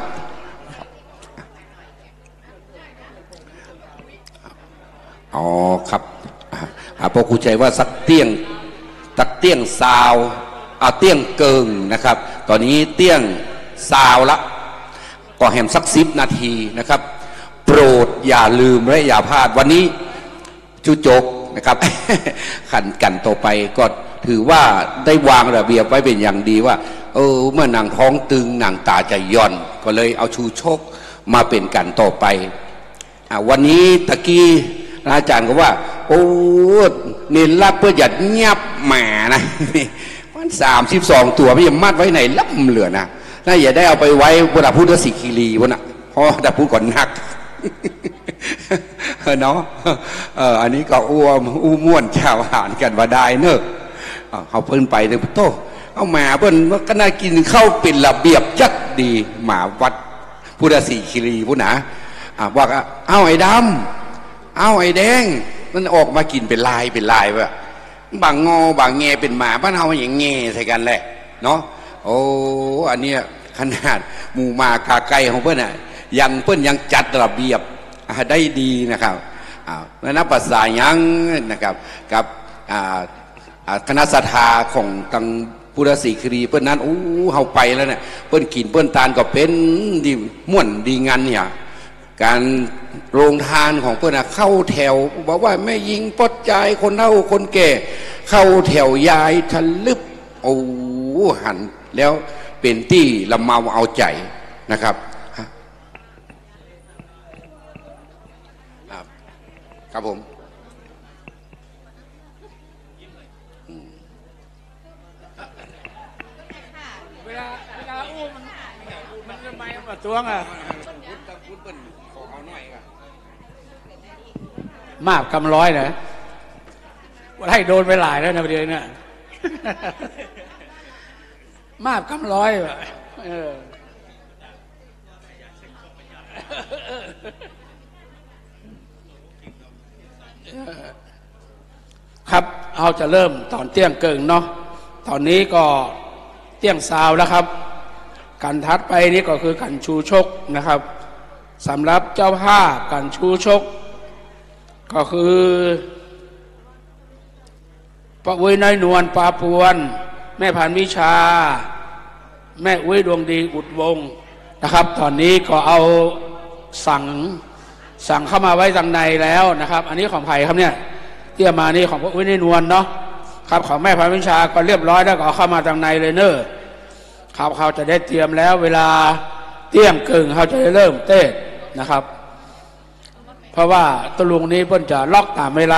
อ๋อครับพอครูใจว่าสักเตี้ยงตักเตี้ยงซาวเอาเตี้ยงเกิงนะครับตอนนี้เตี้ยงซาวละก็แหมสักสิบนาทีนะครับโปรดอย่าลืมและอย่าพลาดวันนี้จุจกนะครับขันกันต่อไปก็ถือว่าได้วางระเบียบไว้เป็นอย่างดีว่าเออเมื่อหนังท้องตึงหนังตาจะย่อนก็เลยเอาชูชกมาเป็นกันต่อไปวันนี้ตะกี้อาจารย์ก็ว่าโอ้เน้นรับเพื่อหยัดเงียบหมานะมันสามสิบสองตัวไม่ยังมัดไว้ไหนล่ำเหลือนะน่าอย่าได้เอาไปไว้บนพุทธสิกิรีวะนะเพราะแต่พูดก่อนนักเนาะเอออันนี้ก็อ้วมอู้ม่วนชาวหานกันว่าได้เนอะเขาเพิ่นไปเลยโตเอาหมาเพิ่นก็น่ากินเข้าเป็นระเบียบจัดดีหมาวัดพุทธสิกิรีพุ่นนะว่าเอาไอ้ดำเอาไอ้แดงมันออกมากินเป็นลายเป็นลายวะบางงอบางแงเป็นหมาบ้านเฮาอย่างแงใส่กันแหละเนาะโอ้อันเนี้ยขนาดหมู่หมากาไก่ของเพื่อนอ่ะยังเพื่อนยังจัดระเบียบได้ดีนะครับอ่าแล้วนับภาษายังนะครับกับอ่าคณะศรัทธาของตังพุทธศิคีเพื่อนนั้นโอ้เฮาไปแล้วเนี่ยเพื่อนกินเพื่อนทานก็เป็นดีม่วนดีงานเนี่ยการโรงทานของเพื่อนเข้าแถวบอกว่าแม่ยิงปดใจคนเฒ่าคนแก่เข้าแถวยายทะลึบโอ้หันแล้วเป็นที่ละเมาเอาใจนะครับครับผมเวลาเวลาอู้มันมันจะไม่มาตัวงอ่ะมากกำร้อยนะว่าให้โดนไปหลายแล้วนะประเดี๋ยวนี้มากกำร้อยเออครับเอาจะเริ่มตอนเตี้ยงเกิงเนาะตอนนี้ก็เตี้ยงซาวแล้วครับการทัดไปนี่ก็คือการชูชกนะครับสำหรับเจ้าภาพการชูชกก็คือป้าอุ้ยน้อยนวลปาปวนแม่พันวิชาแม่อุ้ยดวงดีอุดวงนะครับตอนนี้ก็เอาสั่งสั่งเข้ามาไว้ทางในแล้วนะครับอันนี้ของไผ่ครับเนี่ยเที่ยมานี่ของป้าอุ้ยน้อยนวลเนาะครับของแม่พันวิชาก็เรียบร้อยแล้วก็เอาเข้ามาทางในเลยเนอะครับเขาจะได้เตรียมแล้วเวลาเตี้ยงกึ่งเขาจะได้เริ่มเต้นนะครับเพราะว่าตะลุงนี้เพิ่นจะล็อกตามเวลา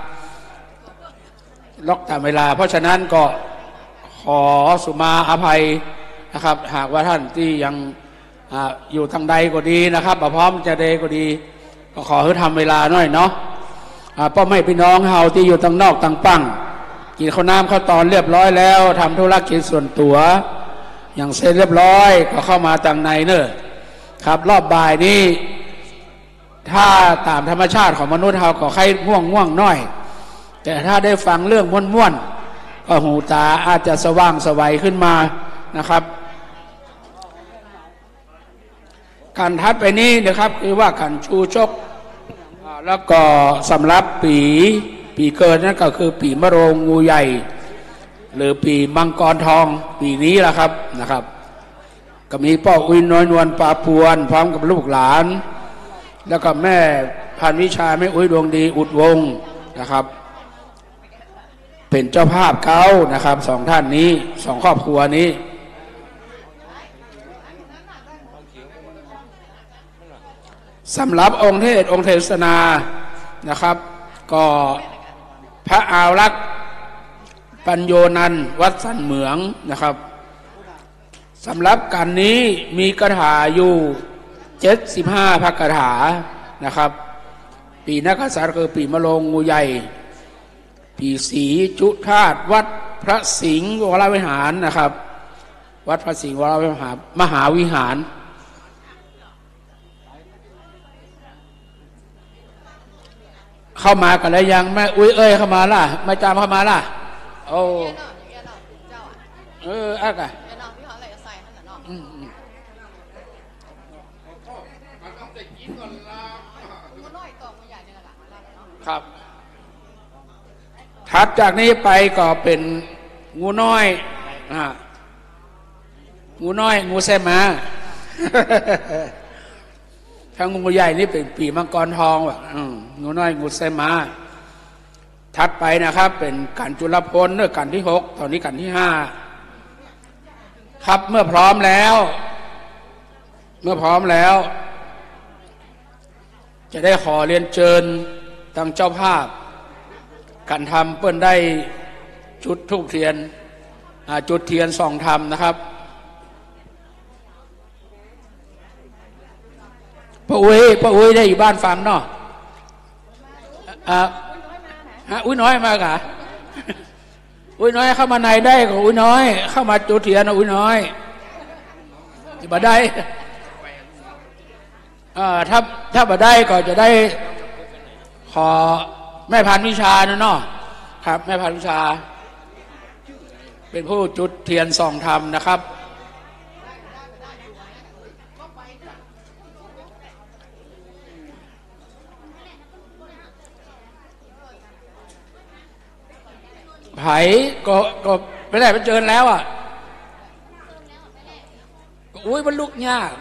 ล็อกตามเวลาเพราะฉะนั้นก็ขอสุมาอภัยนะครับหากว่าท่านที่ยังออยู่ทางใดก็ดีนะครับพร้อมจะเดก็ดีก็ขอให้ทำเวลาหน่อยเนาะป้าไม่พี่น้องเฮาที่อยู่ทางนอกทางปังกินข้าวน้ำข้าวตอนเรียบร้อยแล้วทำธุรกิจส่วนตัวอย่างเสร็จเรียบร้อยก็เข้ามาทางในเนอะครับรอบบ่ายนี้ถ้าตามธรรมชาติของมนุษย์เราก็ใครง่วงง่วงน้อยแต่ถ้าได้ฟังเรื่องม่วนๆก็หูตาอาจจะสว่างสวัยขึ้นมานะครับการทัดไปนี้นะครับคือว่าการชูชกแล้วก็สำหรับปีปีเกิดนั่นก็คือปีมะโรงงูใหญ่หรือปีมังกรทองปีนี้แหละครับนะครับก็มีพ่ออุ้ยน้อยนวลปาปวนพร้อมกับลูกหลานแล้วก็แม่พันวิชาแม่อุ้ยดวงดีอุดวงนะครับเป็นเจ้าภาพเขานะครับสองท่านนี้สองครอบครัวนี้สำหรับองค์เทศองค์เทศนานะครับก็พระอาวรักษ์ปัญโยนันท์วัดสันเหมืองนะครับสำหรับการนี้มีคาถาอยู่เจ็ดสิบห้าพระคาถานะครับปีนักษัตริย์คือปีมะโรงงูใหญ่ปีสีจุธาตุวัดพระสิงห์วรวิหารนะครับวัดพระสิงห์วรวิหารมหาวิหารเข้ามากันแล้วยังแม่อุ้ยเอ้ยเข้ามาล่ะแม่จามเข้ามาล่ะโอ้เอออ่ะกะครับถัดจากนี้ไปก็เป็นงูน้อยอ่างูน้อยงูแซมาถ้างูใหญ่นี่เป็นปีมังกรทองว่ะงูน้อยงูแซมาถัดไปนะครับเป็นกันจุลพลเนื้อกันที่หกตอนนี้กันที่ห้าครับเมื่อพร้อมแล้ว เมื่อพร้อมแล้ว จะได้ขอเรียนเชิญทางเจ้าภาพการทำเปิ้นได้จุดธูปเทียนจุดเทียนส่องธรรมนะครับป้าอุ้ยป้าอุ้ยได้อยู่บ้านฟังเนาะอ่าอุ้ยน้อยมากะอุ้ยน้อยเข้ามาในได้ก็อุ้ยน้อยเข้ามาจุดเทียนนะอุ้ยน้อยจะมาได้อ่าถ้าถ้ามาได้ก็จะได้ขอแม่พันวิชานะเนาะครับแม่พันวิชาเป็นผู้จุดเทียนส่องธรรมนะครับไผ่ก็ก็ไม่ได้ไปเจอแล้วอ่ะอุ้ยมันลุกยาก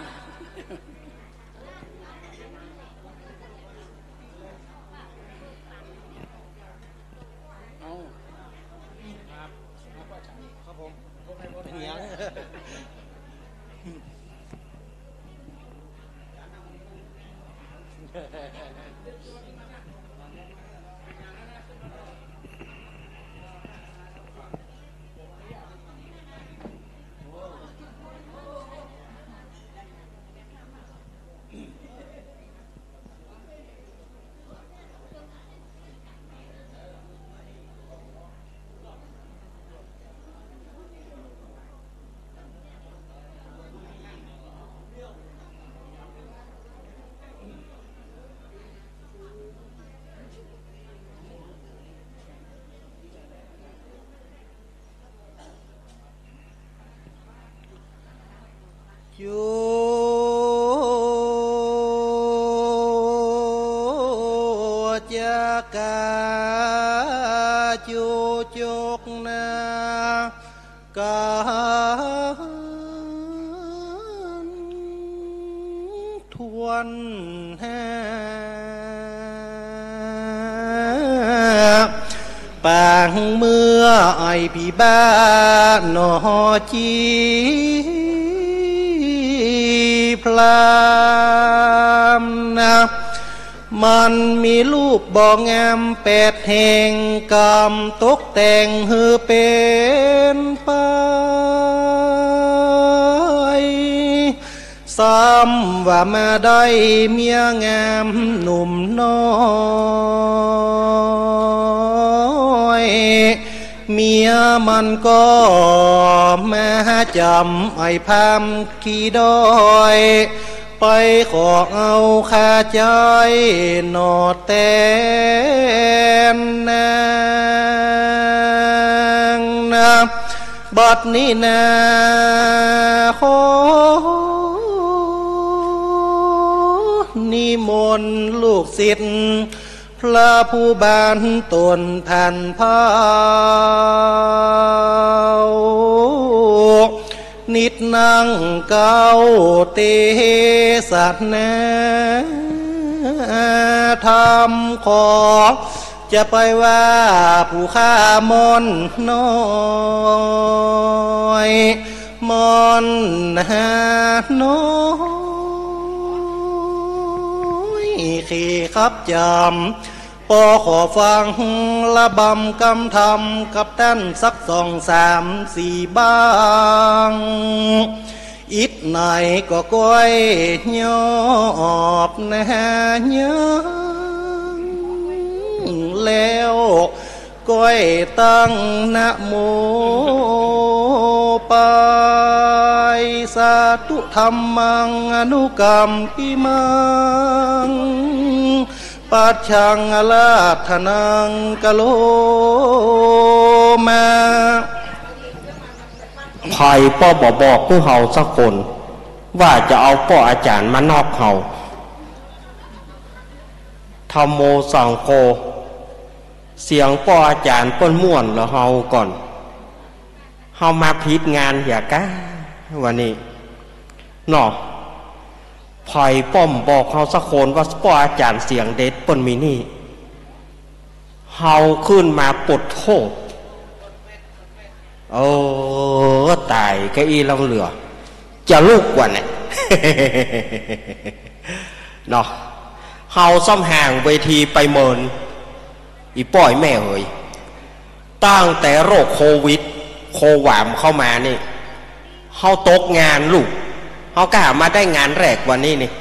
จูจักาจูจุกนากานทวนแห่ปางเมื่อไอพี่บ้านนอจีพรามนะมันมีรูปบ่องามแปดแห่งกรรมตกแต่งเฮือเป็นไปซ้ำว่ามาได้เมียงามหนุ่มน้อยเมียมันก็มาจำไอ้พามขี้ดอยไปไปขอเอาข้าใจหนอแตนนางนะบัดนี้นาขอนิมนต์ลูกศิษย์พระผู้บานตนผ่านเผานิดนั่งเก้าเตสัตนาธรรมขอจะไปว่าผู้ข้ามนน้อยมนหาน้อยขี่ขับจำปอขอฟังระบำกำทำกับท่านสักสองสามสี่บ้างอิดไหนก็ก้อยยอบนะเยอะแล้วก้อยตั้งนะโมไปสาธุธรรมังอนุกรรมปิมังปัจฉังอลาธนังกะโลมาไผ่ป้อบอกบอกผู้เฮาสักคนว่าจะเอาป้ออาจารย์มานอกเฮาธรรมโมสังโฆเสียงป้ออาจารย์ป้นม่วนแล้วเฮาก่อนเฮามาผิดงานอย่ากะวันนี้เนาะไผ่ป้อมบอกเฮาสักคนว่าป้ออาจารย์เสียงเด็ดป้นมีนี่เฮาขึ้นมาปลดโทษโอ้ตายก็อีลองเหลือจะลูกกว่าเนี่ยเนาะเฮาซ่อมห่างเวทีไปเมินอีป้อยแม่เอ๋ยตั้งแต่โรคโควิดโความเข้ามานี่เฮาตกงานลูกเฮากล้ามาได้งานแรกวันนี้นี่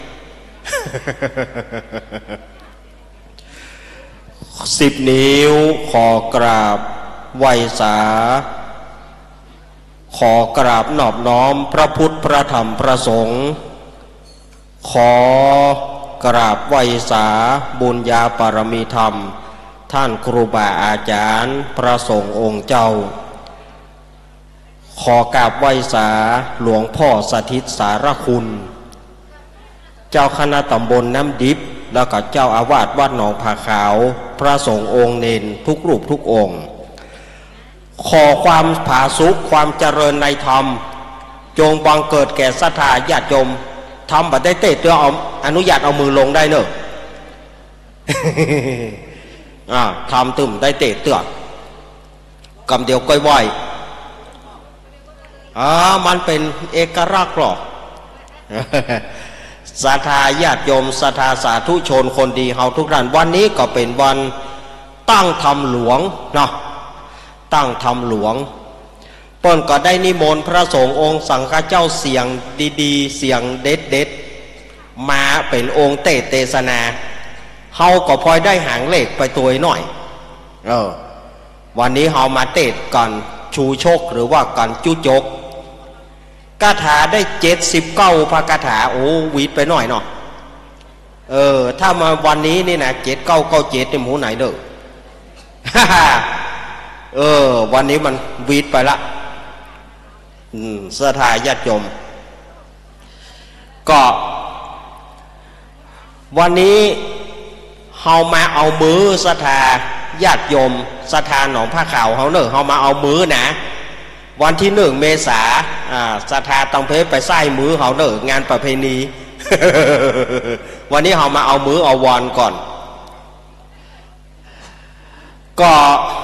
สิบนิ้วขอกราบไหว้สาขอกราบนอบน้อมพระพุทธพระธรรมพระสงฆ์ขอกราบไหว้สาบุญญาปารมีธรรมท่านครูบาอาจารย์พระสงฆ์องค์เจ้าขอกราบไหว้สาหลวงพ่อสถิตสารคุณเจ้าคณะตำบลน้ำดิบแล้วก็เจ้าอาวาสวัดหนองผาขาวพระสงฆ์องค์เนนทุกรูปทุกองค์ขอความผาสุกความเจริญในธรรมจงบังเกิดแก่ศรัทธาญาติโยมทำบัดได้เตะเตือเอาอนุญาตเอามือลงได้เนอะ อ่าทำตึมได้เตะเตือกำเดียวก้อยไหวอ่ามันเป็นเอกลักษณ์หรอก ศรัทธาญาติโยมศรัทธาสาธุชนคนดีเฮาทุกท่านวันนี้ก็เป็นวันตั้งธรรมหลวงเนาะตั้งธรรมหลวงเปิ้นก็ได้นิมนต์พระสงฆ์องค์สังฆเจ้าเสียงดีๆเสียงเด็ดๆมาเป็นองค์เตเตศนาเฮาก็พลอยได้หางเลขไปตัวหน่อยเออวันนี้เฮามาเตะกันชูโชคหรือว่ากันจุจกคาถาได้เจ็ดสิบเก้าพระคาถาโอ้วีดไปหน่อยเนาะเออถ้ามาวันนี้นี่นะเจ็ดเก้าเก้าเจ็ดในหมูไหนเด้อ เออวันนี้มันวีดไปละอืมศรัทธาญาติโยมก็วันนี้เฮามาเอามือศรัทธาญาติโยมศรัทธาหนองผ้าขาวเฮาเนอะเฮามาเอามือนะวันที่หนึ่งเมษาอ่าศรัทธาตังเพไปใส่มือเฮาเนอะงานประเพณี วันนี้เฮามาเอามือเอาวอนก่อนก็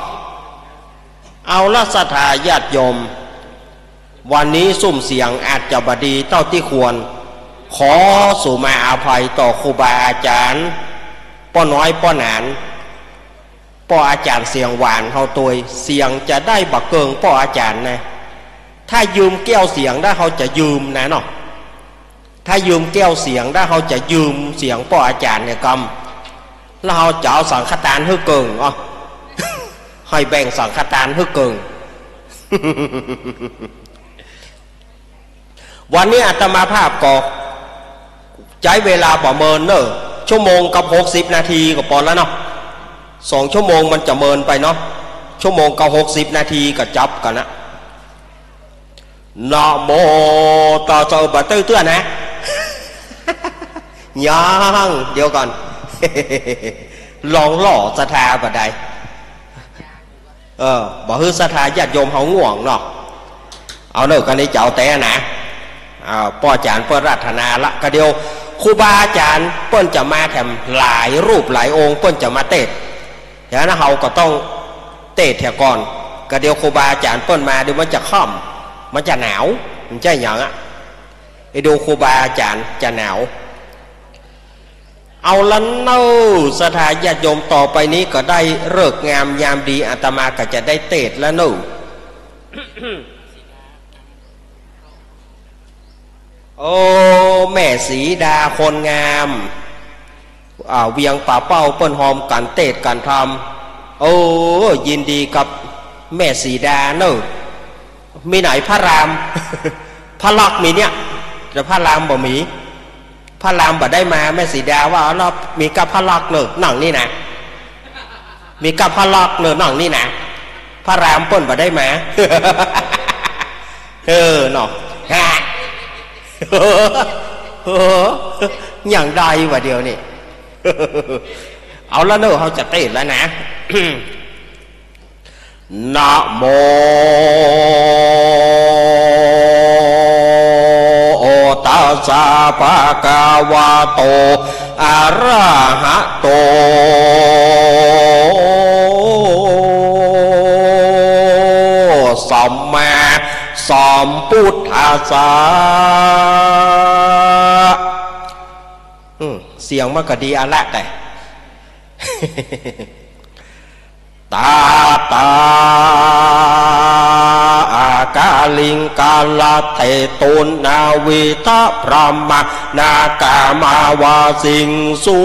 เอาละศรัทธาญาติโยมวันนี้สุ่มเสียงอาจจะบดีเท่าที่ควรขอสู่มาอาภัยต่อครูบาอาจารย์ป้อน้อยป้อหนานป้ออาจารย์เสียงหวานเขาตัวเสียงจะได้บักเกิงป้ออาจารย์นะถ้ายืมแก้วเสียงได้เขาจะยืมนะเนาะถ้ายืมแก้วเสียงได้เขาจะยืมเสียงป้ออาจารย์เนี่ยกำแล้วเขาจะเอาสังฆทานให้เกิงอ๋อให้แบ่งสังฆทานให้เกิง วันนี้อาตมาภาพก็ใช้เวลาประเมินเนอะชั่วโมงกับหกสิบนาทีก็พอแล้วเนาะสองชั่วโมงมันจะเมินไปเนาะชั่วโมงกับหกสิบนาทีก็จับกันนะนะโมต่อเจ้าบัตรตื้อนะยังเดี๋ยวก่อนลองหล่อศรัทธาบัดใดเออบอกคือศรัทธาญาติโยมเขาง่วงเนาะเอาเนอะกันนี้เจ้าแต่นะอ่าป้อจานเปิ้นรัตนาละก็เดียวครูบาอาจารย์เปิ้นจะมาแถมหลายรูปหลายองค์เปิ้นจะมาเตะอย่างนั้นเราก็ต้องเตะแถวก่อนก็เดียวครูบาอาจารย์เปิ้นมาเดี๋ยวมันจะค่ำมันจะหนาวมันจะอย่างอ่ะไอ้ดูครูบาอาจารย์จะหนาวเอาละเนาสถานญาติโยมต่อไปนี้ก็ได้เลิกงามยามดีอาตมาก็จะได้เตะแล้วเนาโอ้แม่สีดาคนงามอ่าเวียงป่าเป้าเปิ้นหอมกันเตะกันทำโอ้ยินดีกับแม่สีดาเนามีไหนพระรามพระลักษมีเนี่ยแต่พระรามบ่มีพระรามบ่ได้มาแม่สีดาว่าเรามีกับพระลักษเนอะหนังนี่นะมีกับพระลักษเนอะหนังนี่นะพระรามเปิ้นบ่ได้มาเออเนาะฮะอย่างใดวะเดียวนี่เอาละเนอะเขาจะเต้นแล้วนะนะโมตัสสะภะคะวะโตอะระหะโตสัมมาสัมพุทธัสสะเสียงมันก็ดีอะละแต่ตาตาอากาลิงกาลเทตุนนาวิทะพรหมนากามาวาสิงสู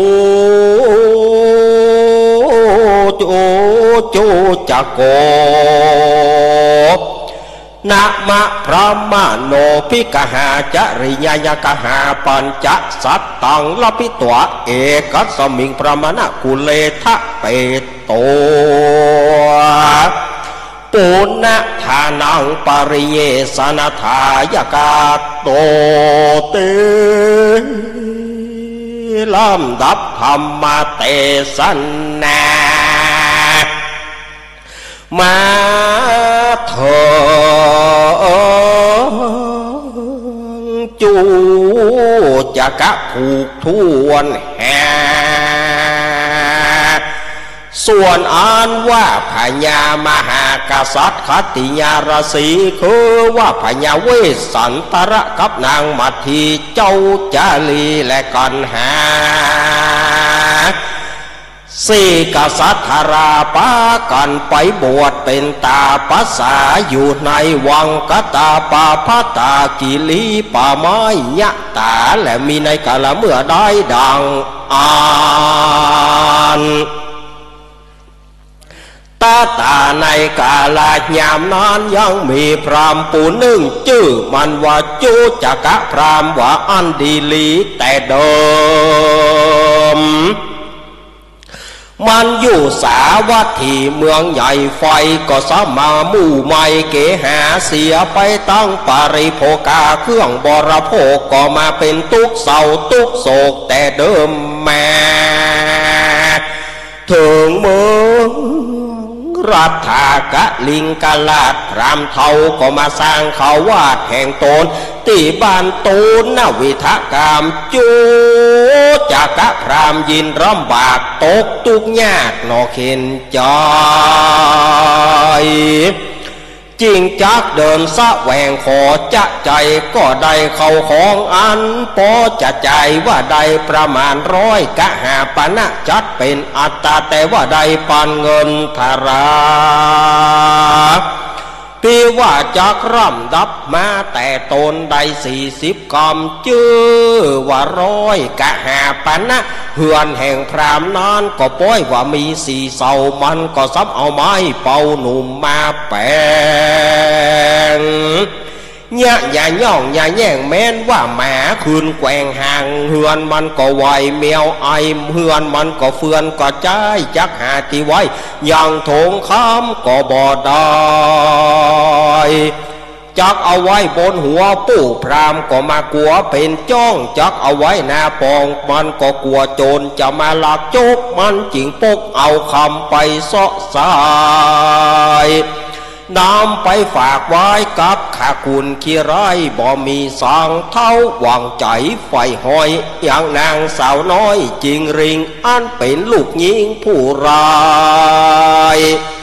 จูจูจักโกนะมะพระมโนภิกหาจริยายกหาปัญจสัตตังลพิตัวเอกัสมิงพระมณกุเลทะเปโตปุณณทานังปริเยสนทายกาโตเตลำดับธรรมเตสนามาเถจูจักะผูกทวนแห่ส่วนอ่านว่าพญามหากษัตริย์คติยารสีคือว่าพญาเวสสันตระกับนางมัทธีเจ้าจาลีและกันหาสี่กษัตริย์ธาราปากันไปบวชเป็นตาปัสสาอยู่ในวังกตาปาพตากิลีป่าไม้ยะตาและมีในกาลเมื่อได้ดังอ่านตาตาในกาลายามนั้นยังมีพรามปูหนึ่งชื่อมันว่าจูจักะพรามว่าอันดีลีแต่เดิมมันอยู่สาวัตถีเมืองใหญ่ไฟก็สมาหมู่ไม่เกหาเสียไปตั้งปาริโภคาเครื่องบริโภคก็มาเป็นทุกเศร้าทุกโศกแต่เดิมแม่ถึงเมืองรัฐากะลิงกาลาดพรามเทาก็มาสร้างเขาวาดแห่งตนที่บ้านตูนนวิทกามจูจักะพรามยินร่ำบากตกทุกข์ยากนอเข็นใจจริงจักเดินสะแหวงขอจะใจก็ได้เข้าของอันพอจะใจว่าได้ประมาณร้อยกะหาปณะจัดเป็นอัตตาแต่ว่าได้ปันเงินธาราพี่ว่าจักร่ำดับมาแต่ตนได้สี่สิบกำชื่อว่าร้อยกะหาปณะเฮือนแห่งพรามนั้นก็ป้อยว่ามีสี่เสามันก็ซับเอาไม้เป่าหนุ่มมาแปลงยะอย่าย่องอย่าแย่งแม้นว่าหมาคืนแกว่งห่างเฮือนมันก็ไวแมวไอเฮือนมันก็เฟือนก็ใจจักหาที่ไว้อย่างโถงค้ำก็บ่ได้จักเอาไว้บนหัวปู่พรามก็มากลัวเป็นจ้องจักเอาไว้หน้าปองมันก็กลัวโจรจะมาลักโจกมันจิงปกเอาคำไปเสาะสายนำไปฝากไว้กับข้าคุณขี้ไรบ่มีสางเท่าหวังใจไฟหอยอย่างนางสาวน้อยจริงริงอันเป็นลูกยิงผู้ร้าย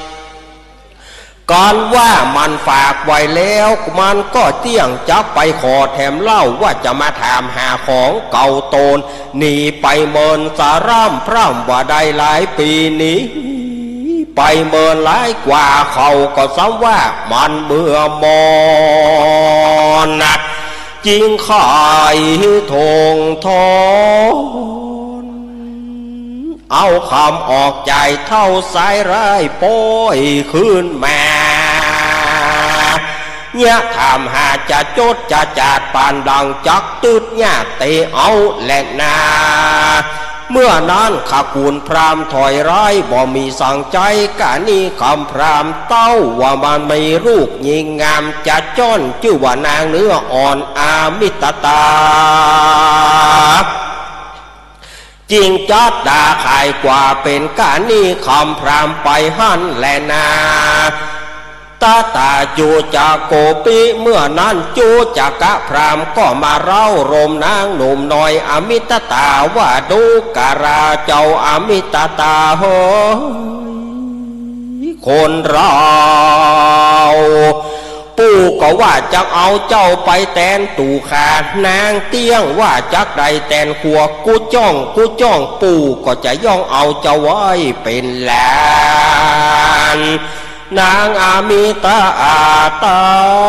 ก่อนว่ามันฝากไว้แล้วมันก็เตี้ยงจับไปขอแถมเล่าว่าจะมาถามหาของเก่าโตนหนีไปเมินสาร่ำพร่ำว่าได้หลายปีนี้ไปเมินหลายกว่าเขาก็ซ้ำว่ามันเบื่อมอนนักจริงขายทงทอนเอาคำออกใจเท่าสายร้ายโป้ยขึ้นมาเนี่ยทำหาจะจดจะจัดปานดังจักตืดเนี่ยเตะเอาแหลกนาเมื่อนั้นข้าคุณพรามถอยร้ายบ่มีสั่งใจกะนี่คำพรามเต้าว่ามันไม่รูปยิงงามจะจ้อนชื่อว่านางเนื้ออ่อนอามิตตาจริงจัดดาขายกว่าเป็นกะนี่คำพรามไปหันแลนาตาตาจูจากโกปิเมื่อนั้นจูจากกะพรามก็มาเล่ารมนางหนุ่มน้อยอมิตตาว่าดูการาเจ้าอมิตตาเฮ้ยคนเราปู่ก็ว่าจะเอาเจ้าไปแตนตู่ขานางเตี้ยงว่าจักใดแตนขัวกูจ้องกูจ้องปู่ก็จะย่องเอาเจ้าไว้เป็นหลานนางอามิตาอาตา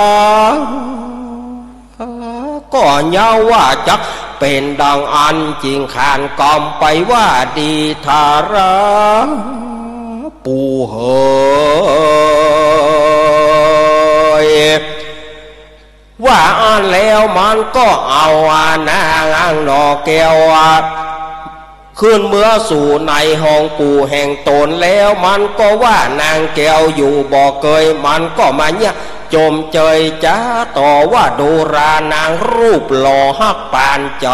ก็เย้าว่าจักเป็นดังอันจริงขานกอมไปว่าดีทาราปู่เฮยว่าอันแล้วมันก็เอาอานางนอแก้วขึ้นเมื่อสู่ในห้องปู่แห่งตนแล้วมันก็ว่านางแก้วอยู่บ่เกยมันก็มาเนี่ยจมเจยจ้าต่อว่าดูรานางรูปหล่อฮักปานใจ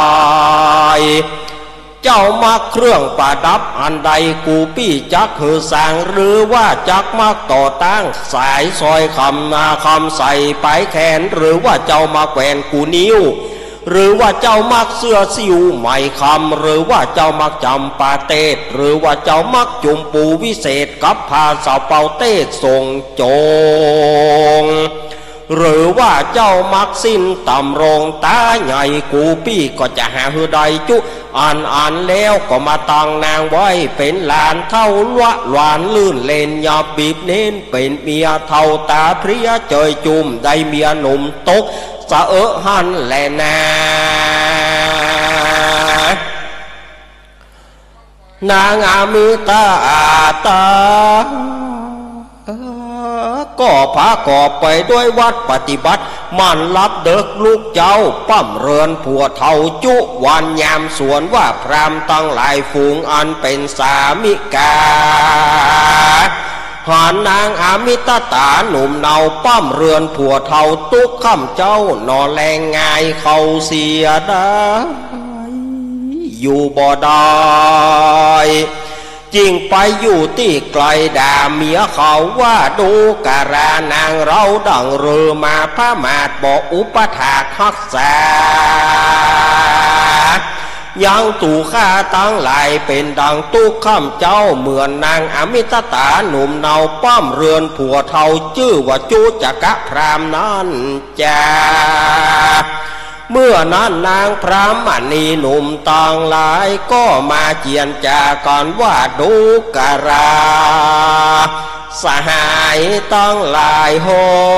เจ้ามักเครื่องประดับอันใดกูปี้จักคือสร้างหรือว่าจักมักต่อตั้งสายซอยคำนาคำใส่ไปแขนหรือว่าเจ้ามาแขวนกูนิ้วหรือว่าเจ้ามักเสื้อซิวใหม่คำหรือว่าเจ้ามักจำปาเตศหรือว่าเจ้ามักจุมปูวิเศษกับพาสาวเป่าเตศทรงโจงหรือว่าเจ้ามักสิ้นต่ำรงตาใหญ่กูปี้ก็จะหาหือใดจุอ่านอ่านแล้วก็มาตั้งนางไว้เป็นหลานเท่าละหวานลื่นเล่นยาบีบเน้นเป็นเมียเท่าตาเพรียเจยจุมได้เมียหนุ่มตกสะเอะหันแลนานางอามิตาอาตาก็พากอบไปด้วยวัดปฏิบัติมันรับเด็กลูกเจ้าปั้มเรือนผัวเท่าจุวันยามสวนว่าพรามตั้งหลายฝูงอันเป็นสามิกาหานนางอามิตตาหนุ่มเนาปั้มเรือนผัวเท่าตุกข้ามเจ้านอนแรงง่ายเขาเสียได้อยู่บ่ได้จริงไปอยู่ที่ไกลด่าเมียเขาว่าดูการานางเราดังเรือมาพระมาดบอกอุปถากรักษายังตู่ข้าตั้งหลายเป็นดังตุกข้ามเจ้าเหมือนนางอมิตตาหนุ่มเนาป้อมเรือนผัวเท่าชื่อว่าจูจักะพรามนั้นจ้าเมื่อนั้นนางพรามณีหนุ่มต่างหลายก็มาเจียนจาก่อนว่าดูการาสหายตั้งหลายโห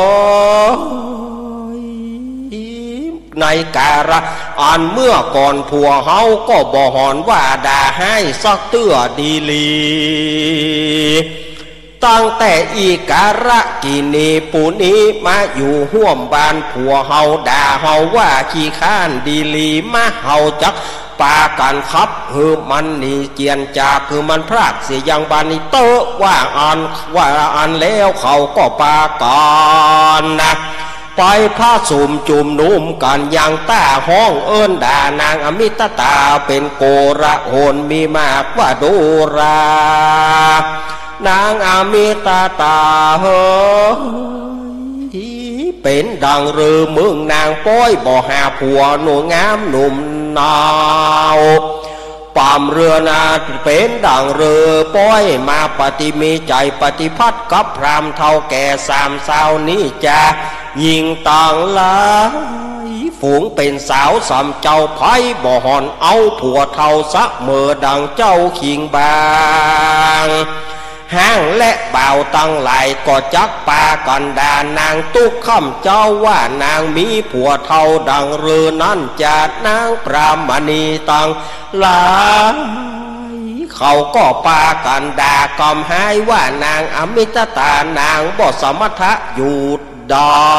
ในการะอันเมื่อก่อนผัวเฮาก็บ่หอนว่าด่าให้สักเตื้อดีลีตั้งแต่อีการะกินีปูนี้มาอยู่ห่วมบ้านผัวเฮาด่าเฮาว่าขี้ข้านดีลีมาเฮาจักปากันครับคือมันนี่เจียนจากคือมันพรากเสียอย่างบานนี้เตอะว่าอันว่าอันแล้วเขาก็ปากันนะไปพระสุมจุมนุ่มกันอย่างต้าห้องเอิ้นด่านางอมิตตาเป็นโกระโหนมีมากว่าดูรานางอมิตตาเฮ้ยเป็นดังเรือเมืองนางป้อยบ่หาผัวหนูงามหนุ่มนาวปามเรือนาเป็นดังเรือป้อยมาปฏิมีใจปฏิพัทธ์กับพรามเท่าแก่สามสาวนี้จะยิงต่างหลายฝูงเป็นสาวสามเจ้าไพ่บ่หอนเอาผัวเท่าสักเมื่อดังเจ้าขิงบางห้างและเบาตั้งหลายก็จักปากันดานางตุกข้ำเจ้าว่านางมีผัวเท่าดังเรือนั้นจัดนางปรามณีตังหลายเขาก็ปากันดากำหายว่านางอมิตตานางบ่สมถะอยู่ได้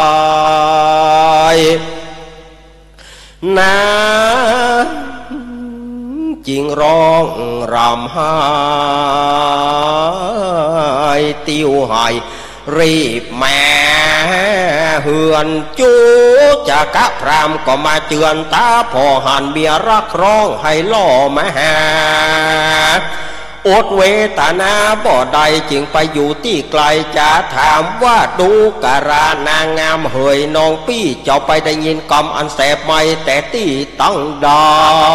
นางจิงร้องรำไห้ติ้วหายรีบแม่เฮือนจูจะกะพรามก็มาเจือนตาพอหันเบียรักร้องให้ล่อมาหาอดเวตนาบ่ใดจึงไปอยู่ที่ไกลจะถามว่าดูการานางงามเหยน้องปี้เจ้าไปได้ยินกำอันแสบไม่แต่ที่ตั้งได้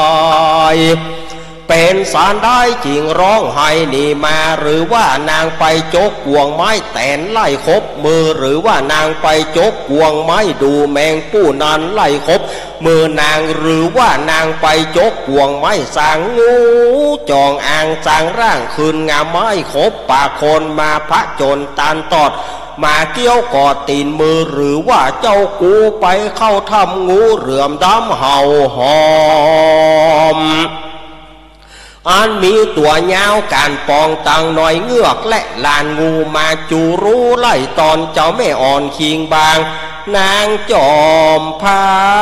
เป็นสารได้จริงร้องไห้นี่มาหรือว่านางไปจกกวงไม้แตนไล่คบมือหรือว่านางไปจกกวงไม้ดูแมงผู้นั้นไล่คบมือนางหรือว่านางไปจกกวงไม้สางงูจองอ่างสางร่างคืนงามไม้คบปากคนมาพระจนตานตอดมาเกี้ยวกอดตีนมือหรือว่าเจ้ากูไปเข้าทำงูเหลื่อมดำเห่าหอมอันมีตัวยาวการปองตังหน่อยเงือกและลานงูมาจูรู้ไล่ตอนเจ้าแม่อ่อนคิงบางนางจอมพา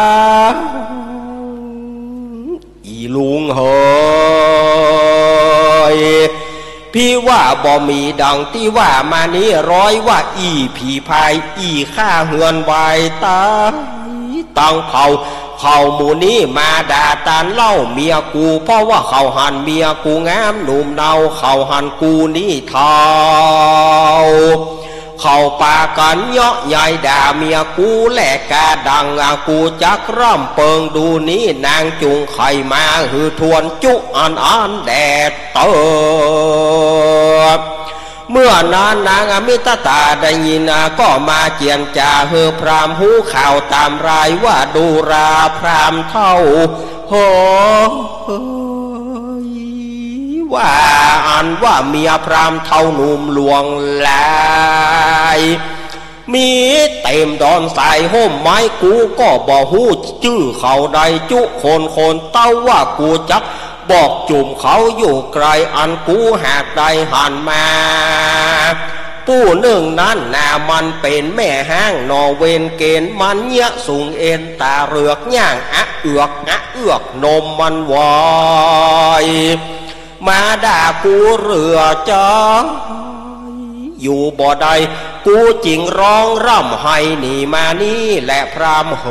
อีลุงเฮยพี่ว่าบ่มีดังที่ว่ามานี้ร้อยว่าอีผีพายอีข้าเหือนวายตายตั้งเผาเขาหมู่นี้มาด่าตานเล่าเมียกูเพราะว่าเขาหันเมียกูงามหนุ่มเนาเขาหันกูนี่เท่าเขาปากันเยาะใหญ่ด่าเมียกูแหลกกาดังกูจักร่ำเปิงดูนี้นางจุงไข่มาหือทวนจุอันอันแดดเติบเมื่อนานนางอมิตตาได้ยินก็มาเจียนจ่าเฮือพรามหูข่าวตามรายว่าดูราพรามเท่าโหว่าอันว่าเมียพรามเท่าหนุ่มหลวงลายมีเต็มดอนสายห่มไม้กูก็บ่หูชื่อเขาใดจุคนคนเต้าว่ากูจักบอกจุ่มเขาอยู่ไกลอันกูหากใดหันมาผู้หนึ่งนั้นนามันเป็นแม่ห้างนอเวนเกณฑ์มันเยะสูงเอ็นตาเรือกย่างอะเอือกอะเอือกนมมันวายมาด่ากูเรือจ้าอยู่บ่ใดกูจิงร้องร่ำไห้หนีมานี่แหละพรามเฮ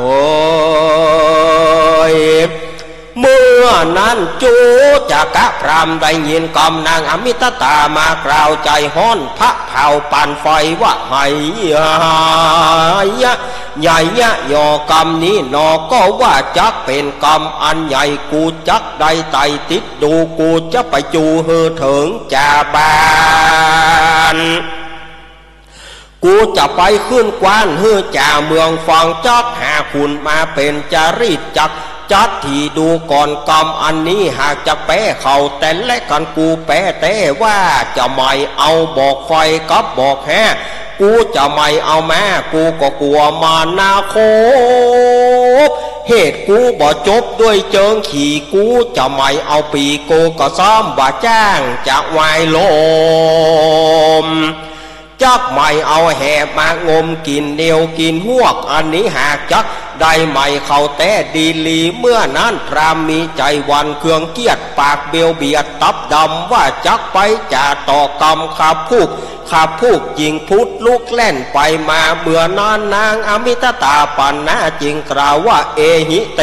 ยเมื่อนั้นจูจักะพรามได้ยินกำนางอมิตตามากล่าวใจฮ้อนพระเผาปานไฟว่าไห้ยะใหญ่ยะยอกรรมนี้นอก็ว่าจักเป็นกรรมอันใหญ่กูจักได้ไตติดดูกูจะไปจูเฮือถึงจ่าบานกูจะไปขึ้นกว้านเฮือจ่าเมืองฟังจักหาคุณมาเป็นจารีตจักจัดที่ดูก่อนกรรมอันนี้หากจะแป้เขาแต่และกันกูแป้แต่ว่าจะไม่เอาบอกไฟกับบอกแห่กูจะไม่เอาแม่กูก็กลัวมานาโคบเหตุกูบ่จบด้วยเจิงขี่กูจะไม่เอาปีโกก็ซ้อมบ่จ้างจะวายลมจักไม่เอาแหบมางมกินเดียวกินหวกอันนี้หากจักได้ไม่เข้าแต่ดีลีเมื่อนั้นพรามมีใจวันเครื่องเกียดปากเบียวเบียดตับดำว่าจักไปจะต่อกรรมขับพูกขับพูกยิงพุทธลุกแล่นไปมาเบื่อนานนางอมิตตาปันนาจิงกล่าวว่าเอหิเต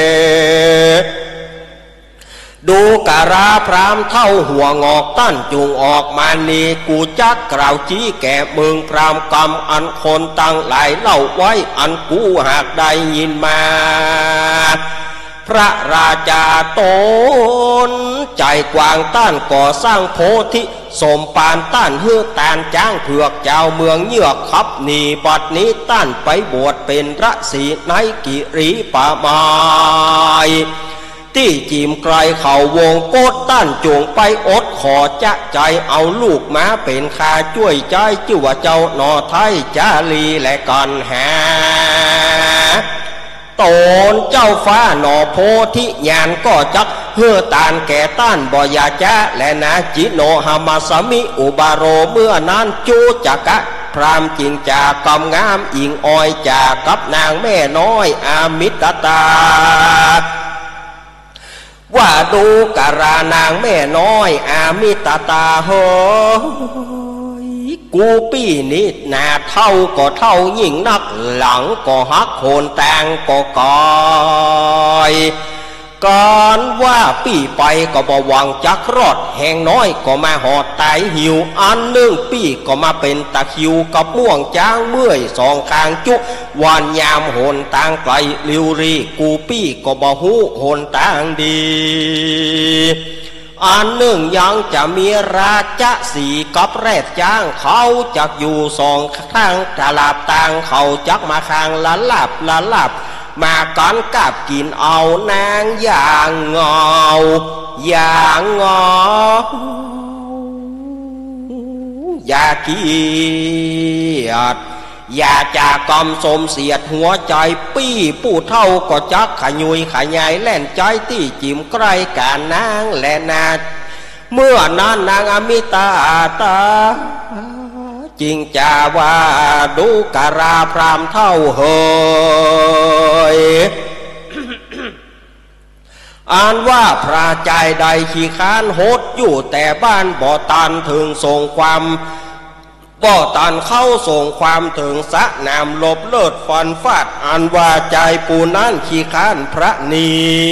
ดูกะราพรามเท่าหัวงอกตั้นจุงออกมานีกูจักกล่าวจี้แก่เมืองพรามกรรมอันคนตั้งหลายเล่าไว้อันกูหากได้ยินมาพระราชาตนใจกว้างต้านก่อสร้างโพธิสมปานต้านเฮือตานจ้างเผือกเจ้าเมืองเยือกขับหนีบัดนี้ต้านไปบวชเป็นพระศรีในกิริป่าไม้ที่จีมไกลเข่าวงโกดต้านจงไปอดขอจะใจเอาลูกมาเป็นข้าช่วยใจจื่อว่าเจ้าหนอไทยจาลีและกันหาตนเจ้าฟ้าหนอโพธิญาณก็จักเฮือตานแก่ต้านบ่ยาจ้าและนาจิโนหามาสมิอุบาโรเมื่อนั้นจูจักะพรามจิงจากำงามอิงอ้อยจากับนางแม่น้อยอามิตตาว่าดูกะรานางแม่น้อยอามิตตาเฮยกูปีนี้หน้าเท่าก็เท่ายิ่งนักหลังก็ฮักโคนแตงก็กอยการว่าปีไปก็บ่หวังจักรอดแห่งน้อยก็มาหอดตายหิวอันหนึ่งปีก็มาเป็นตะคิวกับม่วงจ้างเมื่อยสองคางจุวันยามโหนต่างไกลลิวรีกูปีก็บ่หูโหนต่างดีอันหนึ่งยังจะมีราชสีกับแรดจ้างเขาจักอยู่สองข้างตลาดต่างเขาจักมาข้างละลับละลับมากันกับกินเอานางอย่างเงาอย่างงออย่าเกียดอย่าจากกำสมเสียดหัวใจปี้ผู้เท่าก็จักขยุยขยายแล่นใจที่จิมใกล้กานนางและนาเมื่อนั้นนางอมิตาตาจริงจาว่าดูกะราพรามเท่าเฮยอ่านว่าพระใจใดขี้ค้านโหดอยู่แต่บ้านบ่ตันถึงส่งความบ่ตันเข้าส่งความถึงสะนามลบเลิศฟันฟาดอันว่าใจปูนั้นขี้ค้านพระนี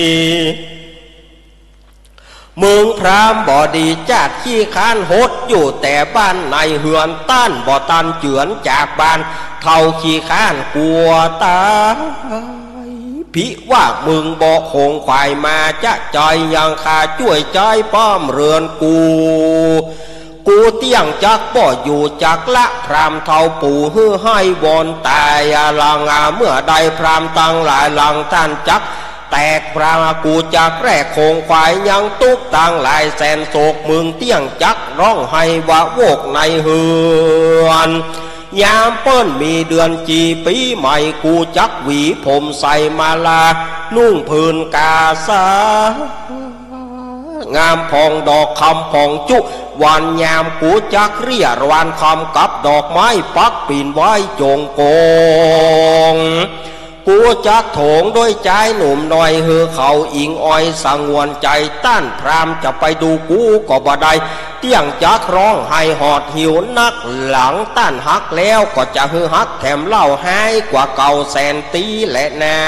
เมืองพรามบ่ดีจัดขี้ค้านโหดอยู่แต่บ้านในเหือนต้านบ่ตันเจือนจากบ้านเท่าขี้ค้านกลัวตายพิว่ามึงบ่คงควายมาจะใจยังคาช่วยใจป้อมเรือนกูกูเตี้ยงจักบ่อยู่จักละพรามเท่าปู่ฮือให้วอนตายลังอาเมื่อใดพรามตั้งหลายลังท่านจักแตกพรากูจากแรกคงควายยังตุกต่างหลายแสนโศกมึงเตี้ยงจักร้องให้ว่าโวกในเฮือนยามเปิ้นมีเดือนจีปีใหม่กูจักหวีผมใส่มาลานุ่งพื้นกาสางามพองดอกคำพองจุวันยามกูจักเรียรวันคำกับดอกไม้ปักปีนไว้จงโกงกูจักโถงด้วยใจหนุ่มหน่อยเฮือเขาอิงอ้อยสังวนใจต้านพรามจะไปดูกูก็บ่ได้เตี้ยงจักร้องให้หอดหิวนักหลังต้านฮักแล้วก็จะฮือฮักแถมเล่าให้กว่าเก่าแสนตีและนา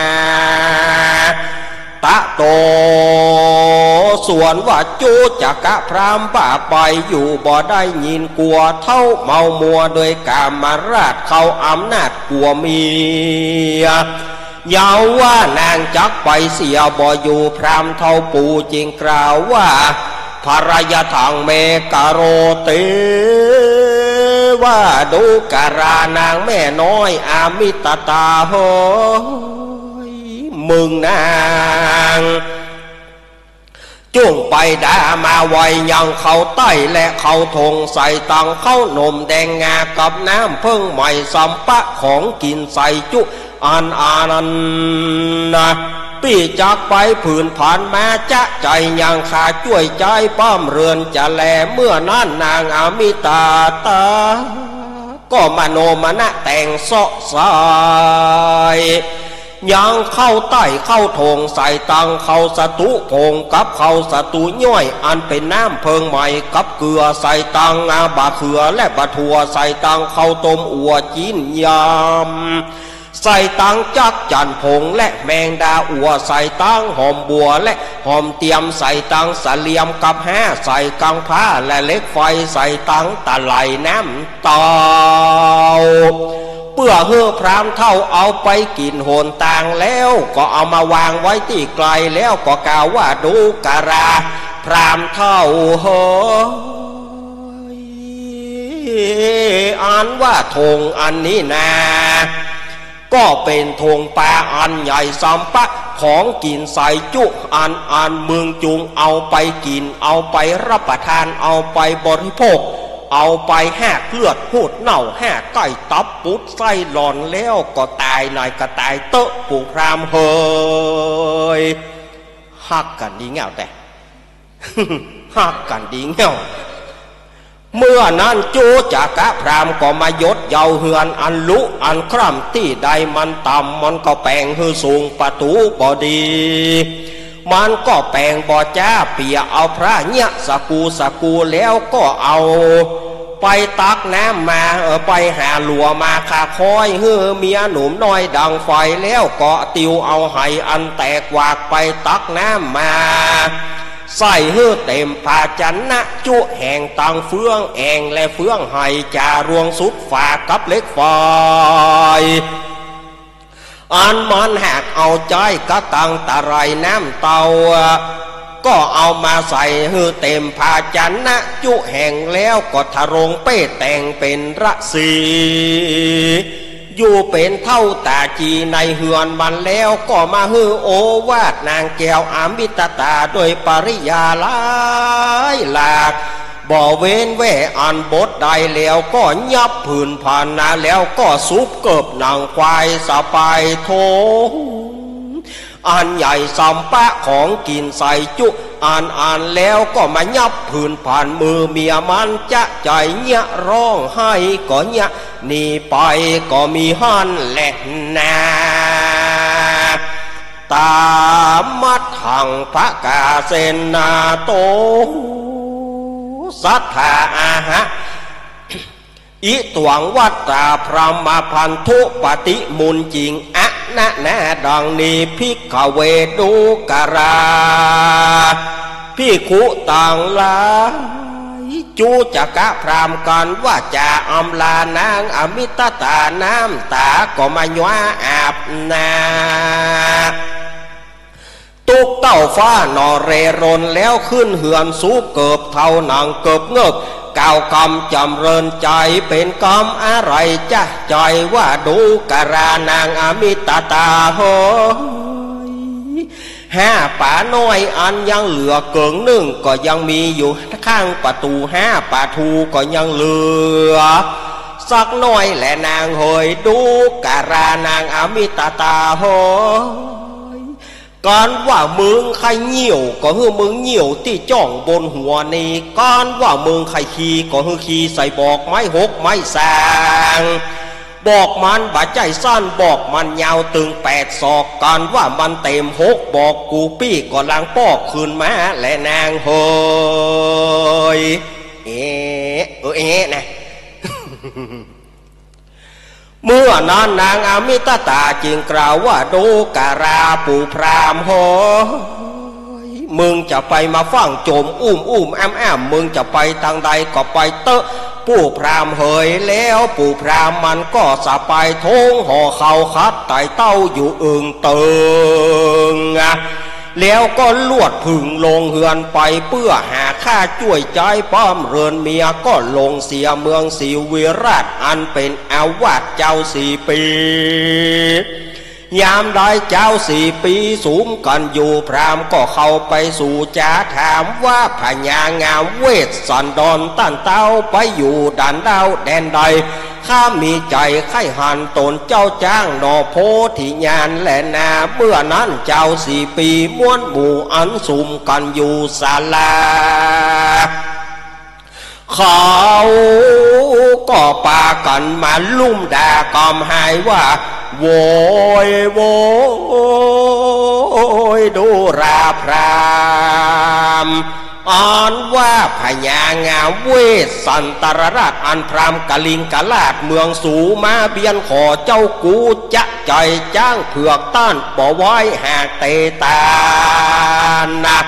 ตะโตส่วนว่าจูจักะพรามป่าไปอยู่บ่ได้ยินกลัวเท่าเมามัวโดยกามาราชเขาอำนาจกลัวเมียยาวว่านางจักไปเสียบ่อยู่พรามเท่าปู่จริงกล่าวว่าภรยาทางเมกะโรเตว่าดูกะรานางแม่น้อยอามิตตาเฮมึงนางจุ่งไปด่ามาไวยังเขาใต้และเขาทงใส่ตังเข้านมแดงงากับน้ำเพิ่งใหม่สัมปะของกินใส่จุอันอานันนะปีจากไปผืนผ่านมาจะใจยังขาช่วยใจป้อมเรือนจะแลเมื่อนั้นนางอมิตาตาก็มโนมนะแต่งเสาะสายยังเข้าใต้เข้าทงใส่ตังเข้าสตุพงกับเข้าสตุย่อยอันเป็นน้ำเพิงใหม่กับเกลือใส่ตังอาบะเขือและบะถั่วใส่ตังเข้าต้มอัวจีนยำใส่ตังจักจันผงและแมงดาอัวใส่ตังหอมบัวและหอมเตียมใส่ตังสะเลียมกับแห่ใส่กังผ้าและเล็กไฟใส่ตังตะไลน้ำเตาเพื่อเฮือพรามเท่าเอาไปกินโหนต่างแล้วก็เอามาวางไว้ที่ไกลแล้วก็กล่าวว่าดูการาพรามเท่าเฮอ่านว่าธงอันนี้นะก็เป็นธงปลาอันใหญ่สัมปะของกินใส่จุอันอันเมืองจุงเอาไปกินเอาไปรับประทานเอาไปบริโภคเอาไปแหกเลือดหูดเน่าแหกไก่ตับปุดไส้หลอนแล้วก็ตายนายก็ตายเตอะปู่พรามเฮยหักกันดีเงาแต่ หักกันดีเงาเมื่อนั้นจูจักะพรามก็มายดเยาเฮือนอันลุอันคร่ำที่ใดมันต่ำมันก็แปลงฮือสูงประตูบอดีมันก็แปลงบ่อจ้าเปียเอาพระเนี่ยสกูสกูแล้วก็เอาไปตักน้ำมาเออไปหาหลัวมาคาคอยเฮือเมียหนุ่มน้อยดังไฟแล้วก็ติวเอาไหอันแตกวากไปตักน้ำมาใส่เฮือเต็มผาจันนะจุแห่งตังเฟืองแองและเฟืองไหจารวงสุดฝากับเล็กไฟอันมันแหกเอาใจกะตังตะไรน้ำเตาก็เอามาใส่ฮือเต็มผาจันนะจุแห่งแล้วก็ทะรงเป้แต่งเป็นระสีอยู่เป็นเท่าตาจีในเฮือนมันแล้วก็มาฮือโอวาดนางแก้วอามิตตาโดยปริยาหลายหลากบ่เว้นแว่อันบทใดแล้วก็ยับผืนผ่านนาแล้วก็ซุบเกิบนางควายสะปายโถอันใหญ่สัมปะของกินใส่จุอ่านอ่านแล้วก็มายับผืนผ่านมือเมียมันจะใจเนี่ยร้องไห้ก็เนี่ยนี่ไปก็มีหันแหละนาตามมัดหังพระกาเซนาโตสัทธาอาหะอิตวังวัตตาพรหมพันธุปฏิมุนจิงอะนะแนดังนี้ภิกขเวดูการาภิกขุต่างหลายจูจักะพรามกันว่าจะอำลานางอมิตตาน้ำตาก็มาย้าอาบนาตุกเต้าฟ้านอเรรนแล้วขึ้นเหือนสูบเกิบเท่าหนังเกิบเงบกล่าวคำจำเริญใจเป็นกรรมอะไรจ้ะใจว่าดูการานางอมิตตาโหห้าป่าน้อยอันยังเหลือเกิงหนึ่งก็ยังมีอยู่ข้างประตูห้าป่าทูก็ยังเหลือสักน้อยแหละนางเฮยดูการานางอมิตตาโหการว่ามึงใครเหี่ยวก็คือมึงเหี่ยวที่จ้องบนหัวนี่การว่ามึงใครขี่ก็คือขี่ใส่บอกไม้หกไม้สางบอกมันบาดใจสั้นบอกมันยาวตึงแปดศอกการว่ามันเต็มหกบอกกูปี้ก็ล้างปอกคืนมาและนางเฮยเอ๊ะเออเอ๊ะนะ เมื่อนั้นนางอมิตตาจึงกล่าวว่าดูการาปู่พรามโหมึงจะไปมาฟังโจมอุ้มอุ้มแอมแอมมึงจะไปทางใดก็ไปเตอะปู่พรามเฮยแล้วปู่พรามมันก็สะไปทงห่อเข่าคัดไต่เต้าอยู่อึงเติงแล้วก็ลวดผึ่งลงเฮือนไปเพื่อหาข้าช่วยใจป้อมเรือนเมียก็ลงเสียเมืองสีวิราชอันเป็นอาวาสเจ้าสี่ปียามได้เจ้าสี่ปีสูมกันอยู่พรามก็เข้าไปสู่จ้าถามว่าพญางามเวทสันดรต้านเต้าไปอยู่ด่านดาวแดนใดข้ามีใจไข้หันตนเจ้าจ้างนอโพธิญาณแลนาเมื่อนั้นเจ้าสี่ปีม้วนหมู่อันสุมกันอยู่ศาลาเขาก็ปากันมาลุ่มด่ากอมหายว่าโวยโวยดูราพรามอ่านว่าพญางาเวสสันตรราชอันพรามกลิงกลาดเมืองสูมาเบียนขอเจ้ากูจะใจจ้างเผือกต้านบ่ไว้หากเตตานัก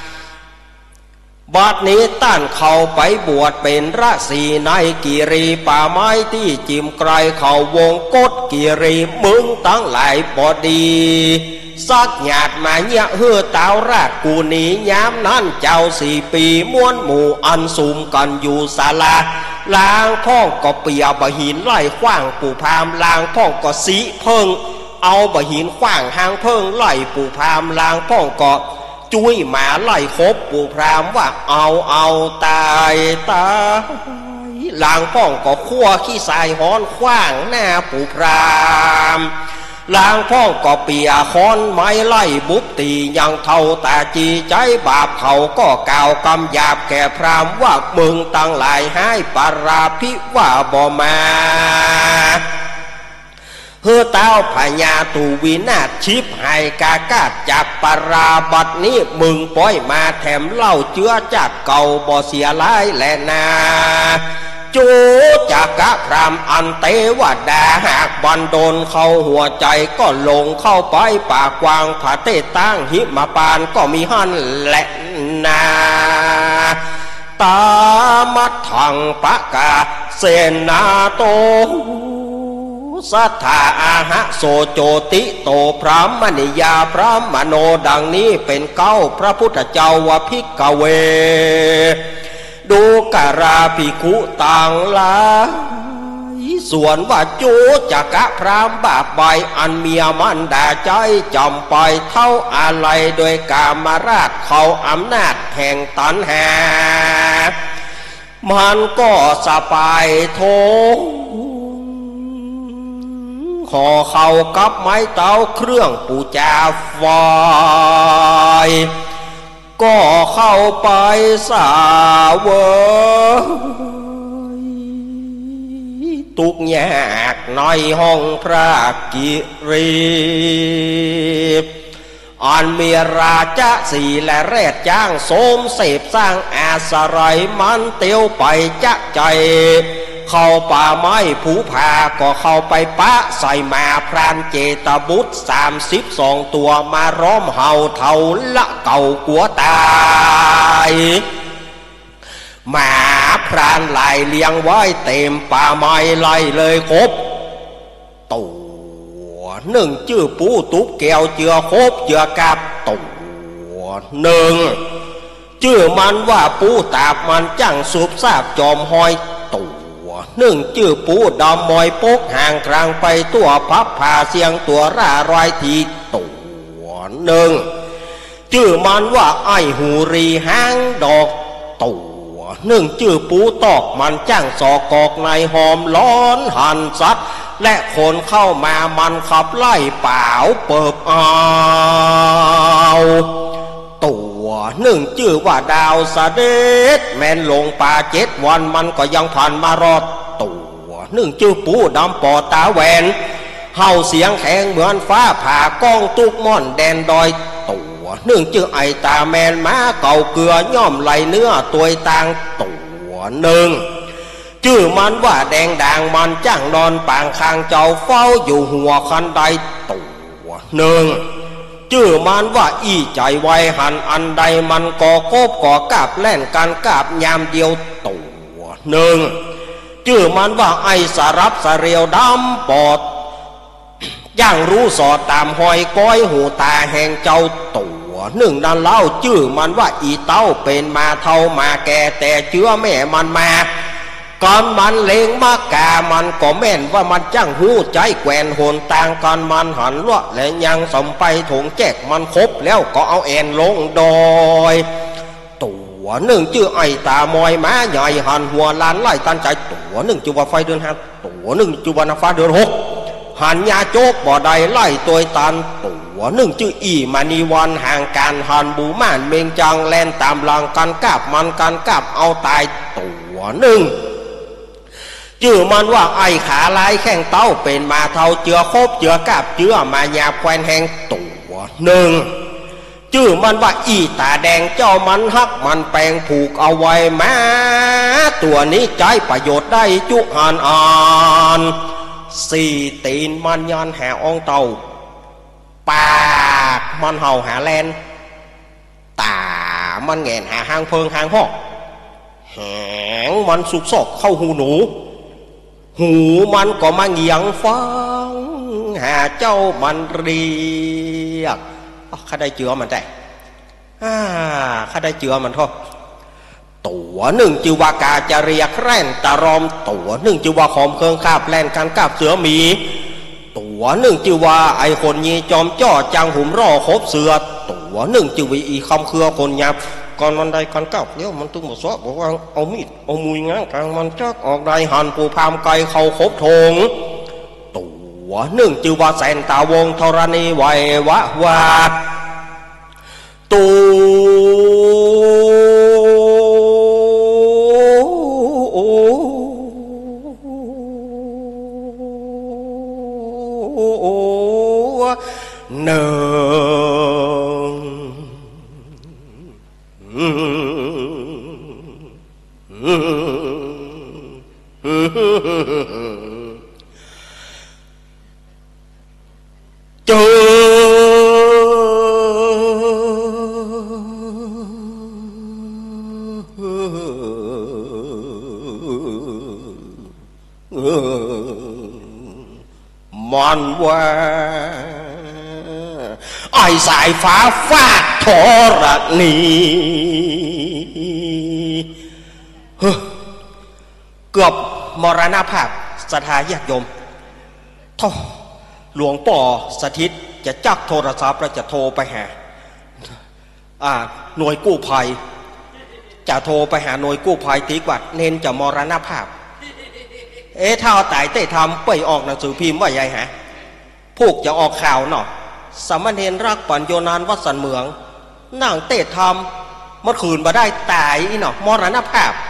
บัดนี้ต้านเขาไปบวชเป็นราศีในกิรีป่าไม้ที่จิมไกรเขาวงกฏกิรีมึงตั้งหลายบอดีสักหยาดมาเนี่ยเฮือเต้าราดกูหนีย้ำนั้นเจ้าสี่ปีม้วนหมู่อันสุมกันอยู่ศาลาลางพ่องก็เปียบหินไล่ขว้างปู่พามลางพ่องก็สีเพิงเอาบหินขว้างหางเพิงไล่ปู่พามลางพ่องก็จุ้ยหมาไล่คบปู่พรามว่าเอาเอาตายตายลางพ่องก็ขั้วขี้สายฮ้อนขว้างหน้าปู่พรามลางพ่องก็เปียค้อนไม้ไล่บุบตียังเท่าตาจีใจบาปเขาก็กล่าวกำหยาบแก่พรามว่ามึงตั้งหลายให้ปาราภิว่าบ่มาเฮือเต้าพญาตูวินาศชิบหายกากาจับปาราบัดนี้มึงปล่อยมาแถมเล่าเจือจัดเก่าบ่เสียลายแลนาจูจักะพรามอันเตวดาหากบันโดนเข้าหัวใจก็ลงเข้าไปปากกวางผาเตตั้งหิมปานก็มีหันแหละนาตามัดทังปะกาเสนาโตสัทธาอาหะโสโจติโตพรามณิยาพรามโนดังนี้เป็นเก้าพระพุทธเจ้าวภิกเวดูการาภิกขุต่างหลายส่วนว่าจูจักะพรามบาปใบอันเมียมันด่าใจจำไปเท่าอะไรโดยกามราชเขาอำนาจแห่งตัณหามันก็สบายโทขอเข้ากับไม้เต้าเครื่องปูจาไฟก็เข้าไปสาวตุกแยกในห้องพระกิรีอันมีราชสีและแรดจ้างโสมเสพสร้างอาสรัยมันเตียวไปจะใจเข้าป่าไม้ผูผาก็เข้าไปปะใส่มาพรานเจตบุตรสามสิบสองตัวมาร้อมเห่าเท่าละเก่ากัวตายหมาพรานไหลเลี้ยงไว้เต็มป่าไม้ไล่เลยครบตัวหนึ่งชื่อปูตุ๊กแก้วเจือครบเจือกับตัวหนึ่งชื่อมันว่าปูตาบมันจังสูบซาบจอมหอยตัวหนึ่งชื่อปูดำมอยปกห่างกลางไปตัวพับผ่าเสียงตัวร่ารอยทีตัวหนึ่งชื่อมันว่าไอหูรีหางดอกตัวหนึ่งชื่อปูตอกมันจ้างสอกอกในหอมร้อนหันซัดและคนเข้ามามันขับไล่เปล่าเปิบเอาตัวหนึ่งชื่อว่าดาวสะเด็ดแม่นลงป่าเจ็ดวันมันก็ยังผ่านมารอดตัวหนึ่งชื่อปูดำปอตาแหวนเฮาเสียงแข็งเหมือนฟ้าผ่ากล้องตุกม่อนแดนดอยตัวหนึ่งชื่อไอตาแมนม้าเก่าเกลือย่อมไหลเนื้อตัวต่างตัวหนึ่งชื่อมันว่าแดงด่างมันจ้างนอนปางคางเจ้าเฝ้าอยู่หัวคันใดตัวหนึ่งชื่อมันว่าอีใจไวหันอันใดมันก่อโกบก่อกาบแล่นการกาบยามเดียวตัวหนึ่งชื่อมันว่าไอสารับสาเรียวดำปอดย่างรู้สอดตามหอยก้อยหูตาแห่งเจ้าตัวหนึ่งนั่นเล่าชื่อมันว่าอีเต้าเป็นมาเท่ามาแก่แต่เชื้อแม่มันมาก่อนมันเลงมากามันก็แม่นว่ามันจังหูใจแกวนโหนต่างกันมันหันละและยังสมไปถงแจกมันครบแล้วก็เอาแอนลงดอยตัวหนึ่งชื่อไอตามอยม้าใหญ่หันหัวล้านไล่ตันใจตัวหนึ่งชื่อว่าไฟเดือนห้าตัวตัวหนึ่งจุวรรณฟ้าเดือนหกหันยาโจกบ่อใดไล่ตัวตันตัวหนึ่งจื้ออีมานีวันห่างการหันบูม่านเมงจังแลนตามหลังกันกาบมันกันกาบเอาตายตัวหนึ่งจื้อมันว่าไอ้ขาลายแข้งเต้าเป็นมาเท่าเจือคบเจือกาบเจือมายาแควนแหงตัวหนึ่งจื้อมันว่าอีตาแดงเจ้ามันฮักมันแปลงผูกเอาไว้มาตัวนี้ใจประโยชน์ได้จุหานอ่านสี่ตีนมันยันแห่องเต่าปากมันเห่าหาแลนตามันแงนหาหางเพิงหางหอกแหงมันสุกซอกเข้าหูหนูหูมันก็มาเงียงฟังหาเจ้ามันเรียกข้าได้เจือมันได้ข้าได้เจือมันท่อตัวหนึ่งจิวากาจะเรียกแร่นตารอมตัวหนึ่งจิวาขอมเครื่องคาบแล่นกันกาบเสือหมีตัวหนึ่งจิวาไอคนยีจอมจ่อจังหุ่มร่อคบเสือตัวหนึ่งจิวีอีคำเครือคนยับก่อนวันใดกันกาบเลี้ยวมันตึงหมดซอบอกว่าเอามีดเอามุยง้างกลางมันจักออกได้หันปูพามไกเขาคบทงตัวหนึ่งจิวาแสนตาวงธรณีไหววะวาตูหนึ่งเจอมันว่าไอ้สายฟ้าฟาดทอระนีเกือบมรณภาพศรัทธาญาติโยมท่อหลวงป่อสถิตจะจักโทรศัพท์แล้วจะโทรไปหาหน่วยกู้ภัยจะโทรไปหาหน่วยกู้ภัยตีกวัดเน้นจะมรณภาพเอ๊ะถ้าตายเตะทำไปออกหนังสือพิมพ์ว่าใหญ่ฮะพวกจะออกข่าวเนาะสามเณรรักปัญโยนานวัดสันเมืองนั่งเตะทำเมื่อคืนมาได้ตายเนาะมรณภาพ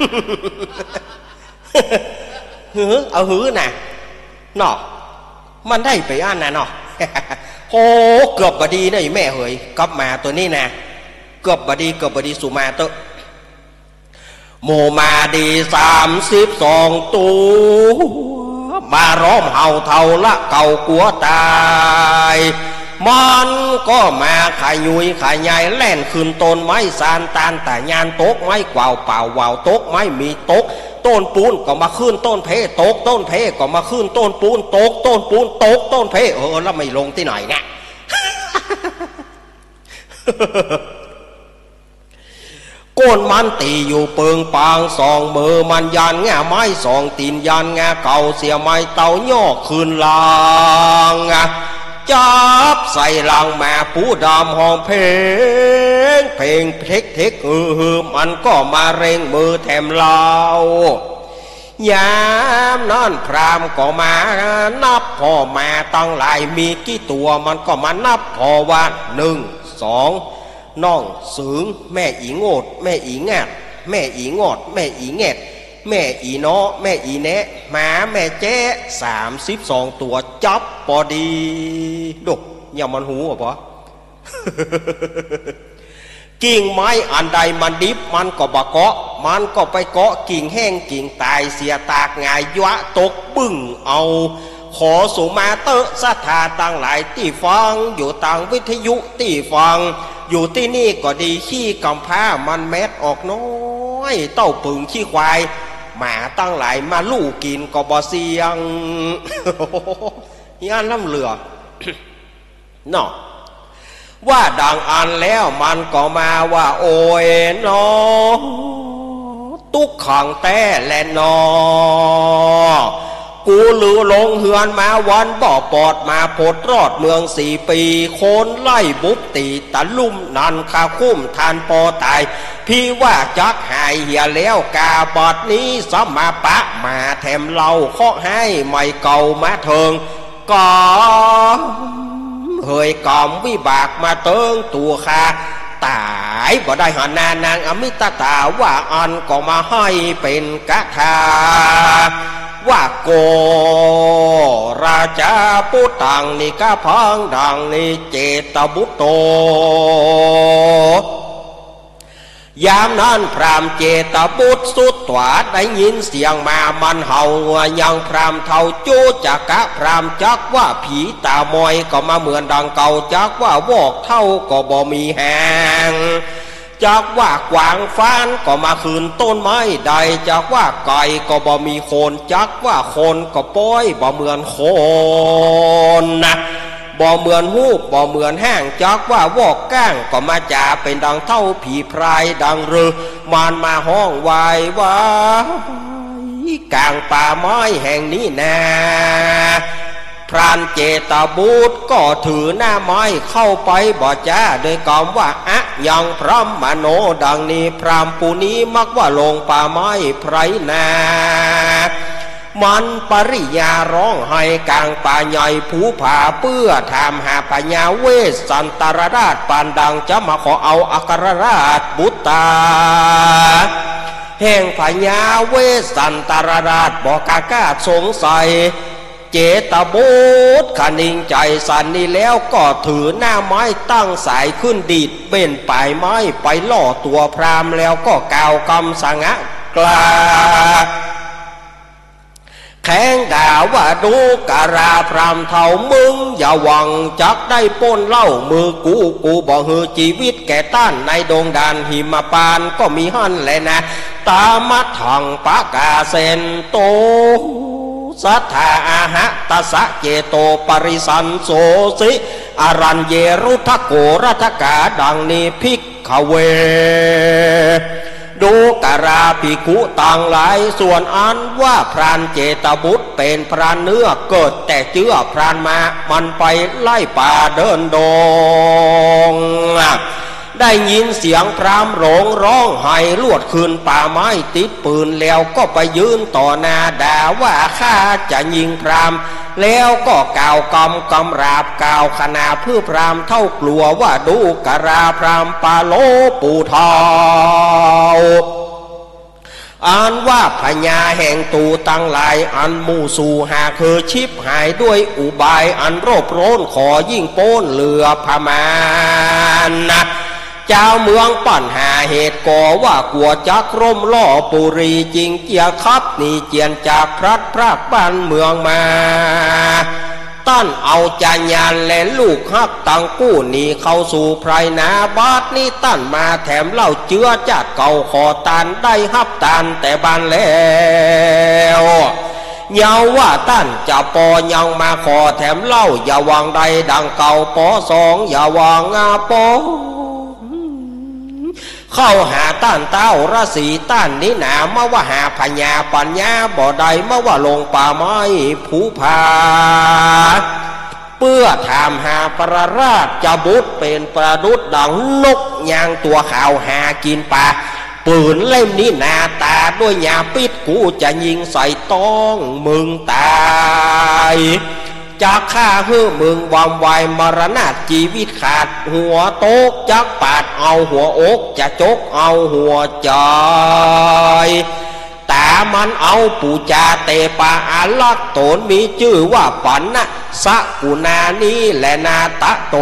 หือเอาหือน่ะเนาะมันได้ไปอ่านนะเนาะโอ้เกือบบดีนะแม่เหยกลับมาตัวนี้นะเกือบบดีเกือบบดีสุมาเตอโมมาดีสามสิบสองตัวมาร้อมเห่าเท่าละเก่ากลัวตายมันก็มาขายยุยขายใหญ่แล่นขึ้นต้นไม้สานตานแต่ยานโต๊กไม้กวาวเปล่าวาวโต๊กไม้มีโต๊กต้นปูนก็มาขึ้นต้นเพโต๊กต้นเพก็มาขึ้นต้นปูนโต๊กต้นปูนโต๊กต้นเพเออแล้วไม่ลงที่ไหนเนี่ยก้นมันตีอยู่เปิงปางสองมือมันยานแง่ไม้สองตีนยานแง่เก่าเสียไม้เต่าย่อคืนลางจับใส่ลังแม่ผู้ดำห้องเพลงเพลงเทคเทคเออมันก็มาเร่งมือแถมเล่ายามนั่นพรามก็มานับพ่อแม่ตั้งหลายมีกี่ตัวมันก็มานับพอว่าหนึ่งสองน้องสึงแม่อีโงดแม่อีแงดแม่อีงอดแม่อีแงดแม่อีน้อแม่อีแนะหมาแม่แจ้สามสิบสองตัวจับพอดีดกอย่ามันหูอ่ะปะ กิ่งไม้อันใดมันดิบมันก็บะเกาะมันก็ไปเกาะกิ่งแห้งกิ่งตายเสียตากงายยะตกบึ้งเอาขอสุมาเตอศรัทธาต่างหลายที่ฟังอยู่ต่างวิทยุที่ฟังอยู่ที่นี่ก็ดีขี้กำพ้ามันแมดออกน้อยเต้าปึงขี้ควายหมาตั้งหลายมาลู่กินก็บ่เสียงย่านน้ำเหลือเนาะว่าดังอันแล้วมันก็มาว่าโอ้ยนอตุกขังแต่และนอกูหลือลงเหือนมาวันบ่อปอดมาโพดรอดเมืองสี่ปีโคนไล่บุบตีตะลุ่มนันคาคุ้มทานปอตายพี่ว่าจักหายเหี่ยแล้วกาบอดนี้สมาปะมาแถมเราเคาะให้ไม่เก่ามาเทิงก็เฮยกอมวิบากมาเติงตัวคาตายบ่ได้หานานางอมิตตาว่าอันก็มาให้เป็นกะทาว่าโกราชาปุตังนิกาพังดังนิเจตบุตโตยามนั้นพรามเจตบุตรสุดตวาได้ยินเสียงมามันเห่ายังพรามเท่าจูจักกะพรามจักว่าผีตามอยก็มาเหมือนดังเก่าจักว่าวอกเท่าก็บ่มีแหงจากว่ากวางฟ้านก็มาคืนต้นไม้ใดจากว่าไก่ก็บ่มีโคนจักว่าโคนก็ป้อยบ่เหมือนโคนนะบ่เหมือนหูบบ่เหมือนแห้งจักว่าวอกก้างก็มาจ่าเป็นดังเท่าผีพรายดังรือมานมาห้องวายว่ากลางป่าไม้แห่งนี้นาพรานเจตบุตรก็ถือหน้าไม้เข้าไปบ่จ้าโดยกล่าวว่าอะยังพระมโนดังนี้พรามปูนี้มักว่าลงป่าไม้ไพรนามันปริยาร้องให้กลางป่าใหญ่ผูผาเพื่อทำหาปัญญาเวสสันตรราชปานดังจะมาขอเอาอัครราชบุตรตาแห่งปัญญาเวสสันตรราชบอกกากาสงสัยเจตบุตรขนิ่งใจสันนี้แล้วก็ถือหน้าไม้ตั้งสายขึ้นดีดเป็นปลายไม้ไปล่อตัวพรามแล้วก็กล่าวคำสังะกลาแข้งด่าว่าดูการาพรามเท่ามึงอย่าหวังจักได้ป้นเล่ามือกูกูบอกเฮอชีวิตแก่ต้านในดงดานหิมปานก็มีหั่นแหละนะตามัดถังปะกาเซนโตสัทธาอาหะตสะเจโตปริสันโสสิอรัญเยรุทโกรัทกาดังนี้ภิกขเวดูการาภิกขุต่างหลายส่วนอันว่าพรานเจตบุตรเป็นพรานเนื้อเกิดแต่เจือพรานมามันไปไล่ป่าเดินดงได้ยินเสียงพรามโรงร้องไห้ลวดคืนป่าไม้ติดปืนแล้วก็ไปยืนต่อหน้าด่าว่าข้าจะยิงพรามแล้วก็กล่าวกำกำราบกล่าวขนาเพื่อพรามเท่ากลัวว่าดูกราพรามปาโลปูทาวอันว่าพญาแห่งตูตั้งหลายอันมู่สู่หาคือชิบหายด้วยอุบายอันโรบโรนขอยิ่งโป้นเหลือพมานนะเจ้าเมืองปั่นหาเหตุก่อว่ากลัวจักร่มล่อปุรีจริงเกียครับนี่เจียนจากพระพรากบ้านเมืองมาต้านเอาจานยานและลูกฮักตังกู้หนีเข้าสู่ไพรนาบาดนี้ต้านมาแถมเล่าเจือจัดเก่าขอตานได้ฮับตานแต่บานแล้วเยาว่าต้านจะปอยังมาขอแถมเล่าอย่าวางใดดังเก่าปอสองอย่าวางอาปอเข้าหาต้านเต้าราศีต้านนี้หนามาว่าหาพญาปัญญาบ่อใดมาว่าลงป่าไม้ผูผาเพื่อถามหาประราชจะบุตรเป็นประดุษดังนกยางตัวขาวหากินป่าปืนเล่มนี้หน้าตาด้วยยาปิดกูจะยิงใส่ต้องมึงตายจากข้าเฮือมึงวามวายมรณะชีวิตขาดหัวโตกจักปาดเอาหัวอกจะจกเอาหัวใจแต่มันเอาปูจาเตปาอาลักตนมีชื่อว่าปันนะสกุณานี้และนาตะโต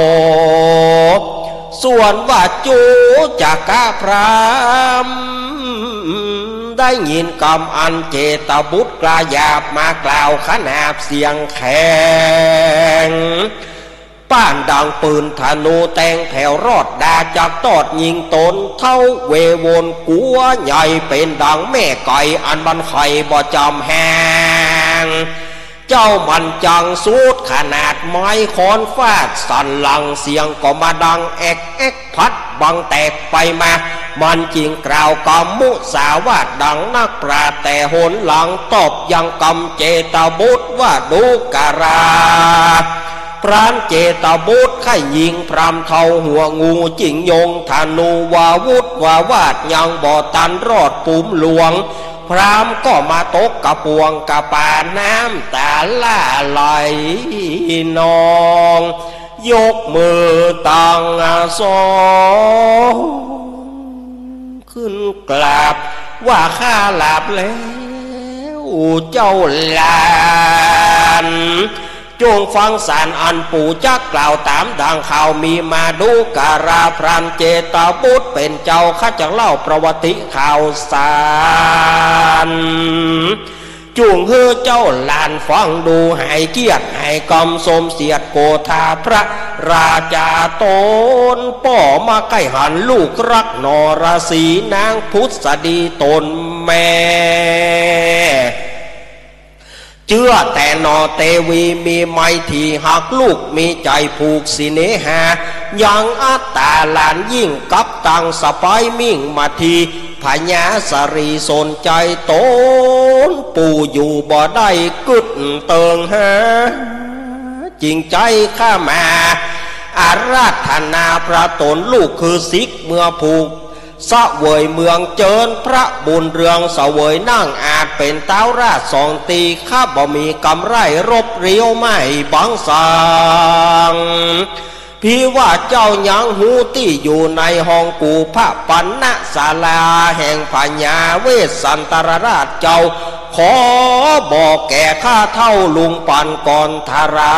ส่วนว่าจูจักะพรามได้ยินคำอันเจตบุตรกลาหยาบมากล่าวขนาบเสียงแข็งป้านดังปืนธนูแตงแผ่วรอดดาจากตอดยิงตนเท่าเววนกัวใหญ่เป็นดังแม่ไก่อันบันไข่บ่จำแหงเจ้ามันจังสูดขนาดไม้ค้อนฟาดสั่นหลังเสียงก็มาดังแอกแอกพัดบังแตกไปมามันจริงกล่าวกำมุสาวาทดังนักปราชญ์แต่หนหลังตอบยังกำเจตบุตรว่าดูการาพรานเจตบุตรไข่ยิงพรำเทาหัวงูจิงยงธนูวาวุธวาวาดยังบ่อตันรอดปุ่มหลวงพรามก็มาตกกระปวงกระปาน้ำตาล่าไหลนองยกมือตั้งสองขึ้นกราบว่าข้าหลับแล้วเจ้าหลานจงฟังสารอันปู่จักกล่าวตามดังข่าวมีมาดูการาพรานเจตบุตรเป็นเจ้าข้าจะเล่าประวัติข่าวสารจุงเฮือเจ้าหลานฟังดูให้เกียรติให้กำสมเสียดโกธาพระราชาตนป่อมาใกล้หันลูกรักนรสีนางพุทธดีตนแม่เชื่อแต่นอเตวีมีไมทีหักลูกมีใจผูกสิเนหายังอัตตาหลานยิ่งกับตังสไปมิ่งมาทีพญาสรีสนใจโตนปู่อยู่บ่ได้กึดเติงหาจริงใจข้ามาอาราธนาพระตนลูกคือสิกเมื่อผูกสะเวยเมืองเจิญพระบุญเรืองสะเวยนั่งอาจเป็นเต้าราชสองตีข้าบ่มีกำไรรบเรียวไม่บังสังพี่ว่าเจ้ายังหูที่อยู่ในห้องกูพระปัณณศาลาแห่งพญาเวสสันตรราชเจ้าขอบอกแก่ข้าเท่าลุงปันก่อนธารา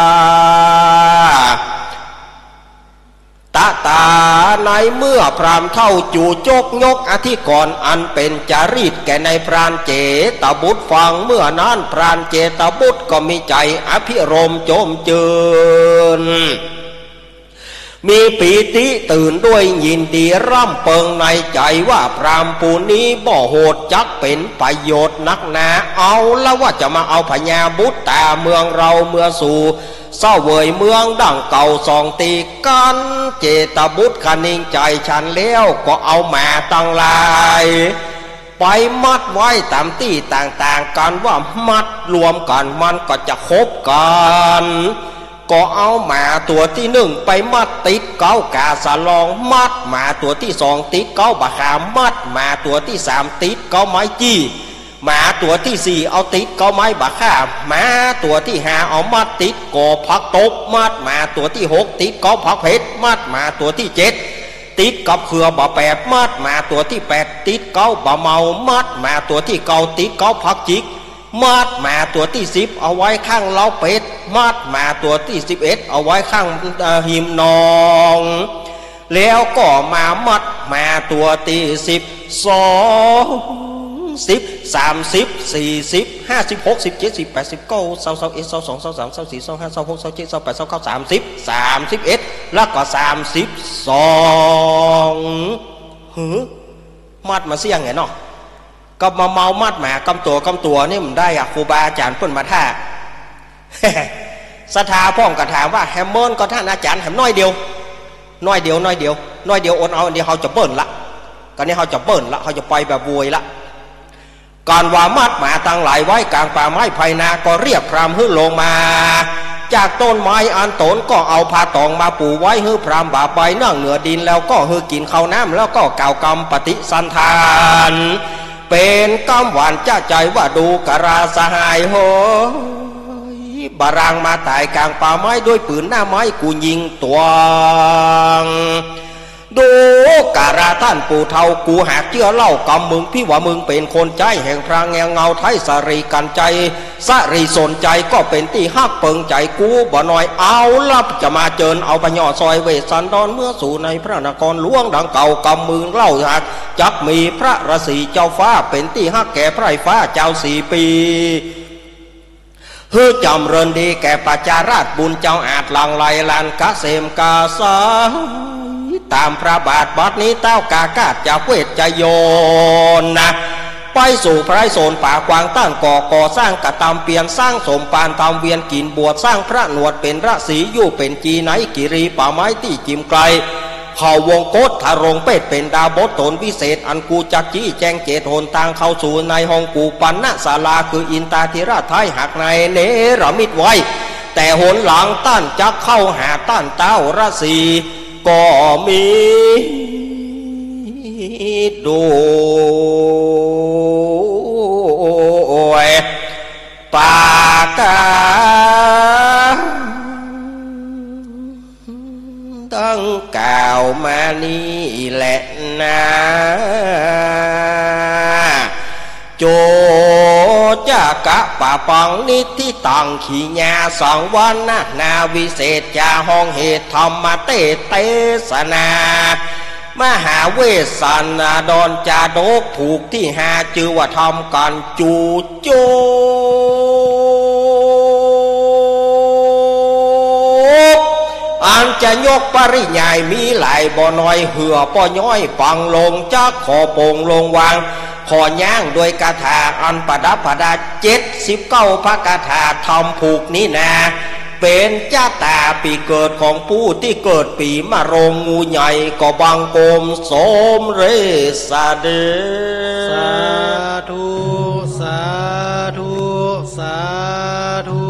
ตาตาในเมื่อพรามเท่าจู่โจกยกอธิกรอันเป็นจารีตแก่ในพรานเจตบุตรฟังเมื่อนั้นพรานเจตบุตรก็มีใจอภิรมย์โจมเจือนมีปีติตื่นด้วยยินดีร่ำเปิงในใจว่าพรามผู้นี้บ่โหดจักเป็นประโยชน์นักหนาเอาแล้วว่าจะมาเอาพญาบุตรตาเมืองเราเมื่อสู่เศร้าเวยเมืองดังเก่าสองตีกันเจตบุตรคณิงใจฉันแล้วก็เอาแม่ตั้งลายไปมัดไว้ตามที่ต่างๆกันว่ามัดรวมกันมันก็จะคบกันก็เอาหมาตัวที่หนึ่งไปมัดติดเก้ากาสะลองมัดหมาตัวที่สองติดเก้าบะขามมัดหมาตัวที่สามติดเก้าไม้จี้หมาตัวที่สี่เอาติดเก้าไม้บะข้าหมาตัวที่ห้าเอามัดติดกอผักตบมัดหมาตัวที่หกติดเก้าผักเพชรมัดหมาตัวที่เจ็ดติดกับเขือบะแปดมัดหมาตัวที่แปดติดเก้าบะเมามัดหมาตัวที่เก้าติดเก้าผักจิกมัดหมาตัวที่สิบเอาไว้ข้างเล้าเป็ดมัดหมาตัวที่สิบเอ็ดเอาไว้ข้างหิมนองแล้วก็มามัดหมาตัวที่สิบสองสิบสามสิบสี่สิบห้าสิบหกสิบเจ็ดสิบแปดสิบเก้าเศร้าเศร้าเอ็ดเศร้าสองเศร้าสามเศร้าสี่เศร้าห้าเศร้าหกเศร้าเจ็ดเศร้าแปดเศร้าเก้าสามสิบสามสิบเอ็ดแล้วก็สามสิบสองหือมัดมาเสี่ยงไงเนาะก็มาเมามัดหมากำตัวกำตัวนี่มันได้อะครูบาอาจารย์เพิ่นมาท่าศรัทธาพ่องกระถามว่าแฮมเมินก็ท่านอาจารย์แฮมน้อยเดียวน้อยเดียวน้อยเดียวน้อยเดียวอดเอาเดียวเขาจะเบิ้ลละก็นี่เขาจะเบิ้ลละเขาจะไปแบบววยละการว่ามัดหมาตั้งหลายไว้กลางป่าไม้ไผ่นาก็เรียกพรามหื้อลงมาจากต้นไม้อันโตนก็เอาผ้าตองมาปูไว้หื้อพรามบ่าใบนั่งเหนือดินแล้วก็หื้อกินข้าวน้ำแล้วก็กล่าวกรรมปฏิสันทานเป็นกำหวานจ้าใจว่าดูกราสหายโหบารางมาตายกลางป่าไม้ด้วยปืนหน้าไม้กูยิงตัวดูการาท่านปู่เท่ากูหากเชื่อเล่ากำมึงพี่ว่ามึงเป็นคนใจแห่งพระแงเงาไทยสรีกันใจสรีสนใจก็เป็นที่ฮักเปิงใจกูบ่น้อยเอาลับจะมาเจิญเอาปญอซอยเวสันดอนเมื่อสู่ในพระนครหลวงดังเก่ากำมึงเล่าหากจักมีพระราศีเจ้าฟ้าเป็นที่ฮักแก่พระไฟฟ้าเจ้าสี่ปีเฮือจำเริญดีแก่ปัจจาราชบุญเจ้าอาจลังไลลานกะเสมกาสาตามพระบาทบัดนี้เต้ากากาศจากเวทจะโยนนะไปสู่พระโซนป่ากวางตั้งก่อก่อสร้างกระตำเปลี่ยนสร้างสมปานตามเวียนกินบวชสร้างพระหนวดเป็นราศีอยู่เป็นจีไหนกิรีป่าไม้ที่จิมไกลเขาวงกฏทารงเป็ดเป็นดาวบทตนวิเศษอันกูจักจี้แจงเจตโหนต่างเข้าสู่ในห้องกูปันนะศาลาคืออินตาธิราชไทยหักในเนรมิตไว้แต่หนหลังต้านจักเข้าหาต้านเต้าราศีก็มีดูปากาตั้งกล่าวมานี่แหละนะโจจากะป่าปังนิทิตังขีญาสองวันนะนาวิเศษจาห้องเหตุธรรมเตเตสนามหาเวสสันดรจาดกผูกที่หาจือว่าทำกันจูโจอันจะยกปริญายมีหลายบ่อน้อยเหือป้อย่อยปังลงจากขอโป่งลงวางขอย่างโดยคาถาอันประดับประดาเจ็ดสิบเก้าพระคาถาทำผูกนี้นาเป็นจ้าตาปีเกิดของผู้ที่เกิดปีมะโรงงูใหญ่ก็บังกรมสมเรสาเดสาธุสาธุสาธุ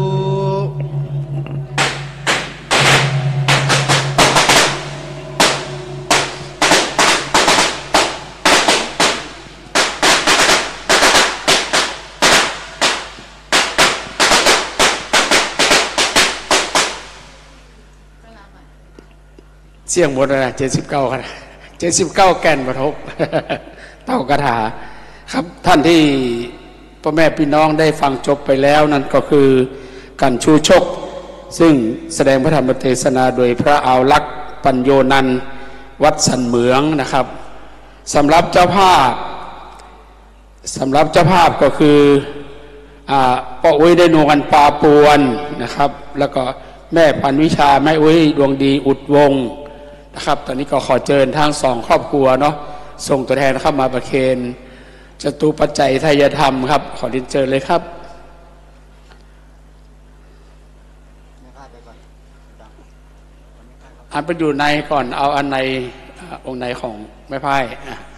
เสี่ยงหมดเลยนะเจ็ดสิบเก้าครับเจ็ดสิบเก้าแก่นปฐมเต้ากระถาครับท่านที่พ่อแม่พี่น้องได้ฟังจบไปแล้วนั่นก็คือการชูชกซึ่งแสดงพระธรรมเทศนาโดยพระอาลักษ์ปัญโยนันท์วัดสันเหมืองนะครับสำหรับเจ้าภาพสำหรับเจ้าภาพก็คือป้าอุ้ยได้นวลปาปวนนะครับแล้วก็แม่พันวิชาแม่อุ้ยดวงดีอุดวงนะครับตอนนี้ก็ขอเชิญทางสองครอบครัวเนาะส่งตัวแทนเข้ามาประเคนจตุปัจจัยทายธรรมครับขอเรียนเชิญเลยครับอันไปอยู่ในก่อนเอาอันในองค์ในของแม่พาย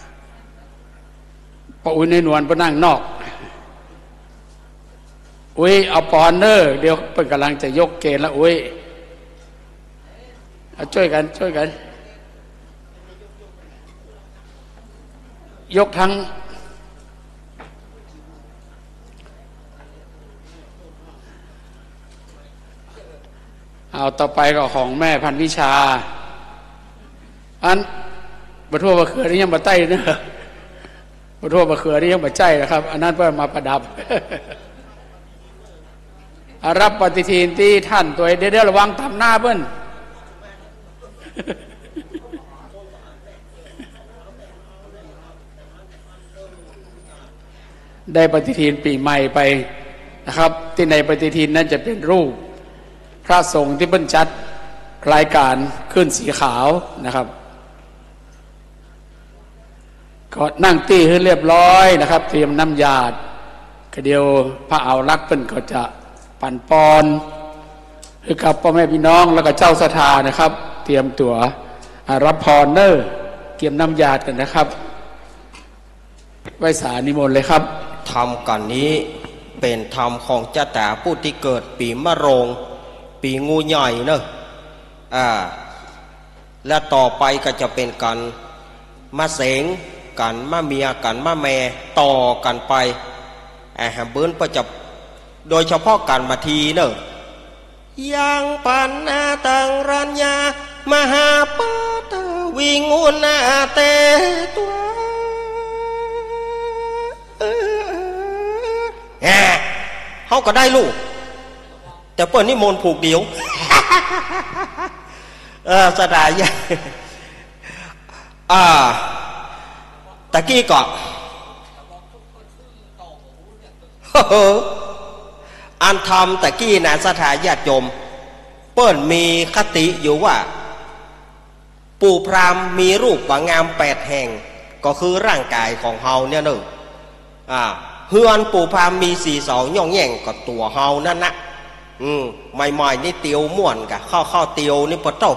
ป้าอุ้ยในนวลไปนั่งนอกอุ้ยเอาปอนเนอร์เดี๋ยวเป็นกำลังจะยกเกณฑ์แล้วอุ้ยเอาช่วยกันช่วยกันยกทั้งเอาต่อไปก็ของแม่พันวิชาอันบะทั่วบะเขือนี่ยังบะใต้เนอะบะทั่วบะเขือนี่ยังบะใจนะครับอันนั้นเพื่อมาประดับรับปฏิทินที่ท่านตัวเดี๋ยวระวังทำหน้าเบิ้ลได้ปฏิทินปีใหม่ไปนะครับที่ในปฏิทินนั้นจะเป็นรูปพระสงฆ์ที่เบิ้ลจัดรายการขึ้นสีขาวนะครับก็นั่งตีให้เรียบร้อยนะครับเตรียมน้ำยาดก็เดียวพระเอารักเปิ้นก็จะปั่นปอนคือกับพ่อแม่พี่น้องแล้วก็เจ้าสถานะครับเตรียมตัวรับพรเนอร์เกี่ยมน้ำยากันนะครับไหว้สานิมนต์เลยครับธรรมกันนี้เป็นธรรมของเจ้าตาผู้ที่เกิดปีมะโรงปีงูใหญ่เนอะอ่าและต่อไปก็จะเป็นกันมาเสงกันมาเมียกันมาแม่ต่อกันไปแอมเบิ้ลประจับโดยเฉพาะการมาทีเนอะยังปันนาตังรัญญามหาปตวิงูนาเตตัวแหมเขาก็ได้ลูกแต่เปิ้ลนี่มนผูกเดียวเออสดายยอ่าตะกี้ก็อันทำตะกี้นะสถาญาติโยมเปิ้ลมีคติอยู่ว่าปู่พราหมณ์มีรูปงามแปดแห่งก็คือร่างกายของเฮาเนี่ยเนอะอ่าเฮือนปู่พราหมณ์มีสี่เสาย่องแย่งกับตัวเฮานั่นนะอืมใหม่ๆนี่เตียวม่วนกะข้าวข้าวเตียวนี่ปะเต้า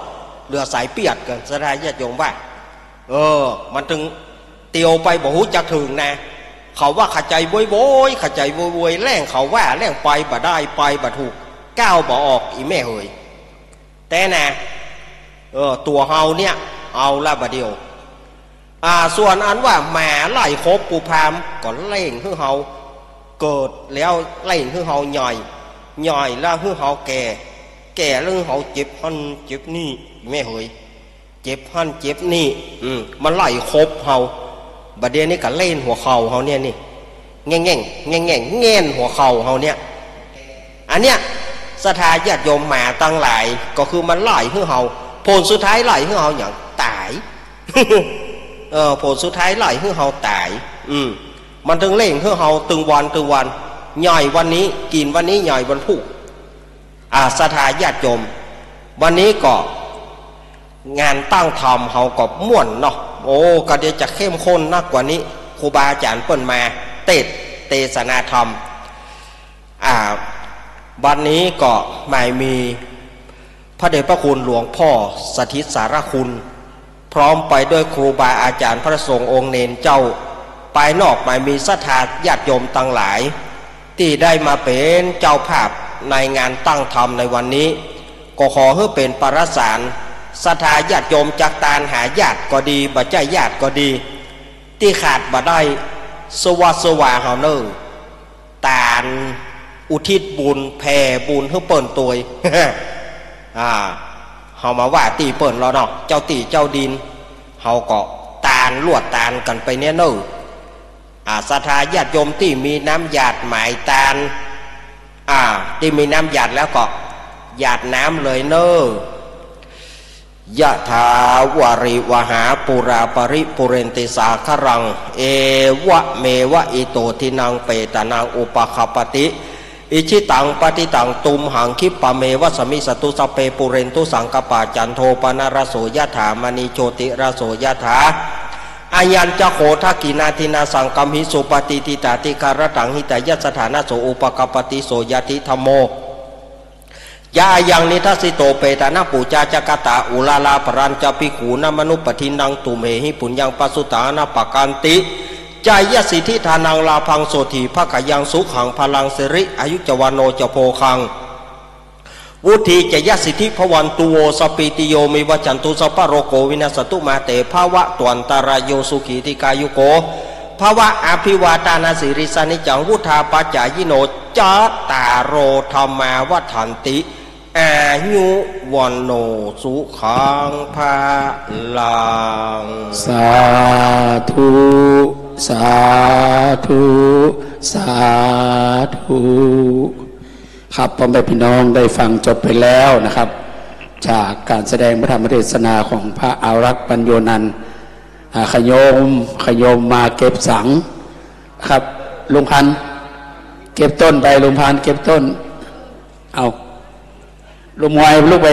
เรือสายเปียดกันสดายญาติโยมว่าเออมันถึงเตียวไปบ่หูจักถึงนะเขาว่าขัดใจโวยโวยขัดใจโวยโวยแรงเขาว่าแรงไปบ่ได้ไปบ่ถูกก้าวบ่ออกอีแม่เฮยแต่นะเออตัวเฮาเนี่ยเอาละบ่เดียวอ่าส่วนอันว่าแหมไล่ครบปูพามก่อนเล่งคือเฮาเกิดแล้วเล่งคือเฮาใหญ่ใหญ่แล้วคือเฮาแก่แก่แล้วคือเฮาเจ็บหันเจ็บนี่แม่เฮยเจ็บหันเจ็บนี่อืมมันไล่ครบเฮาบัดเดี๋ยวนี้ก็เล่นหัวเข่าเฮาเนี่ยนี่แง่งแง่งแง่งแง่งแง่นหัวเข่าเฮาเนี่ยอันเนี้ยศรัทธาญาติโยมมาตั้งหลายก็คือมันไล่คือเฮาผลสุดท้ายไล่คือเฮาอย่างตาย เออผลสุดท้ายไล่คือเฮาตายอืมมันถึงเล่งคือเฮาตึงวันตึงวันใหญ่วันนี้กินวันนี้ใหญ่วันพุธอ่าศรัทธาญาติโยมวันนี้ก็งานตั้งธรรมเฮาก็ม่วนเนาะโอ้ก็เดี๋ยวจะเข้มข้นนักกว่านี้ครูบาอาจารย์เปิ้นมาเตศเตศนาธรรมอ่าวันนี้ก็ไม่มีพระเดชพระคุณหลวงพ่อสถิตสารคุณพร้อมไปด้วยครูบาอาจารย์พระสงฆ์องค์เนนเจ้าไปนอกไม่มีศรัทธาญาติโยมตั้งหลายที่ได้มาเป็นเจ้าภาพในงานตั้งธรรมในวันนี้ก็ขอให้เป็นประสานศรัทธาญาติโยมจากตาลหาญาติก็ดีบ่ใจญาติก็ดีที่ขาดบ่ได้สวาสวาเฮาเนอตาลอุทิศบุญแผ่บุญให้เปิ่นตัว อ่าเฮามาว่าตีเปิ่นเราเนาะเจ้าตีเจ้าดินเฮาก็ตาลลวดตาลกันไปเนี่ยเนออ่าศรัทธาญาติโยมที่มีน้ำหยาดหมายตาลอ่าที่มีน้ำหยาดแล้วก็หยาดน้ำเลยเนอยะถาวาริวหาปุราปริปุเรนติสาครังเอวะเมวะอิโตทินังเปตานังอุปคปติอิชิตังปฏิตังตุมหังคิปะเมวะสมิสตุสเปปุเรนตุสังกปาจันโทปนารโสยะถามณีโชติรโสยะถาอายัญจะโขทักกินาทินาสังกัมหิสุปฏิติตาติการตังหิตายัสถานะโสอุปกปติโสยติธรรมโมยายังนิทัสสิโตเปตานาปูจาจักตาอุลาลาปรัญจปิขูนมนุปทินังตุเมหิปุญญังปัสสุตานาปกันติจายสิทธิธานังลาพังโสถีภกยังสุขังพลังสิริอายุจวโนจโพคังวุธีจยสิทธิพวันตุโวสปิติโยมิวัจันตุสปะโรโกวินาสตุมาเตภาวะตวันตารโยสุขีติกายุโกภาวะอภิวาตานาสิริสานิจังวุธาปัจจายิโนจัตตารโรธรรมาวัฏันติอายุวันโนสุขังภาลังสาธุสาธุสาธุครับพ่อแม่พี่น้องได้ฟังจบไปแล้วนะครับจากการแสดงพระธรรมเทศนาของพระอารักษ์ปัญโยนันท์ขยมขยมมาเก็บสังครับลุงพันธุ์เก็บต้นไปลุงพันธุ์เก็บต้นเอาลุงมวยลูกไป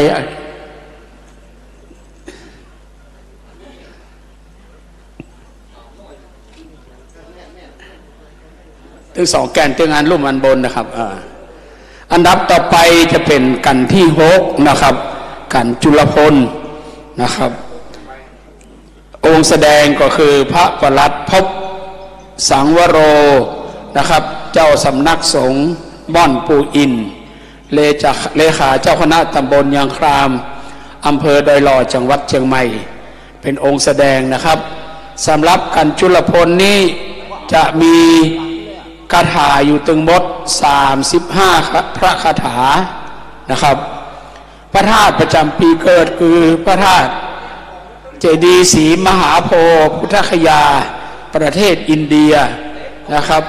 ถึงสองแกนถึงงานร่วมอันบนนะครับอันดับต่อไปจะเป็นกันที่หกนะครับกันจุลพลนะครับองค์แสดงก็คือพระประหลัดภพสังวโรนะครับเจ้าสำนักสงฆ์บ้อนปูอินเลจากเลขาเจ้าคณะตำบลยางครามอำเภอดอยหล่อจังหวัดเชียงใหม่เป็นองค์แสดงนะครับสำหรับกันจุลพลนี้จะมีคาถาอยู่ถึงหมดสามสิบห้าพระคาถานะครับพระธาตุประจำปีเกิดคือพระธาตุเจดีย์ศรีมหาโพธิ์พุทธคยาประเทศอินเดียนะครับ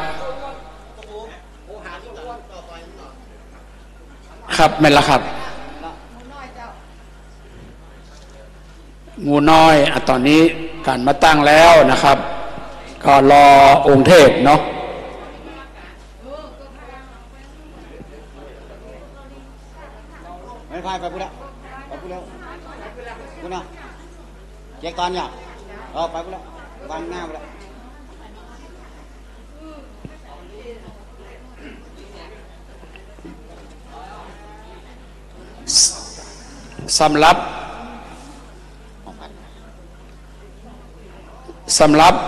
ครับแม่นละครับงูน้อยอ่ะตอนนี้การมาตั้งแล้วนะครับก็รอองค์เทพเนาะไม่พายไปพูดแล้วไปพูดแล้วพูดนะเจ๊ก่อนเนี่ยเออไปพูดแล้ววางหน้าไปแล้วสำหรับสำหรับ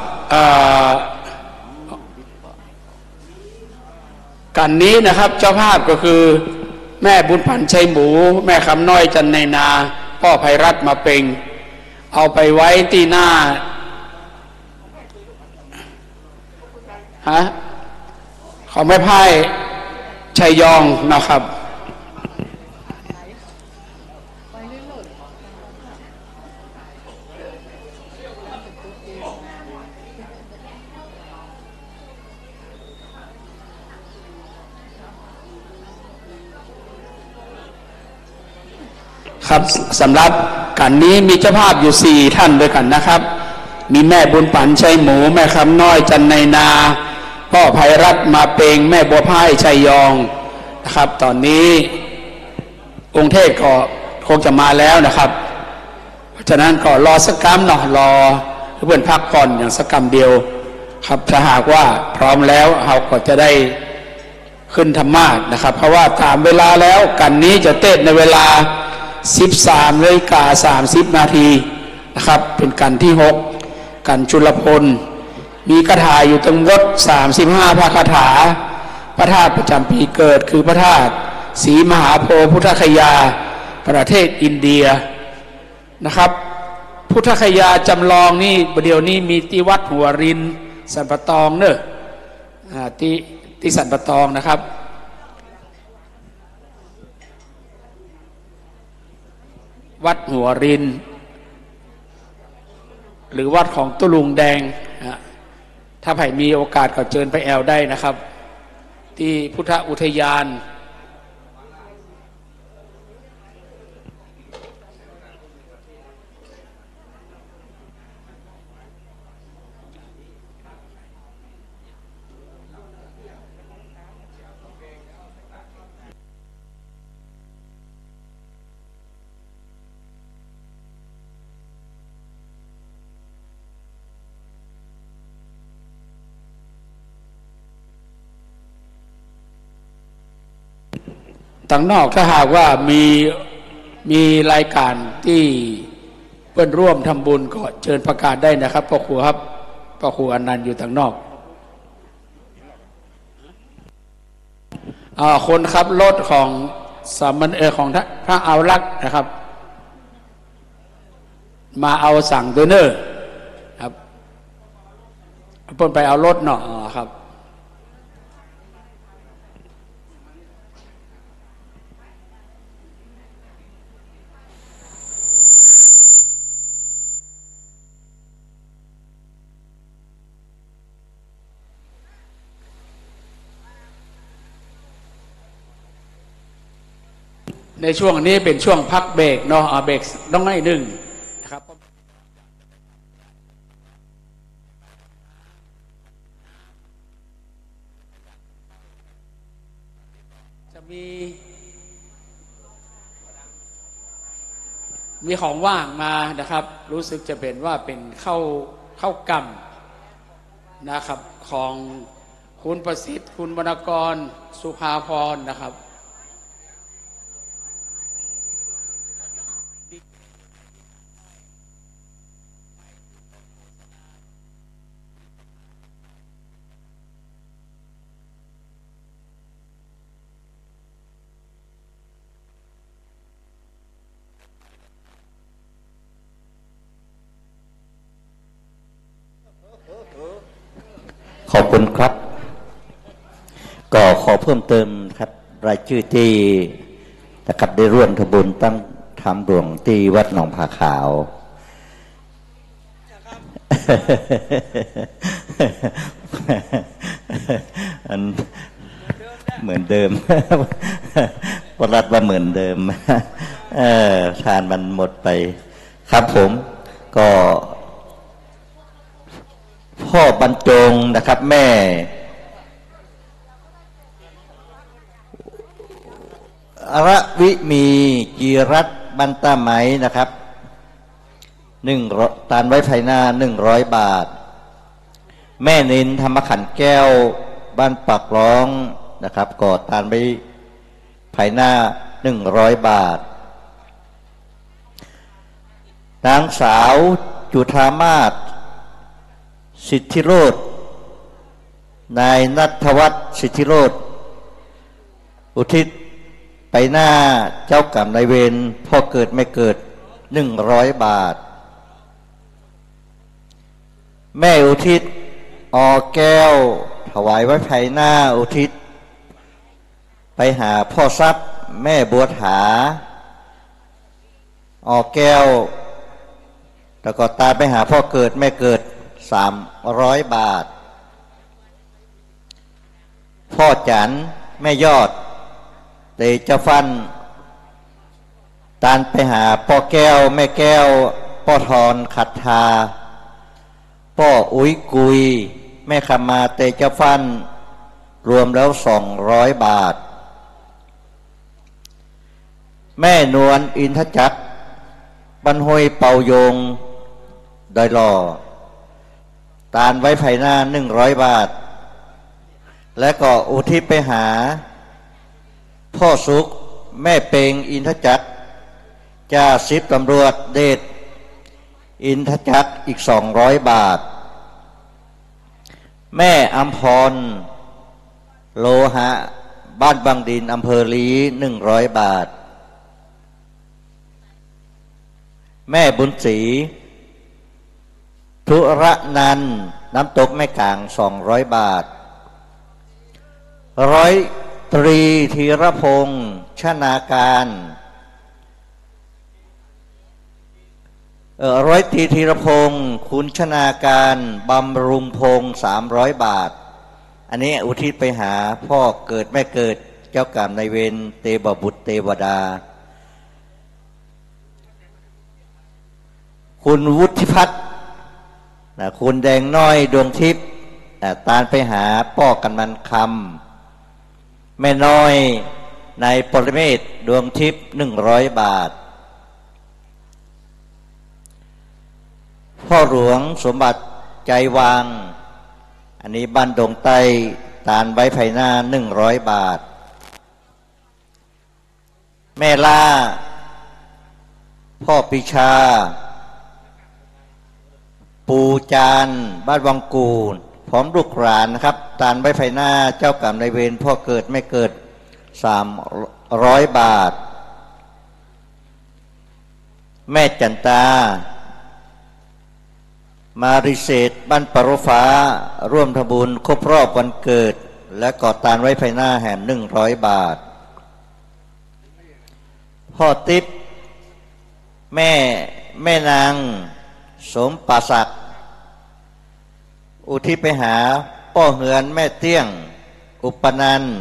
กันนี้นะครับเจ้าภาพก็คือแม่บุญพันธ์ชัยหมูแม่คำน้อยจันในนาพ่อไพรัตน์มาเป็งเอาไปไว้ที่หน้าฮะเขาไม่พ่ายชัยยองนะครับครับสำหรับกันนี้มีเจ้าภาพอยู่สี่ท่านด้วยกันนะครับมีแม่บุญปันชัยหมูแม่คำน้อยจันในนาพ่อไพรัตน์มาเปงแม่บัวพายชัยยองนะครับตอนนี้องค์เทศก็คงจะมาแล้วนะครับเพราะฉะนั้นก็รอสักกรรมเนาะรอเพื่อนพักผ่อนอย่างสักกรรมเดียวครับถ้าหากว่าพร้อมแล้วเราก็จะได้ขึ้นธรรมาสนะครับเพราะว่าตามเวลาแล้วกันนี้จะเต้นในเวลาสิบสามนาฬิกาสามสิบนาทีนะครับเป็นกันที่หกกันจุลพลมีคาถาอยู่ทั้งหมดสามสิบห้าพระคาถาพระธาตุประจำปีเกิดคือพระธาตุศรีมหาโพธิ์พุทธคยาประเทศอินเดียนะครับพุทธคยาจำลองนี่ประเดี๋ยวนี้มีที่วัดหัวรินสันปะตองเนอะที่ที่สันปะตองนะครับวัดหัวรินหรือวัดของตุลุงแดงถ้าใครมีโอกาสก็เชิญไปแอลได้นะครับที่พุทธอุทยานทางนอกถ้าหากว่ามีมีรายการที่เพื่อนร่วมทำบุญก็เชิญประกาศได้นะครับพ่อครูครับพ่อครูอนันต์อยู่ทางนอกอ่าคนครับรถของสามเณรของพระเอาลักษณ์นะครับมาเอาสั่งตัวเนอร์ครับเพิ่นไปเอารถเนาะครับในช่วงนี้เป็นช่วงพักเบรกเนาะเบรกต้องให้หนึ่งนะครับจะมีมีของว่างมานะครับรู้สึกจะเป็นว่าเป็นข้าวข้าวกำนะครับของคุณประสิทธิ์คุณวรรณกรสุภาพรนะครับขอบคุณครับก็ขอเพิ่มเติมครับรายชื่อที่นะครับได้ร่วมทำบุญตั้งทำหลวงที่วัดหนองผาขาวอันเหมือนเดิมปรัดว่าเหมือนเดิมเออทานมันหมดไปครับผมก็พ่อบรรจงนะครับแม่อรวิมีจีรัตน์บันตาไหมนะครับหนึ่งตานไว้ภายหน้าหนึ่งร้อยบาทแม่นินธรรมขันแก้วบ้านปากร้องนะครับก็ตานไว้ภายหน้าหนึ่งร้อยบาทนางสาวจุธามาศสิทธิโรจน์นายณัฐวัฒน์สิทธิโรจน์อุทิศไปหน้าเจ้ากรรมนายเวรพ่อเกิดไม่เกิดหนึ่งร้อยบาทแม่อุทิศอแก้วถวายไว้ภายหน้าอุทิศไปหาพ่อทรัพย์แม่บัวถาอแก้วแล้วก็ตามไปหาพ่อเกิดแม่เกิดสามร้อยบาทพ่อจันแม่ยอดเตจฟันตานไปหาพ่อแก้วแม่แก้วพ่อทอนขัดทาพ่ออุ้ยกุยแม่ขมาเตจฟันรวมแล้วสองร้อยบาทแม่นวลอินทจักรบรรหอยเป่ายงดอยหล่อตานไว้ภายหน้าหนึ่งร้อยบาทและก็อุทิศไปหาพ่อสุขแม่เปงอินทจักรจ่าสิบตำรวจเดชอินทจักรอีกสองร้อยบาทแม่อัมพรโลหะบ้านบางดินอำเภอลีหนึ่งร้อยบาทแม่บุญศรีธุระนันน้ำตกแม่กลางสองร้อยบาทร้อยตรีธีรพงษ์ชนาการเออร้อยตรีธีรพงษ์คุณชนาการบำรุงพงษ์สามร้อยบาทอันนี้อุทิศไปหาพ่อเกิดแม่เกิดเจ้ากรรมนายเวรเตบบุตรเทวดาคุณวุฒิพัฒน์นะคุณแดงน้อยดวงทิพย์ตานไปหาป้อกันมันคำแม่น้อยในปรเมศดวงทิพย์หนึ่งร้อยบาทพ่อหลวงสมบัติใจวางอันนี้บ้านดงไต้ตานไว้ภายหน้าหนึ่งร้อยบาทแม่ล่าพ่อปิชาปูจานบ้านวังกูนพร้อมลูกหลานนะครับตานไว้ภายหน้าเจ้ากรรมนายเวรพ่อเกิดไม่เกิดสามร้อยบาทแม่จันตามาริเศษบ้านปรฟ้าร่วมทำบุญครบรอบวันเกิดและก่อตานไว้ภายหน้าแห่มหนึ่งร้อยบาทพ่อติ๊บแม่แม่นางสมปราศักดิ์อุทิศไปหาพ่อเหือนแม่เตี้ยงอุปนันท์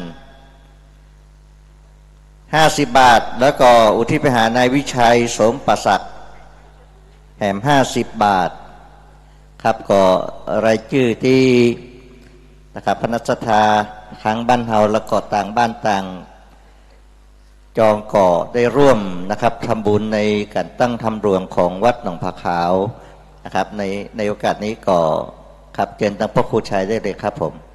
ห้าสิบบาทแล้วก็อุทิศไปหานายวิชัยสมปราศักดิ์แถมห้าสิบบาทครับก็รายชื่อที่นะครับพนัสธาทางบ้านเฮาและก็ต่างบ้านต่างจองก่อได้ร่วมนะครับทำบุญในการตั้งทำรวงของวัดหนองผาขาวนะครับในในโอกาสนี้ก็ครับเชิญตั้งพระครูชัยได้เลยครับผม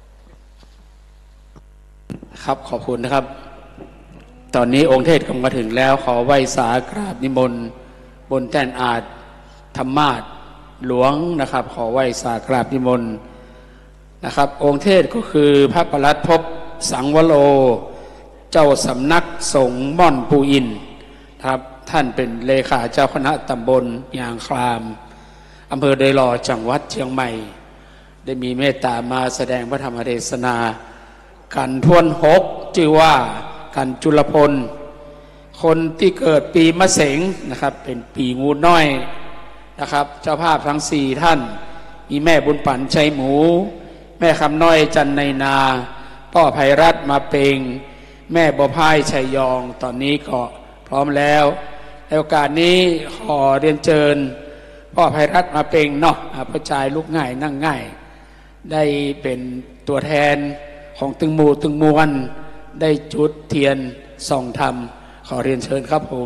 ครับขอบคุณนะครับตอนนี้องค์เทศกำลังมาถึงแล้วขอไหว้สากราบนิมนต์บนแท่นอาจธรรมาสหลวงนะครับขอไหว้สากราบนิมนต์นะครับองค์เทศก็คือพระประหลัดภพสังวโรเจ้าสำนักสงฆ์ม่อนปูอินครับท่านเป็นเลขาเจ้าคณะตำบลยางคลามอำเภอเดยหล่อจังหวัดเชียงใหม่ได้มีเมตตามาแสดงพระธรรมเทศนากันทวนหกชื่อว่ากันจุลพลคนที่เกิดปีมะเสงนะครับเป็นปีงูน้อยนะครับเจ้าภาพทั้งสี่ท่านมีแม่บุญปั่นชัยหมูแม่คำน้อยจันในนาพ่อไพรัตน์มาเปงแม่บัวพายชัยยองตอนนี้ก็พร้อมแล้วในโอกาสนี้ขอเรียนเชิญพ่อไพรัตน์มาเปงเนาะพระชายลุกง่ายนั่งง่ายได้เป็นตัวแทนของตึงหมู่ตึงมวลได้จุดเทียนส่องธรรมขอเรียนเชิญครับผม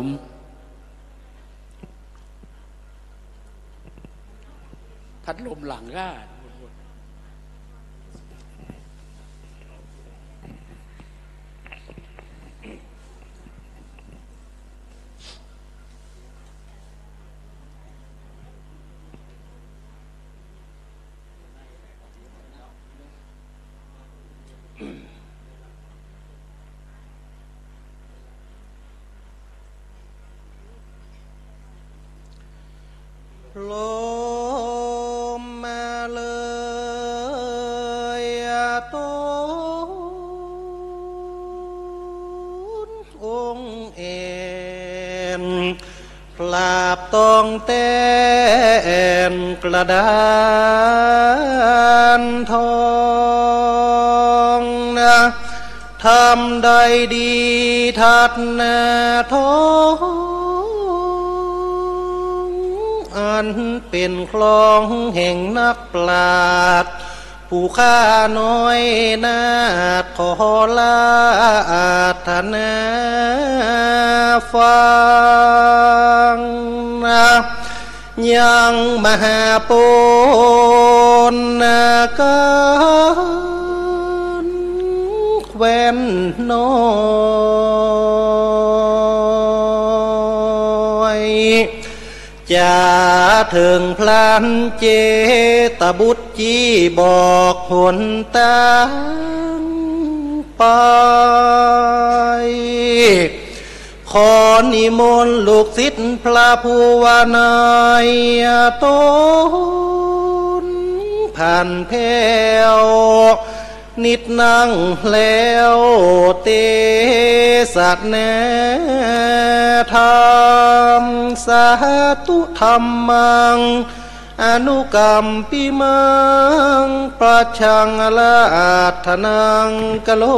พัดลมหลังก็ลมมาเลยต้นองค์เอ็นปราบตองเต้นกระดานทองนะทำได้ดีทัดนาทองอันเป็นคลองแห่งนักปราชญ์ผู้ข้าน้อยนาดขอลาอาธนาฟังนะยังมหาปุณนาการแคว้นน้อยจะถึงพลันเจตบุตรจีบอกหนตางไปขอนิมนต์ลูกศิษย์พระผู้วานายต้นผ่านแพ้วนิดนั่งแล้วเตสัตเนธรรมสาธุธรรมังอนุกรรมปิมังประชังลาธนังกโล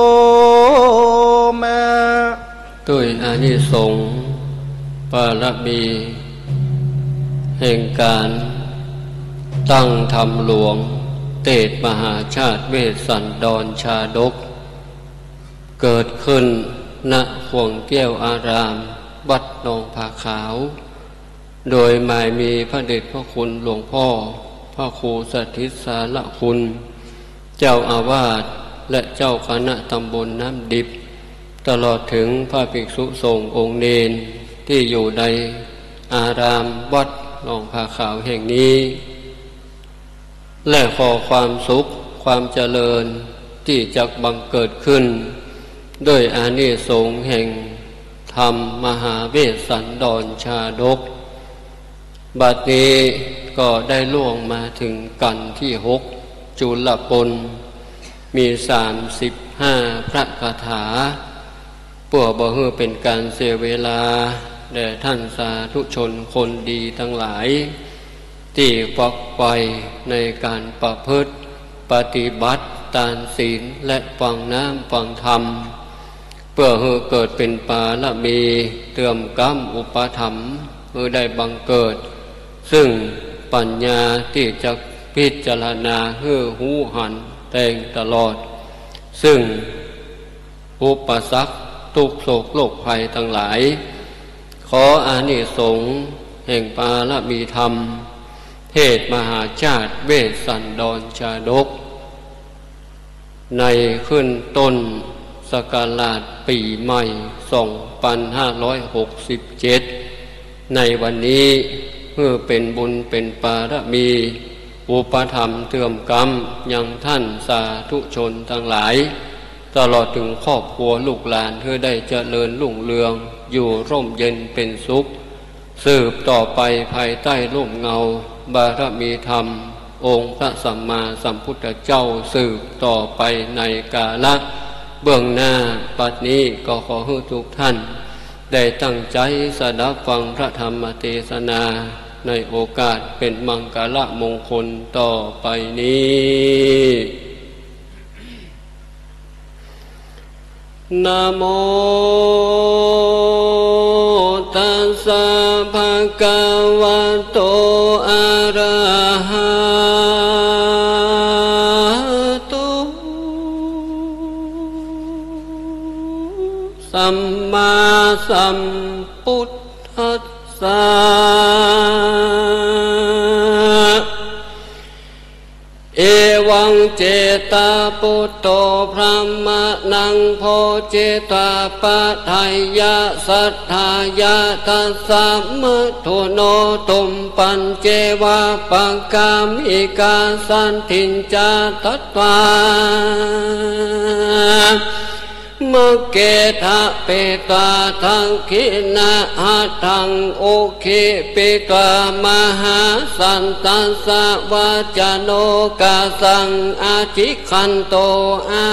มาด้วยอานิสงส์บารมีแห่งการตั้งธรรมหลวงเตชมหาชาติเวสสันดรชาดกเกิดขึ้นณห่วงแก้วอารามวัดหนองผาขาวโดยหมายมีพระเดชพระคุณหลวงพ่อพระครูสถิตสารคุณเจ้าอาวาสและเจ้าคณะตำบลน้ำดิบตลอดถึงพระภิกษุสงฆ์องค์เนรที่อยู่ในอารามวัดหนองผาขาวแห่งนี้และขอความสุขความเจริญที่จะบังเกิดขึ้นด้วยอานิสงส์แห่งธรรมมหาเวสสันดรชาดกบัดนี้ก็ได้ล่วงมาถึงกันที่หกจุลปนมีสามสิบห้าพระคาถาเพื่อบ่ฮือเป็นการเสียเวลาแด่ท่านสาธุชนคนดีทั้งหลายที่ฝักใฝ่ในการประพฤติปฏิบัติตามศีลและฟังน้ำฟังธรรมเพื่อให้เกิดเป็นปาละมีเติมกรรมอุปถัมภ์เพื่อได้บังเกิดซึ่งปัญญาที่จะพิจารณาเพื่อหูหันแต่งตลอดซึ่งอุปสรรคทุกโศกโรคภัยทั้งหลายขออานิสงส์แห่งปาละมีธรรมเทศมหาชาติเวสสันดรชาดกในขึ้นต้นสกาลาดปีใหม่สองพันห้าร้อยหกสิบเจ็ดในวันนี้เพื่อเป็นบุญเป็นปาระมีอุปธรรมเติมกรรมยังท่านสาธุชนทั้งหลายตลอดถึงครอบครัวลูกหลานเพื่อได้เจริญรุ่งเรืองอยู่ร่มเย็นเป็นสุขสืบต่อไปภายใต้ร่มเงาบารมีธรรมองค์พระสัมมาสัมพุทธเจ้าสืบต่อไปในกาลเบื้องหน้าปัจนี้ก็ขอให้ทุกท่านได้ตั้งใจสดับฟังพระธรรมเทศนาในโอกาสเป็นมังกรมงคลต่อไปนี้นะโมตัสสะภะคะวะโตอะระหะโตสัมมาสัมพุทธัสสะเอวังเจตาปุตโตพระมะนังโพเจตาปัฏฐายะสัทธายะทัสสะมุทุโนตุมปัญเจวะปังกามิกาสันทินจาตัตวามะเกทะเปตาทังคินาหัทังโอเคเปตามหาสันตัสสะวาจโนกาสังอาจิคันโตอา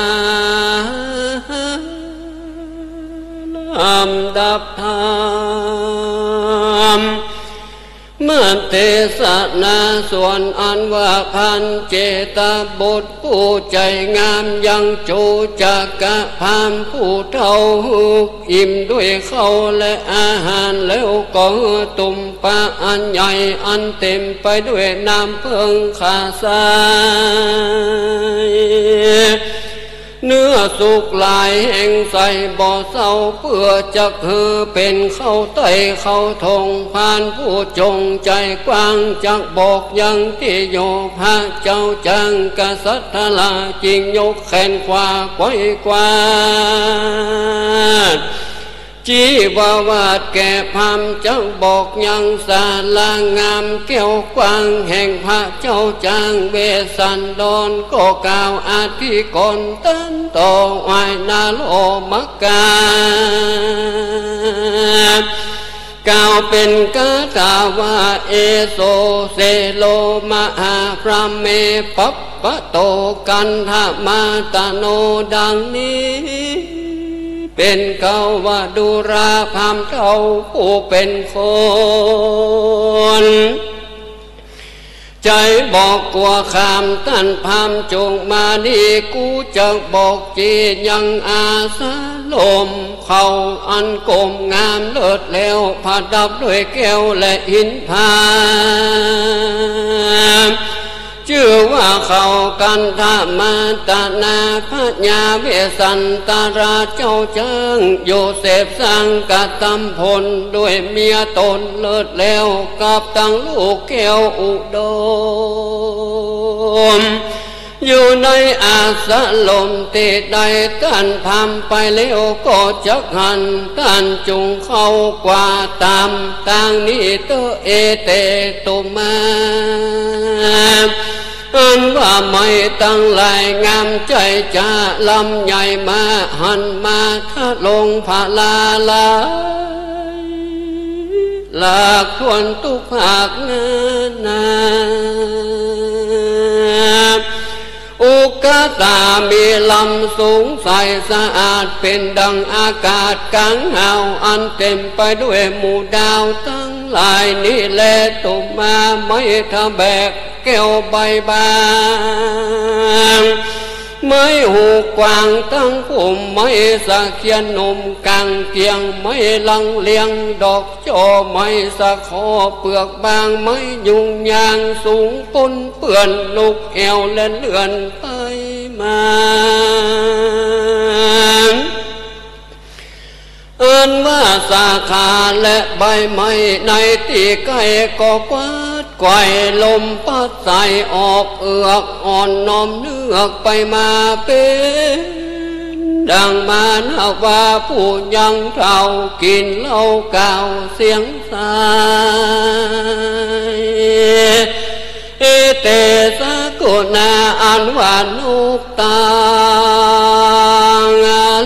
อัมดับธรรมเมื่อเทศนาส่วนอันว่าพันเจตบุตรผู้ใจงามยังจูจักกะพามผู้เท่าอิ่มด้วยข้าวและอาหารแล้วก็ตุ่มปลาอันใหญ่อันเต็มไปด้วยน้ำเพิงขาทรายเนื้อสุกลายแห่งใส่บ่อเศร้าเพื่อจะคือเป็นเข้าไตเข้าทงผ่านผู้จงใจกว้างจักบอกยังที่โยพระเจ้าจังกษัตริย์ลาจริงยกแขนขวาไว้กวาดจีวาวาดแก่พามเจ้าบอกยังสาลางามแก้วกว้างแห่งพระเจ้าจางเบสันดอนก็กล่าวอาทิกรตันต่อไว้นาโลมักกากล่าวเป็นกาถาว่าเอโสเซโลมหาพระเมปัปปะโตกันธมาตโนดังนี้เป็นเกาวาดุราพามเท่าผู้เป็นคนใจบอกกลัวขามท่านพามจงมาดีกูจะบอกจียังอาสาลมเขาอันกลมงามเลิศแล้วผัดดับด้วยแก้วและหินพามชื่อว่าเขากันธมาตนาพญาเวสันตราเจ้าเจิงโยเสฟสังกตำพลด้วยเมียตนเลิศแล้วกับตั้งลูกแก้วอุดมอยู่ในอาสาลมติดใดท่านพำไปแล้วก็จักหันท่านจุงเข้ากว่าตามต่างนี้เตเอเตตุมาอันว่าไม่ตั้งหลายงามใจจะลำใหญ่มาหันมาทะลงผาลาลาหลากทวนทุกภาคนาอุกตามีลำสูงใสสะอาดเป็นดังอากาศกลางหาวอันเต็มไปด้วยหมู่ดาวทั้งหลายนี่แลตุมาไม่ทะแบกแก้วใบบางไม่หูกว้างทั้งผมไม่สักเขียนนมกังเกียงไม่ลังเลียงดอกจอไม่สักคอเปลือกบางไม่ยุ่งยางสูงปนเปื่อนลูกแอวและเลื่อนไปมาอันว่าสาขาและใบไม้ในที่ใกล้ก็กวาดไกวลมพัดใส่ออกเอือกอ่อนน้อมเนื้อไปมาเป็นดังมานาว่าผู้ยังเท่ากินเหล้าเก่าเสียงสายเอเตสะกุณาอันว่านุกตาง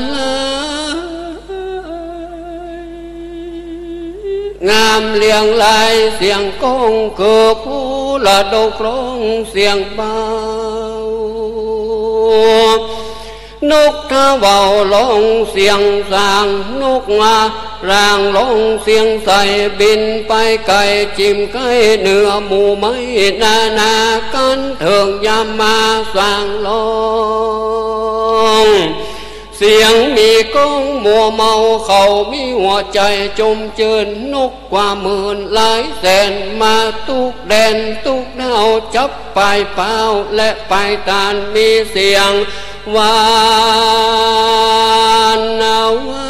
งามเลียงลายเสียงก้องคือผู้ละดกร้องเสียงเบานกทะเบาลงเสียงสางนกงารางลงเสียงใสบินไปไกลจิ้มไก่เนื้อหมูไม้นานากันเถิงยามมาสร้างลงเสียงมีก้องมัวเมาเขามีหัวใจจมเจินนกกว่าหมื่นหลายแสนมาทุกแดนทุกดาวจับปลายเป้าและปลายตาลมีเสียงวานนาวา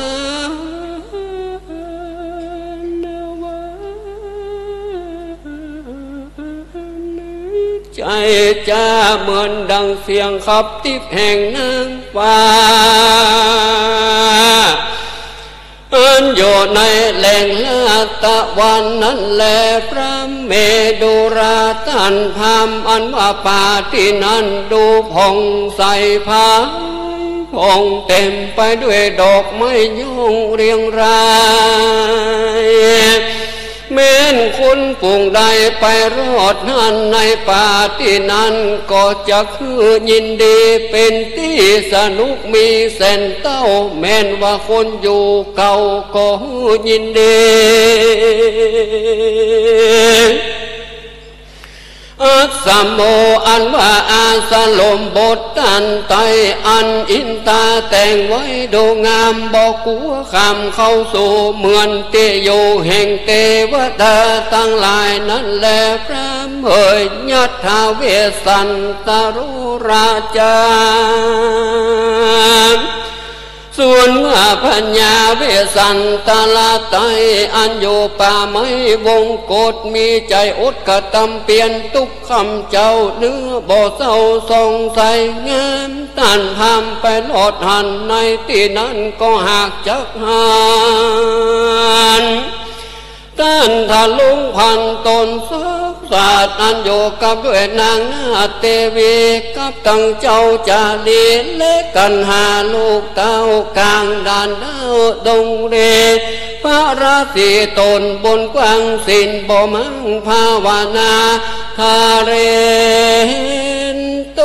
ใจจ้าเหมือนดังเสียงขับทิพย์แห่งนางฟ้าอันอยู่ในแหล่งลาตะวันนั้นแลพระเมดุราตันพามอันว่าป่าที่นั้นดูผ่องใสผาผผ่องเต็มไปด้วยดอกไม้ย่องเรียงรายแม้นคนปุ่งใดไปรอดนั่นในป่าที่นั้นก็จะคือยินดีเป็นที่สนุกมีแสนเต้าแม้นว่าคนอยู่เก่าก็ยินดีอัสสมโมอันว่าอาสลมบทตันไตอันอินตาแต่งไว้ดูงามบอกกัวคำเข้าสู่เหมือนเตโยแห่งเทวดาตั้งหลายนั้นแลพระเอ่ยยัตถาเวสันตรุราชาส่วนว่าพัญญาเวสันตลาไตอันอยู่ป่าไม้วงกฏมีใจอดกระทำเปลี่ยนทุกคำเจ้าเนื้อบ่เศร้าสงสัยงามตันพามไปหลอดหันในที่นั้นก็หากจักหันท่านทะลุงพันตนสักศาสตร์อันโยกับด้วยนางนาเตวีกับตั้งเจ้าจารีเล็กกันหาลูกเต้ากลางด่านดาวดงเรพระราศีตนบนกว้างสินบ่มังภาวนาทาเรนโต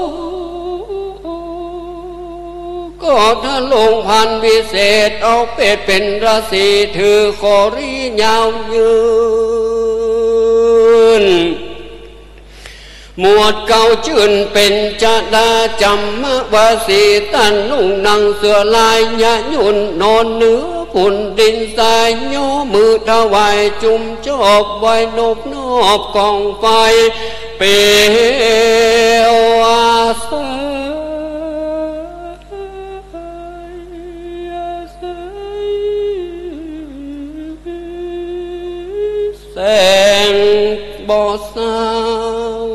ก็ถ้าลงพันวิเศษเอาเป็ดเป็นราศีถือขอรียาวยืนหมวดเก่าจื่นเป็นจดาจำมะวาสีตันนุ่งนังเสือลายยะยุนนอนเนื้อปุ่นดินทรายย่อมือถวายจุ่มจอบไว้นบนอบกองไฟเปลวอาสาแสงบ่อสาว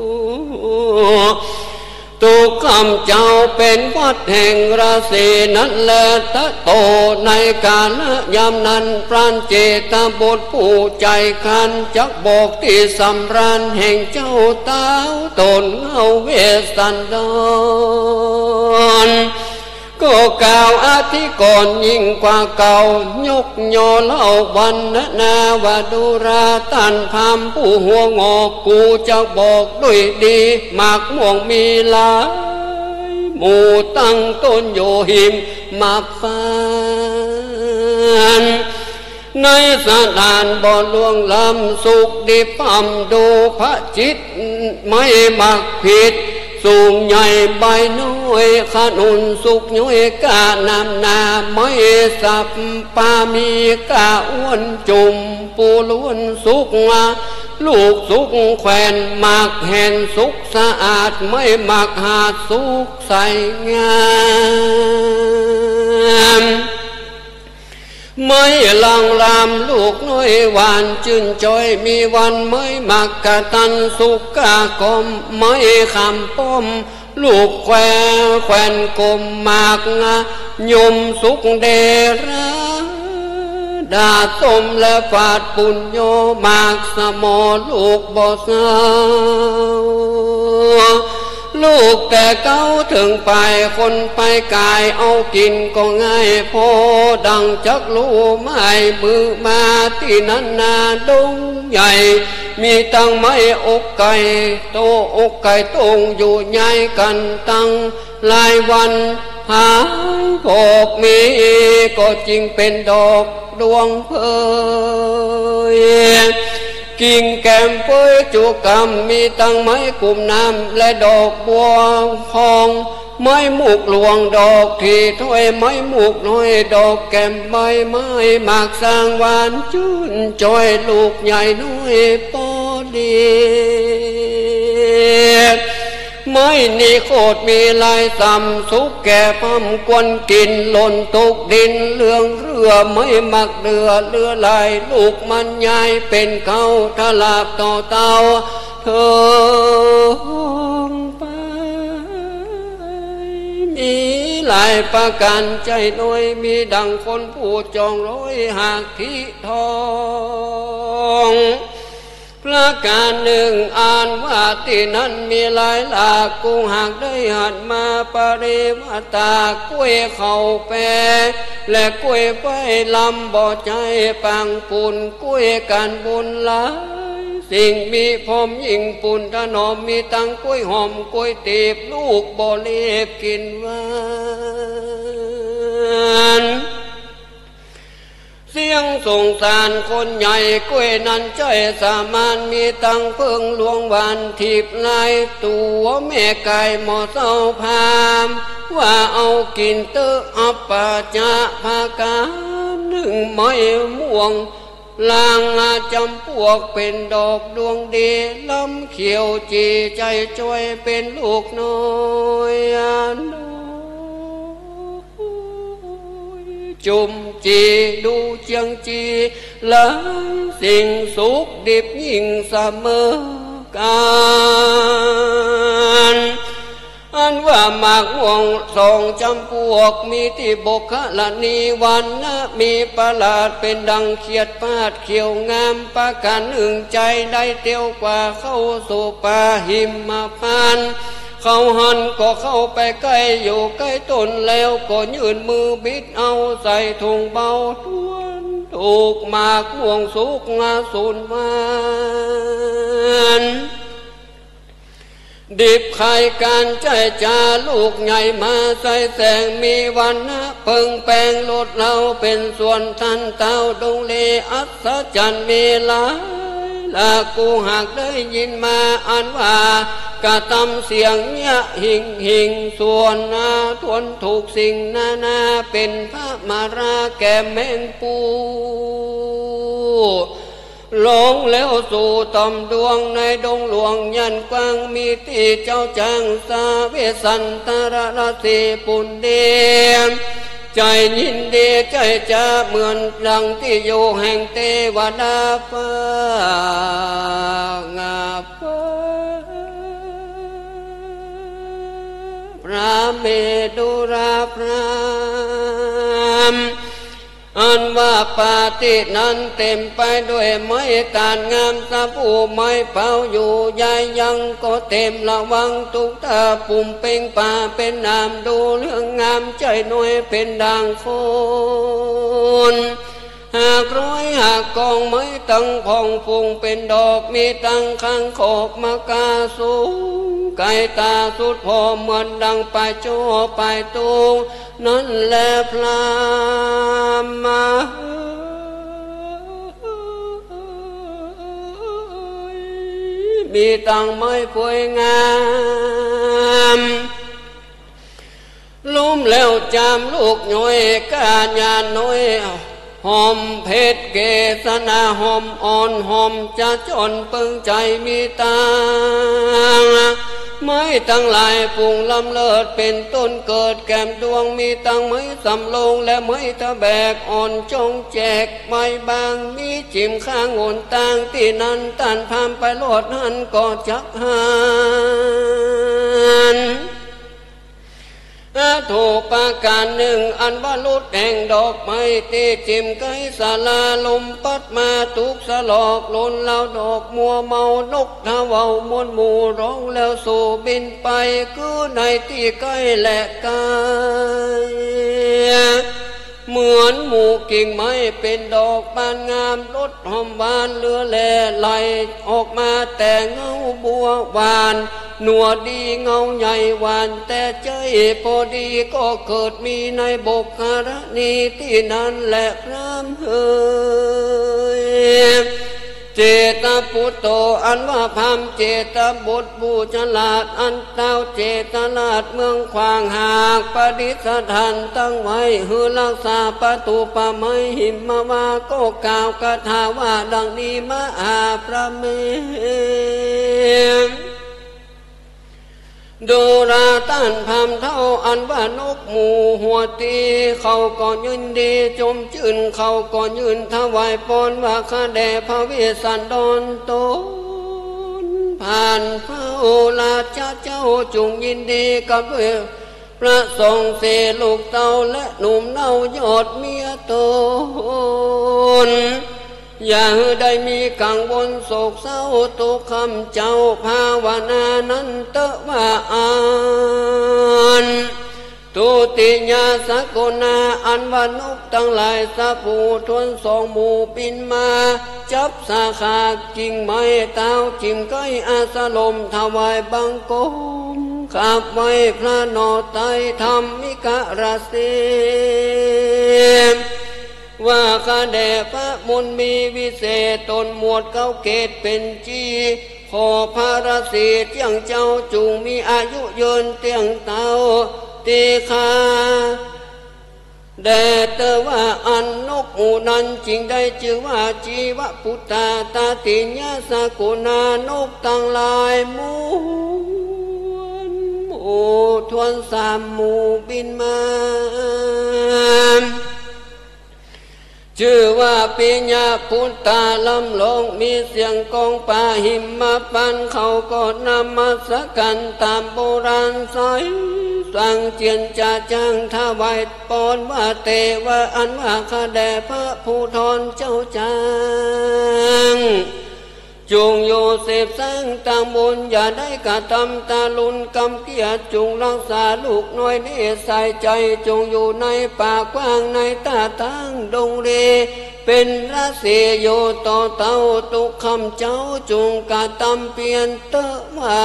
ตุกคำเจ้าเป็นวัดแห่งราศีนั้นแลตะโตในกาลยามนั้นปราณเจตบุตรผู้ใจคันจักบอกที่สำราญแห่งเจ้าเต้าตนเงาเวสันดรก็กล่าวอาทิก่อนยิ่งกว่าเก่ายกยอเล่าวันนาวาดุราตันพามผู้หัวงอกกูจะบอกด้วยดีหมากม่วงมีหลายหมู่ตั้งต้นโยหิมมาฟานในสถานบ่อลวงลำสุขดีปั๊มดูพระจิตไม่มักผิดสูงใหญ่ใบน้อยขนุนสุกย้อยกานำนาไม่สับปามีกาอ้วนจุ่มปูล้วนสุกลูกสุกแขวนหมากแห่นสุกสะอาดไม่หมักหาดสุกใสงามไม่ลังรามลูกน้อยหวานชื่นจอยมีวันไม่มักกะตันสุกกากลมไม่คำป้อมลูกแควแขวนกลมมากงะยมสุกเดระดาสมและฝาดปุญโยมากสมอลูกบ่สาวลูกแต่เก้าถึงไปคนไปกายเอากินก็ง่ายพอดังจักลูไม้มือมาที่นั้นนาดงใหญ่มีตั้งไม้อกไก่โตอกไก่ตรงอยู่ใหญ่กันตั้งหลายวันหาพบมีก็จริงเป็นดอกดวงเพยกิ่งแก้มเปยจุกำมีตั้งไม้กลุ่มน้ำและดอกบัวพองไม้มุกหลวงดอกที่ถ้วยไม้มุกน้อยดอกแก้มใบไม้หมากสร้างหวานชื่นจอยลูกใหญ่น้อยปอดีไม่นี่โคตรมีลายซ้ำสุกแก่พัมกวนกินหล่นตกดินเรื่องเรือไม่มักเรือเรือลายลูกมันใหญ่เป็นเขาทลาบต่อเตาเธอไปมีหลายประการใจน้อยมีดังคนผู้จองร้อยหากที่ทองพระอาการหนึ่งอ่านว่าที่นั้นมีหลายหลากกูหากได้หันมาปริวัตากล้วยเข่าแปรและกล้วยไปลำบ่อใจปังปุ่นกล้วยกันบุญหลายสิ่งมีพรมยิ่งปุ่นถนอมมีตังกล้วยหอมกล้วยตีบลูกบ่เล็บกินหวานเสียงส่งสารคนใหญ่กล้วยนั้นใจสามานมีตังเพิ่งหลวงวันทิพย์ลายตัวแม่ไก่หมอเศร้าพามว่าเอากินเตออัปปาจะภาการหนึ่งไม้ม่วงลางอาจำพวกเป็นดอกดวงดีลำเขียวจีใจจ้อยเป็นลูกน้อยจุมจีดูเจียงจีหลายสิ่งสุขดิบยิ่งเสมอกันอันว่าหมากม่วงสองจำพวกมีที่บกขละนีวันนะมีประหลาดเป็นดังเขียดปาดเขียวงามประกันหนึ่งใจได้เตียวกว่าเข้าสู่ป่าหิมมาพานเขาหันก็เข้าไปใกล้อยู่ใกล้ต้นแล้วก็ยืนมือบิดเอาใส่ถุงเบาทวนถูกหมากม่วงสุกงาสูนวานดิบไข่การใจจาลูกใหญ่มาใส่แสงมีวันนะเปิงแปลงลดเราเป็นส่วนทันเต้าดงเลอัศจรรย์มีหลายละกูหากได้ยินมาอ่านว่ากะตำเสียงเนี่ยหิงหิงส่วนนาทวนถูกสิ่งนานาเป็นพระมาราแก่แมงปูลงแล้วสู่ต่อมดวงในดงหลวงยันกว้างมีที่เจ้าจางสาเวสันตระราศีปุณเดียมใจยินดีใจจะเหมือนดังที่อยู่แห่งเทวดาฟ้างาฟ้าพระเมดุราพรามอันว่าปาตินั้นเต็มไปด้วยไม้การงามสะผู้ไม้เผาอยู่ใหญ่ยังก็เต็มระวังทุกตาปุ่มเป่งป่าเป็นนามดูเรื่องงามใจหน่วยเป็นดังคนหากร้อยหากกองไม้ตั้งพองฟุงเป็นดอกมีตั้งข้างขอบมากาสูงไก่ตาสุดพอเหมือนดังไปโจไปตูนั่นแหละพรามมามีตั้งไม้พวยงามล้มแล้วจามลูกน้อยกาญาน้อยหอมเพชรเกศนาหอมอ่อนหอมจะจนปึงใจมีตาไม้ตั้งหลายปุ่งลำเลิศเป็นต้นเกิดแก้มดวงมีตั้งไม้สำโลงและไม้ตะแบกอ่อนจงแจกไม้บางมีจิมข้างโอนต่างที่นั้นตันพามไปโลดหันก็จักหันถูกประการหนึ่งอันว่าลุดแห่งดอกไม้ตีจิมไก่สาลาลมปัดมาทุกสลอกหล่นเหล่าดอกมัวเมานกทะเวามวนหมู่ร้องแล้วสู่บินไปคือในที่ใกล้และไกลเหมือนหมู่กิ่งไม้เป็นดอกบานงามรสหอมหวานเลือแลไหลออกมาแต่เงาบัวหวานหนัวดีเงาใหญ่หวานแต่ใจพอดีก็เกิดมีในบกคารณีที่นั้นแหละพรามเฮยเจตปุตโตอันว่าพามเจตบุตรบูชลาดอันเต้าเจตลาดเมืองขวางหากปฏิสถานตั้งไว้หือรักษาประตูป่าไม้หิมมาว่าก็กล่าวคาถาว่าดังนี้มหาพระเมรุดูราต้านพามเท่าอันว่านกหมูหัวตีเขาก่อนยืนดีจมจื่นเขาก่อนยืนถวายปอนว่าข้าแด่พระเวสสันดรตนผ่านพระโอฬารเจ้าจงยินดีกับด้วยพระทรงเสลูกเต่าและหนุ่มเน่ายอดเมียตนอย่าได้มีกังวลโศกเศร้าตุกคำเจ้าภาวนานั้นเตว่าอ่านตุติยาสกุณาอันวนุกตั้งหลายสะปูทวนสองหมู่ปินมาจับสาขากิ่งไม้เต้าจิมก้อยอาสลมถวายบังคมขับไว้พระนอไตธรรมิกราศีว่าข้าแด่พระมุนมีวิเศษตนหมวดเก้าเกตเป็นจีขอพระราศีเที่ยงเจ้าจุงมีอายุยืนเตียงเต้าตีคาแด่เตว่าอันนกหมู่นั้นจริงได้ชื่อว่าจีวพุทธาตาติญาสกุณานกตั้งหลายหมู่หมู่ทวนสามหมู่บินมาชื่อว่าปิญญาพุทธาลำลงมีเสียงกองป่าหิมมาปันเขาก็นำมาสักกันตามโบราณสายสั่งเจียนจ่าจังถวายปอนว่าเตว่าอันว่าข้าแด่พระผู้ทรเจ้าจังจงโยเสพแสงต่างบนอย่าได้กระทำตาลุนกำเกียรติจงรักษาลูกน้อยนี้ใส่ใจจงอยู่ในป่ากว้างในตาตั้งดงเรเป็นราศีโยต่อเต้าตุกคำเจ้าจงกระทำเปลี่ยนเตว่า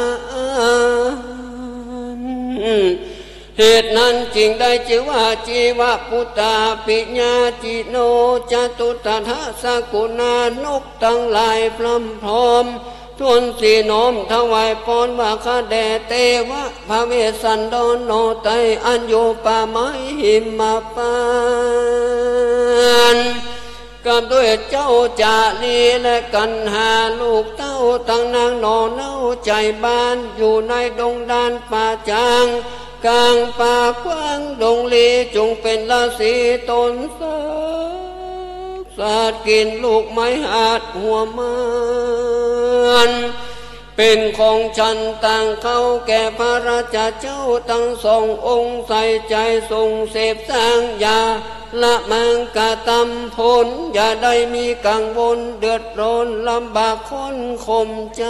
เหตุนั้นจึงได้ชื่อว่าจีวพุทธาปิญญาจิโนจตุตถาสกุณานกตั้งหลายพร้อมพร้อมทวนสีน้อมถวายพรว่าข้าแด่เตวะพระเวสสันดรโนไตอัญโยปาไมหิมมาปานกับด้วยเจ้าจาลีและกันหาลูกเต้าตั้งนางนอนเน่าใจบ้านอยู่ในดงดานป่าจางกลางป่ากว้างดงลีจงเป็นราศีตนสาสาดกินลูกไม้หาดหัวมันเป็นของฉันต่างเข้าแก่พระราชาเจ้าตั้งสององค์ใส่ใจทรงเสพสร้างยาละมังกะตำผลอย่าได้มีกังวลเดือดร้อนลำบากคนคมใจ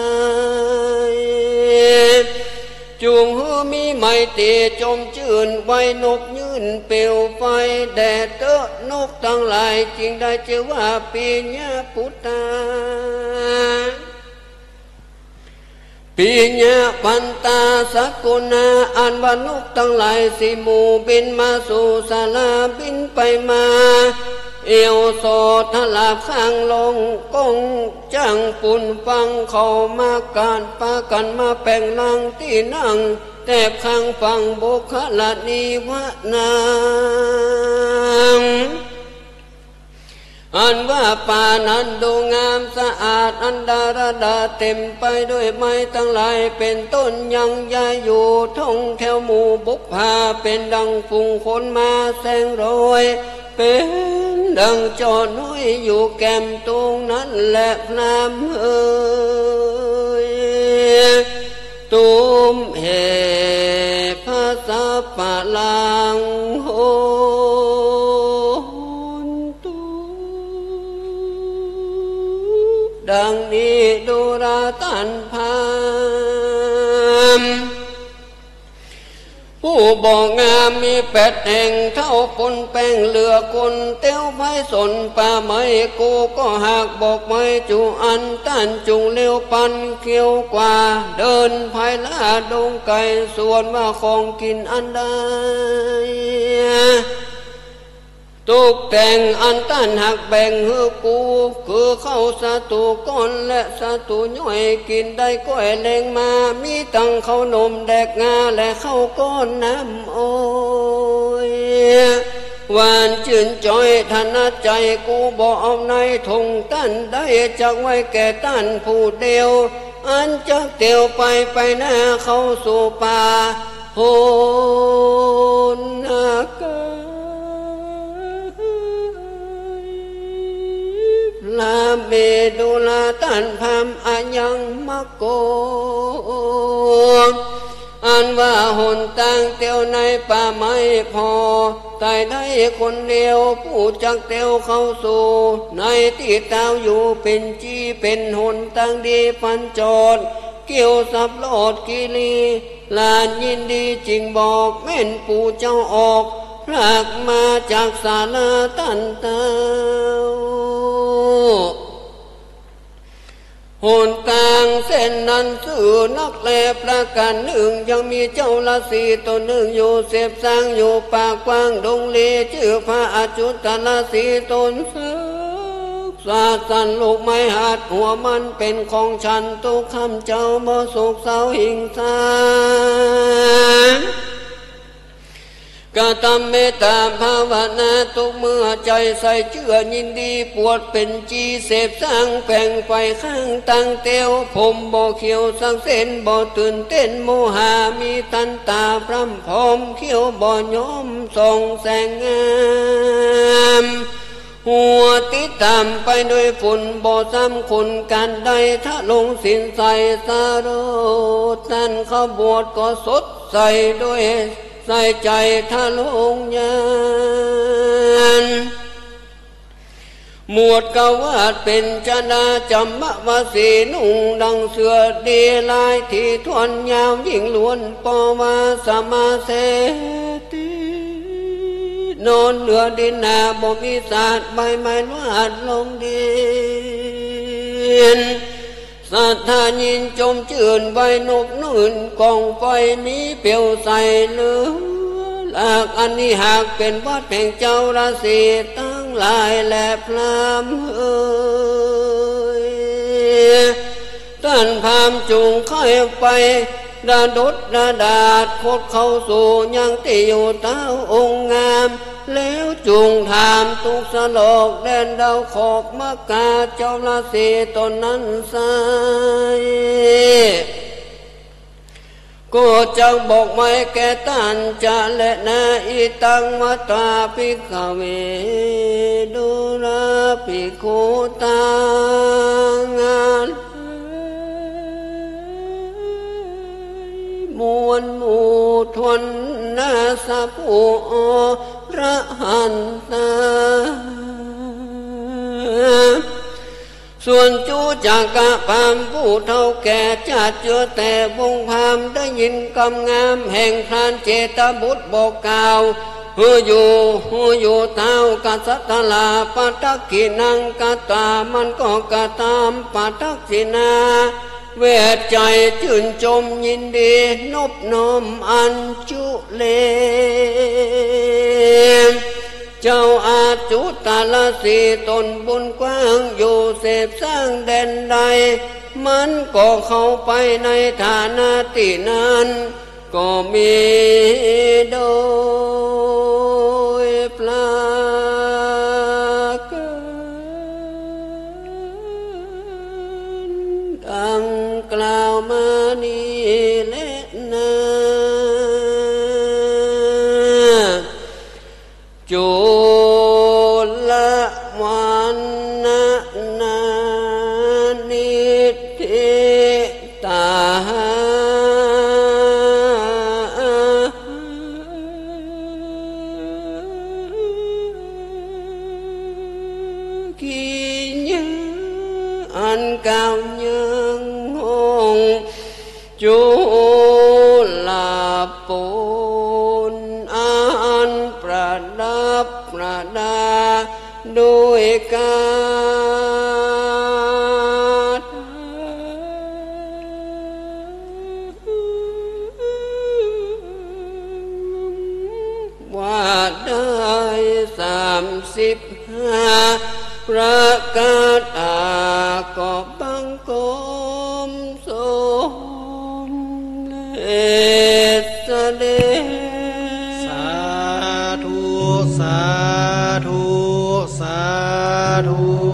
จุงหูมีไมตรีจมจื่นไว้นกยืนเปลวไฟแดดเตอะนกทั้งหลายจึงได้ชื่อว่าปิญญาพุทธาปิญญาปันตาสกุณาอันว่านกทั้งหลายสิหมู่บินมาสู่ศาลาบินไปมาเอวโสทลาข้างลงกงจังปุ่นฟังเข้ามาการปากันมาแปลงนางที่นั่งแต่ข้างฟังบุคลานิวานางอันว่าป่านั้นดูงามสะอาดอันดารดาเต็มไปด้วยไม้ทั้งหลายเป็นต้นยังยาอยู่ท่องแถวหมู่บุพพาเป็นดังฝูงคนมาแสงโรยเป็นดังจอน้อยอยู่แก้มตรงนั้นแหละนามเอ่ยตุมเหภาษาปะลังโหดังนี้ดูราตันพามผู้บอกงามมีแปดแห่งเท่าปนแป้งเหลือคนเต้วไม้สนป่าไม้กูก็หากบอกไม้จูอันต้านจุงเลี้ยวปันเขียวกว่าเดินภายล่าดงไก่ส่วนว่าของกินอันใดตุกแต่งอันต้านหักแบ่งฮือกูคือเข้าสตูก้อนและสตูย่อยกินได้ก้อยแรงมามีตั้งข้าวนมแดกงาและข้าวก้อนน้ำโอยหวานชื่นจอยธนใจกูบอกเอาในทงตั้นได้จากไว้แก่ตั้นผู้เดียวอันจะเตียวไปไปหน้าเข้าสู่ป่าโหนากาลาเมดุลาตันพามอายังมะโกอันว่าหนทางเตียวในป่าไม้พอตายได้คนเดียวผู้จักเตียวเข้าสู่ในที่เต้าอยู่เป็นจีเป็นหนทางดีพันจรเกี่ยวสับโลดกิลีลานยินดีจริงบอกแม่นปู่เจ้าออกพรากมาจากศาลาตันเต้าหนทางเส้นนั้นสื่อนักแลประการหนึ่งยังมีเจ้าละสีตัวหนึ่งอยู่เสพสร้างอยู่ปากกว้างดงเลชื่อพระอาจุตละสีตนซึกสาสันลูกไม้หัดหัวมันเป็นของฉันตุกคำเจ้าบ่สุขเศร้าหิงสากะทำเมตตาภาวนาทุกเมื่อใจใส่เชื่อยินดีปวดเป็นจีเสพสร้างแป่งไฟข้างตั้งเตียวผมบ่เขียวสังเส้นบ่ตื่นเต้นโมหามีตันตาพร่ำพร้อมเขียวบ่ย้อมส่องแสงงามหัวติดตามไปด้วยฝุ่นบ่ซ้ำคนกันใดถ้าลงสินใส่สารดนั่นขบวชก็สดใสด้วยใส่ใจทะลงยานหมวดกวาดเป็นชนะจำมะวสีนุ่งดังเสือดีลายที่ทวนยาวยิ่งล้วนปอวาสมาเสตินอนเหนือดินนาบ่มีศาสตร์ใบไม้วาดลงดินสัทธายินจมจื่นใบนกนื่นกองไฟมีเปียวใสเหลือหลากอันนี้หากเป็นวัดแห่งเจ้าราศีตั้งหลายและพรามเอ่ยท่านพามจุงค่อยไปดาดดดาดาดโคดเข้าสู่ยังที่อยู่เต้าองค์งามแล้วจุงถามทุกสลกแดนดาวขอบมะกาเจ้าราศีตนนั้นใสก็จะบอกไม่แก่ตันจะและนาอิตังมัตตาภิกขเวดุราภิกขุตังานมวลหมู่ทนนาสะภูพระหันตาส่วนจูจากกะพามผู้เท่าแก่จัดเจือแต่วงพามได้ยินกำงามแห่งพรานเจตบุตรบอกกล่าวเฮืออยู่เฮืออยู่เท้ากัสตลาปัตตกินังกตามันก็กะตามปัตตกินาเวทใจชื่นชมยินดีนบน้อมอัญจุเลเจ้าอาจุตาลสีตนบุญกว้างอยู่เสพสร้างแดนใดมันก็เข้าไปในฐานะที่นั้นก็มีโดยปลากดังกล่าวมานี้และนาจุลวันนานิทิตากิญอันเก่ายังหงจุลาปุนอันประดับประดาด้วยกาว่าได้สามสิบห้าประกาศอาก็บังกมสมเลสเดสาธุสาธุสาธุ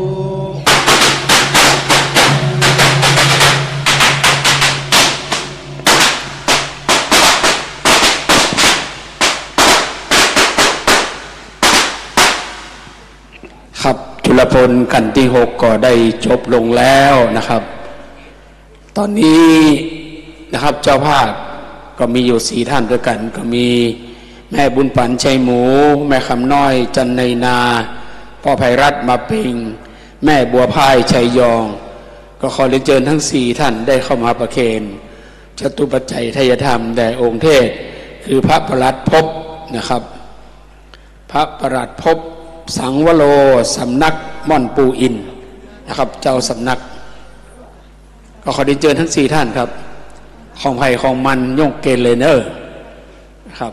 ครับจุลพลกันที่หกก็ได้จบลงแล้วนะครับตอนนี้นะครับเจ้าภาพก็มีอยู่สี่ท่านด้วยกันก็มีแม่บุญปันชัยหมูแม่คำน้อยจันในนาพ่อไพรัตน์มาปิงแม่บัวพายชัยยองก็ขอเรียนเชิญทั้งสี่ท่านได้เข้ามาประเคนจตุปัจจัยทายธรรมแด่องค์เทศคือพระประหลัดภพนะครับพระประหลัดภพสังวโรสำนักม่อนปูอินนะครับเจ้าสำนักก็ขอเรียนเชิญทั้งสี่ท่านครับของไผ่ของมันย่งเกณฑ์เลยเนอร์ครับ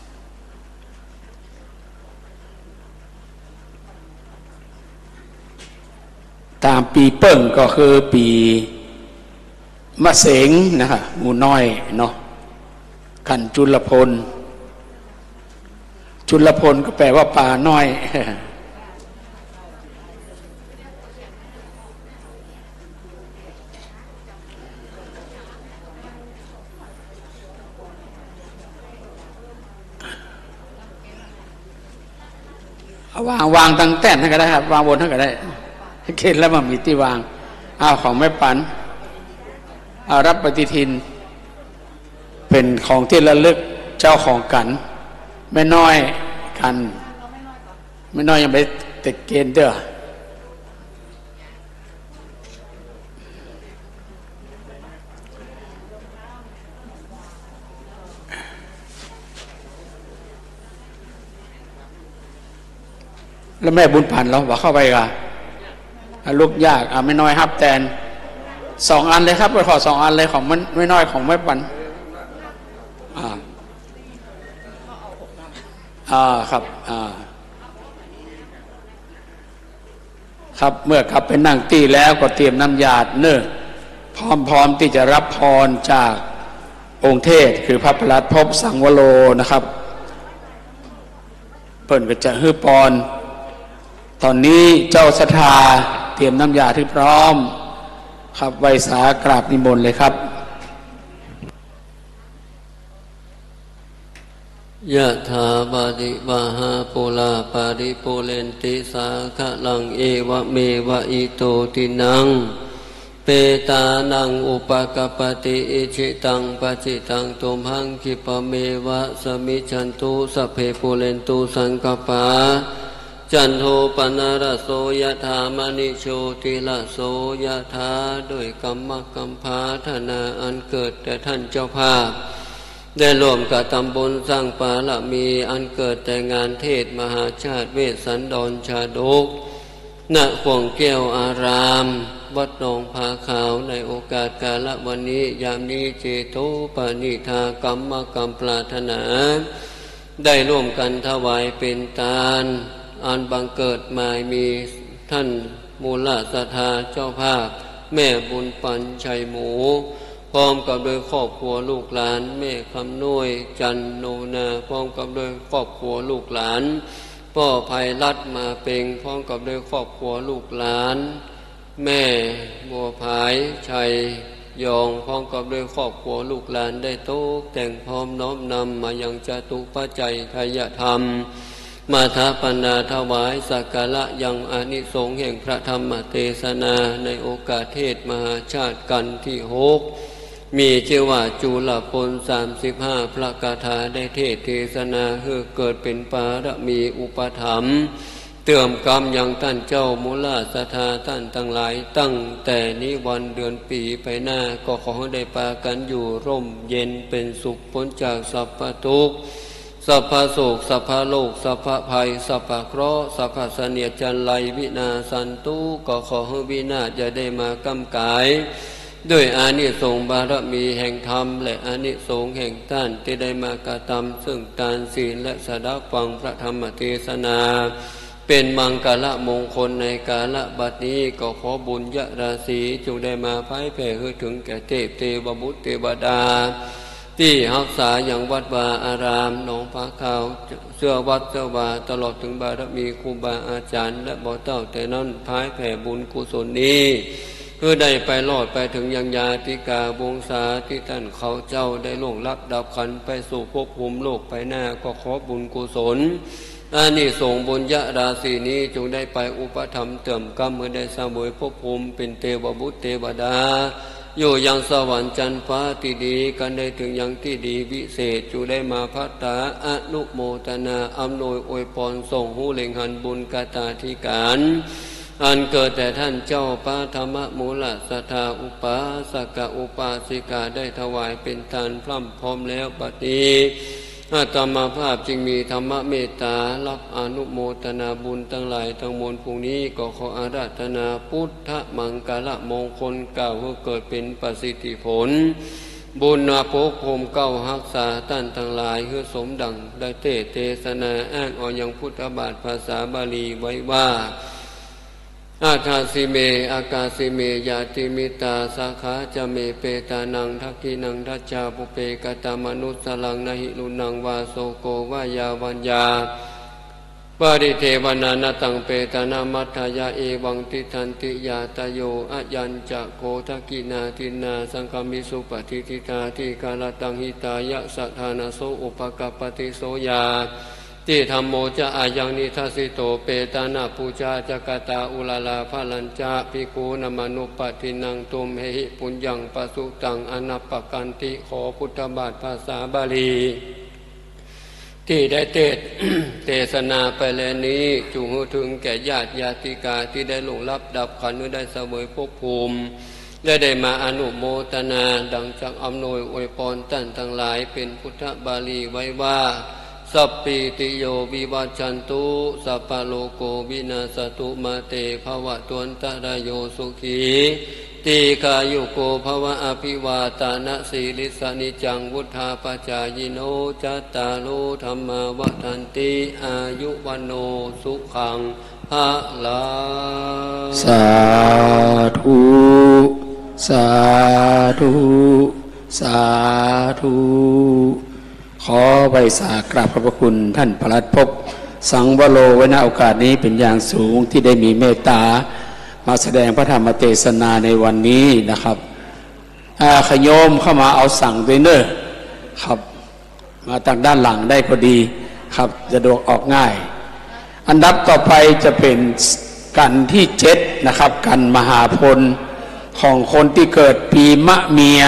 ตามปีเปิ้งก็คือปีมะเสงนะคะหมูน้อยเนาะขันจุลพลจุลพลก็แปลว่าป่าน้อยวางวางตั้งแต้นท่านก็ได้ครับวางบนท่านก็ได้เข็นแล้วมันมีที่วางอ้าวของแม่ปันเอารับปฏิทินเป็นของที่ระลึกเจ้าของกันแม่น้อยกันแม่น้อยยังไปติดเกณฑ์เด้อแล้วแม่บุญพันธ์เราบอกเข้าไปกันลูกยากอ่ะไม่น้อยฮับแตนสองอันเลยครับไปขอสองอันเลยของมันไม่น้อยของแม่ปันอ่าอ่าครับอ่าครับเมื่อกลับไปนั่งตีแล้วก็เตรียมน้ำยาดเนื้อพร้อมๆที่จะรับพรจากองค์เทศคือพระประหลัดภพสังวโรนะครับเปิ่นก็จะฮือปอนตอนนี้เจ้าศรัทธาเตรียมน้ำยาที่พร้อมครับไวสากราบนิมนต์เลยครับยะถาปาริวหาปุราปาริปุเรนติสาคะลังเอวะเมวะอิโตตินังเปตานังอุปกปติอิจิตังปจิตังตุมหังคิปะเมวะสมิจันตุสัพเพปุเรนตุสังกปาจันโทปนารโสยถามณิโชติละโสยถาด้วยกรรมกัมพาธนาอันเกิดแต่ท่านเจ้าภาพได้ร่วมกับตำบลสร้างปาละมีอันเกิดแต่งานเทศมหาชาติเวสสันดรชาดกณขวงแก้วอารามวัดหนองผาขาวในโอกาสกาลวันนี้ยามนี้เจโตปณิธากรรมกรรมปรารถนาได้ร่วมกันถวายเป็นทานอันบังเกิดมามีท่านมูลศรัทธาเจ้าภาพแม่บุญปันชัยหมูพร้อมกับโดยครอบครัวลูกหลานแม่คำน้อยจันโนนาพร้อมกับโดยครอบครัวลูกหลานพ่อภัยรัตน์มาเปงพร้อมกับโดยครอบครัวลูกหลานแม่บัวผายชัยยองพร้อมกับโดยครอบครัวลูกหลานได้โต๊ะแต่งพร้อมน้อมนำมายังจตุปัจจัยทายธรรมมาทาปนาถวายสักการะยังอานิสงส์แห่งพระธรรมเทศนาในโอกาสเทศมหาชาติกันที่หกมีชื่อว่าจุลพลสามสิบห้าพระกถาได้เทศเทศนาเพื่อเกิดเป็นปารมีอุปถัมภ์เติมกรรมยังท่านเจ้ามูลศรัทธาท่านทั้งหลายตั้งแต่นี้วันเดือนปีไปหน้าก็ขอให้ได้ปากันอยู่ร่มเย็นเป็นสุขพ้นจากสัพพทุกข์สัพพโศกสัพพโลกสัพพภัยสัพพเคราะห์สัพพเสนียดจันไรวินาสันตุก็ขอให้วินาศอย่าได้มากำกายด้วยอานิสงส์บารมีแห่งธรรมและอานิสงส์แห่งท่านที่ได้มากระทำซึ่งทานศีลและสดับฟังพระธรรมเทศนาเป็นมังกรมงคลในกาลบัดนี้ก็ขอบุญญาราศีจงได้มาไพ่แผ่ให้ถึงแก่เทพเทวบุตรเทวดาที่รักษาอย่างวัดวาอารามหนองผาขาวเสื้อวัดเสื้อวาตลอดถึงบารมีครูบาอาจารย์และบ่อเต้าแต่นั้นพายแผ่บุญกุศลนี้เพื่อได้ไปรอดไปถึงยังญาติกาวงศาที่ท่านเขาเจ้าได้ล่วงลับดับขันไปสู่ภพภูมิโลกไปหน้าก็ขอบุญกุศลอานิสงส์บุญญาราศีนี้จงได้ไปอุปถัมภ์เติมกรรมเมื่อได้สร้างบุญภพภูมิเป็นเทวบุตรเทวดาอยู่ยังสวรรค์จันทร์ฟ้าที่ดีกันได้ถึงยังที่ดีวิเศษจูได้มาพัฒนาอนุโมทนาอำนวยอวยพรส่งหูเล็งหันบุญกตาธิการอันเกิดแต่ท่านเจ้าพระธรรมมูลสัทธาอุปาสกอุปาสิกาได้ถวายเป็นทานพร่ำพร้อมแล้วบัดนี้อาตมาภาพจึงมีธรรมเมตตารับอนุโมทนาบุญทั้งหลายทั้งมวลพรุ่งนี้ก็ขออาราธนาพุทธมังคละมงคลเก่าเพื่อเกิดเป็นประสิทธิผลบุญนาภพมเก้าหักษาท่านทั้งหลายเพื่อสมดังได้เทศเทศนาอ้างออกยังพุทธบาทภาษาบาลีไว้ว่าอาคาสิเมอากาสิเมยาติมิตาสาขาจะเมเปตานังทักขินังทัจจาปุเปกตามนุสลังนหิลุนังวาโสโกวายาวัญญาปริเทวนานาตังเปตานามัทธายาเอวังติทันติยาตโยอายัญจะโกทักขินาทินาสังฆมิสุปฏิทิตาทิกาลตังหิตายะสัทธานาโสอุปกัปปติโสยาติธรรมโมจะอายังนิทัสสิโตเปตานาปูชาจักตาอุลาลาภลัญจาภิกขุนมนุปตินังตุมเหหิปุญญังปสุตังอนัปปกันติขอพุทธบาทภาษาบาลีที่ได้เทศ เทศนาไปแล้วนี้จุงถึงแก่ญาติญาติกาที่ได้หลงรับดับขันธ์ได้เสวยภพภูมิและได้มาอนุโมทนาดังจากอำนวยอวยพรท่านทั้งหลายเป็นพุทธบาลีไว้ว่าสัพพิติโยวิวัชชันตุสัพพะโลโกวินาศตุมาเตภวะตวันตรายโยสุขีติกายุโกภวะอภิวาตานะสีลิสนิจังวุธาปจายโนจัตตาโลธรรมาวัฏันติอายุวันโนสุขังภะลังสาธุสาธุสาธุขอใบสากราบขอบพระคุณท่านพระรัตภพสังวโรไว้ณโอกาสนี้เป็นอย่างสูงที่ได้มีเมตตามาแสดงพระธรรมเทศนาในวันนี้นะครับขโยมเข้ามาเอาสั่งด้วยเนอะครับมาทางด้านหลังได้พอดีครับจะดวกออกง่ายอันดับต่อไปจะเป็นกันที่เจ็ดนะครับกันมหาพลของคนที่เกิดปีมะเมีย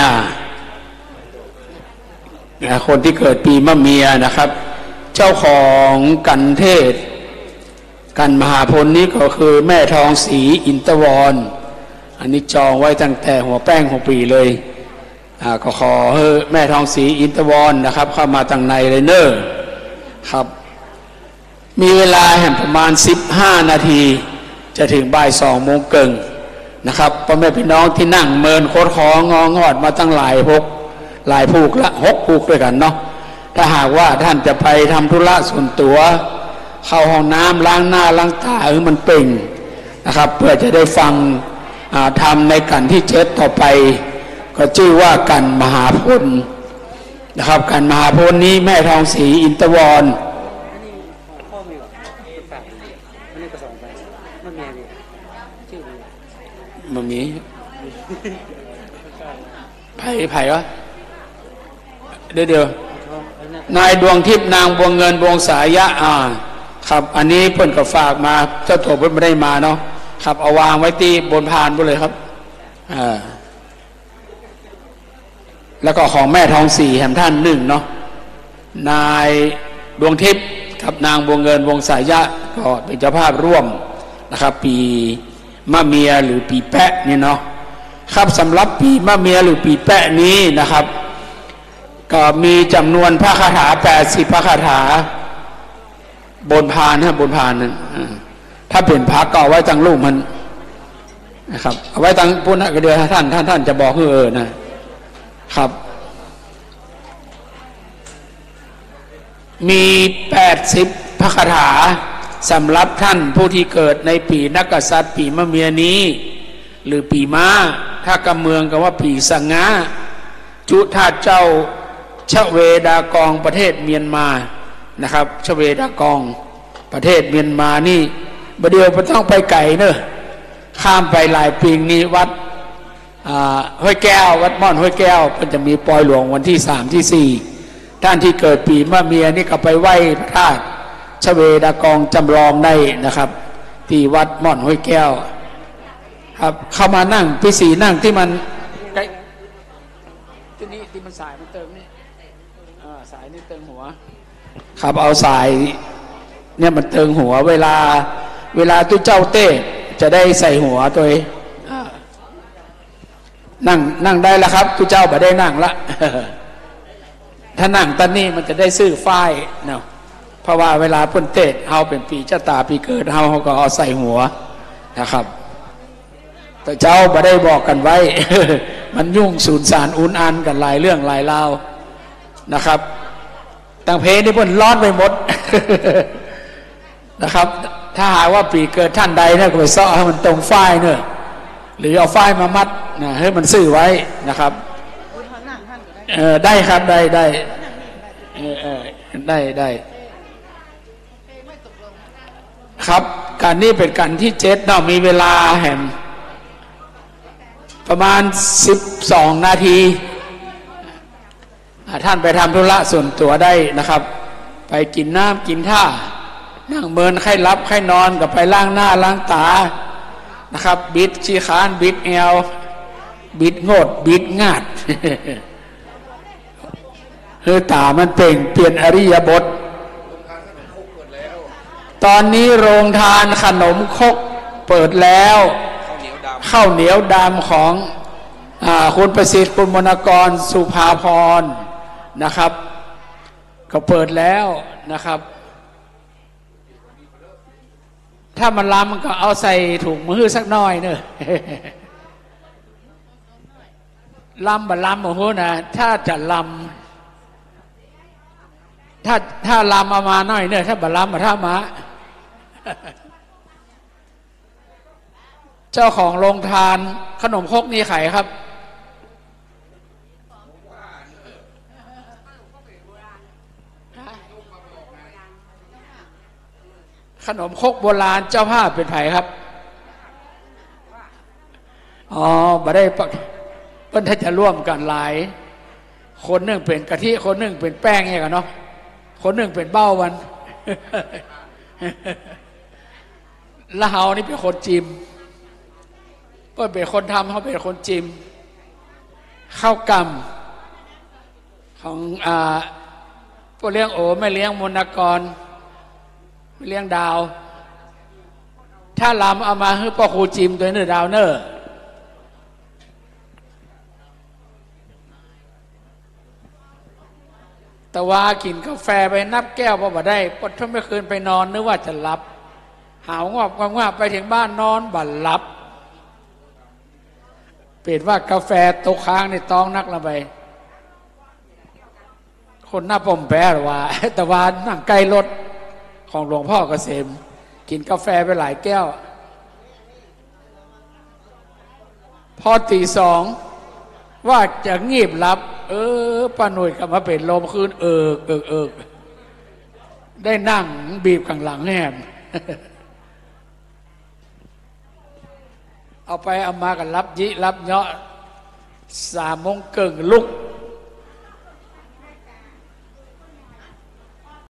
คนที่เกิดปีมะเมียนะครับเจ้าของกันเทศกันมหาพลนี้ก็คือแม่ทองศรีอินทวรอันนี้จองไว้ตั้งแต่หัวแป้งหัวปีเลยอ่าก็ขอให้แม่ทองศรีอินทวรนะครับเข้ามาตั้งในเลยเนอะครับมีเวลาแห่งประมาณสิบห้านาทีจะถึงบ่ายสองโมงเกิงนะครับพ่อแม่พี่น้องที่นั่งเมินโคตรของงองอดมาตั้งหลายพกหลายผูกละหกผูกด้วยกันเนาะถ้าหากว่าท่านจะไปทำธุระส่วนตัวเข้าห้องน้ำล้างหน้าล้างตาเออมันเป่งนะครับเพื่อจะได้ฟังทำในกันที่เจ็ดต่อไปก็ชื่อว่ากันมหาพลนะครับกันมหาพลนี้แม่ทองศรีอินทวรมันมีไผ่ไผ่วะเดี๋ยวเดี๋ยวนายดวงทิพย์นางบวงเงินบวงสายะอ่าครับอันนี้เพิ่นก็ฝากมาเจ้าตัวเพิ่นไม่ได้มาเนาะครับเอาวางไว้ที่บนพานไปเลยครับอ่าแล้วก็ของแม่ทองศรีแห่งท่านหนึ่งเนาะนายดวงทิพย์กับนางบวงเงินบวงสายะก็เป็นเจ้าภาพร่วมนะครับปีมะเมียหรือปีแปะนี่เนาะครับสำหรับปีมะเมียหรือปีแปะนี้นะครับก็มีจำนวนพระคาถาแปดสิบพระคาถาบนพานฮะบนพานนั้นถ้าเป็นพระก็เอาไว้ตั้งลูกมันนะครับเอาไว้ตั้งพุทธกระเดือท่านท่านท่านจะบอกเออนะครับมีแปดสิบพระคาถาสำหรับท่านผู้ที่เกิดในปีนักกษัตริย์ปีมะเมียนี้หรือปีม้าถ้ากำเมืองก็ว่าปีสังงาจุธาเจ้าชเวดากองประเทศเมียนมานะครับชเวดากองประเทศเมียนมานี่ประเดี๋ยวมันต้องไปไก่เนอะข้ามไปหลายปีนี้วัดห้วยแก้ววัดม่อนห้วยแก้วมันจะมีปล่อยหลวงวันที่สามที่สี่ท่านที่เกิดปีมะเมียนี่ก็ไปไหว้พระธาตุชเวดากองจำลองได้นะครับที่วัดม่อนห้วยแก้วครับเข้ามานั่งพี่สีนั่งที่มันใกล้ที่นี่ที่มันสายมันเติมนี่อ่าสายนี่เติมหัวครับเอาสายเนี่ยมันเติมหัวเวลาเวลาตู้เจ้าเต้จะได้ใส่หัวตัวเองนั่งนั่งได้แล้วครับตู้เจ้าบ่ได้นั่งละถ้านั่งตอนนี้มันจะได้ซื้อฝ้ายเนาะเพราะว่าเวลาพ้นเตะเฮาเป็นปีชะตาปีเกิดเฮาเขาก็เอาใส่หัวนะครับแต่เจ้าบ่ได้บอกกันไว้ มันยุ่งสูญสารอุ่นอันกันหลายเรื่องหลายราวนะครับต่างเพนี่เพิ่นร้อนไปหมด นะครับถ้าหากว่าปีเกิดท่านใดเนี่ยก็ไปซ้อให้มันตรงฝ้ายเนอะหรือเอาฝ้ายมามัดนะให้มันซื่อไว้นะครับเออได้ครับได้ได้เออเออได้ได้ครับการนี้เป็นการที่เจ็ดเรามีเวลาแห่งประมาณสิบสองนาทีท่านไปทำธุระส่วนตัวได้นะครับไปกินน้ำกินท่านั่งเมินไข้รับไข้นอนกับไปล้างหน้าล้างตานะครับบิดชี้ขานบิดเอวบิดโงดบิดงาด เฮ้ยตามันเปล่งเปลี่ยนอริยบทตอนนี้โรงทานขนมครกเปิดแล้วข้าวเหนียวดำของอ่าคุณประสิทธิ์คุณมนกรสุภาพรนะครับก็เปิดแล้วนะครับถ้ามันล้ำมันก็เอาใส่ถุงมือสักหน่อยเนอะ ล้ำบะล้ำโอ้โหนะถ้าจะล้ำถ้าถ้าล้ำเอามาหน่อยเนอะถ้าบะล้ำมาถ้ามา เจ้าของโรงทานขนมครกนี่ไข่ครับขนมครกโบราณเจ้าภาพเป็นไผ่ครับอ๋อบ่ได้เพิ่นถ้าจะร่วมกันหลายคนหนึ่งเป็นกะทิคนหนึ่งเป็นแป้งไงกันเนาะคนหนึ่งเป็นเบ้าวัน แล้วเฮานี่เป็นคนจิมเพิ่นเป็นคนทำเขาเป็นคนจิมข้าวกำของอ่าพวกเลี้ยงโอไม่เลี้ยงมนกรเลี้ยงดาวถ้าลำเอามาให้พ่อครูจิมตัวเนื้อดาวเนอร์แต่ว่ากินกาแฟไปนับแก้วพอบ่ได้ปดทั้งเมื่อคืนไปนอนนึกว่าจะหลับหาวงอบงอบไปถึงบ้านนอนบั่นหลับเปลี่ยนว่ากาแฟตกค้างในต้องนักละไปคนหน้าปมแปรว่าแต่ว่านั่งใกล้รถของหลวงพ่อเกษมกินกาแฟไปหลายแก้วพอตีสองว่าจะงีบหลับเออป้าหนุ่ยกลับมาเป็นลมคืนเอิกเอิกเอิกได้นั่งบีบข้างหลังแหม เอาไปเอามากันรับยิรับเนาะสามโมงเกิงลุก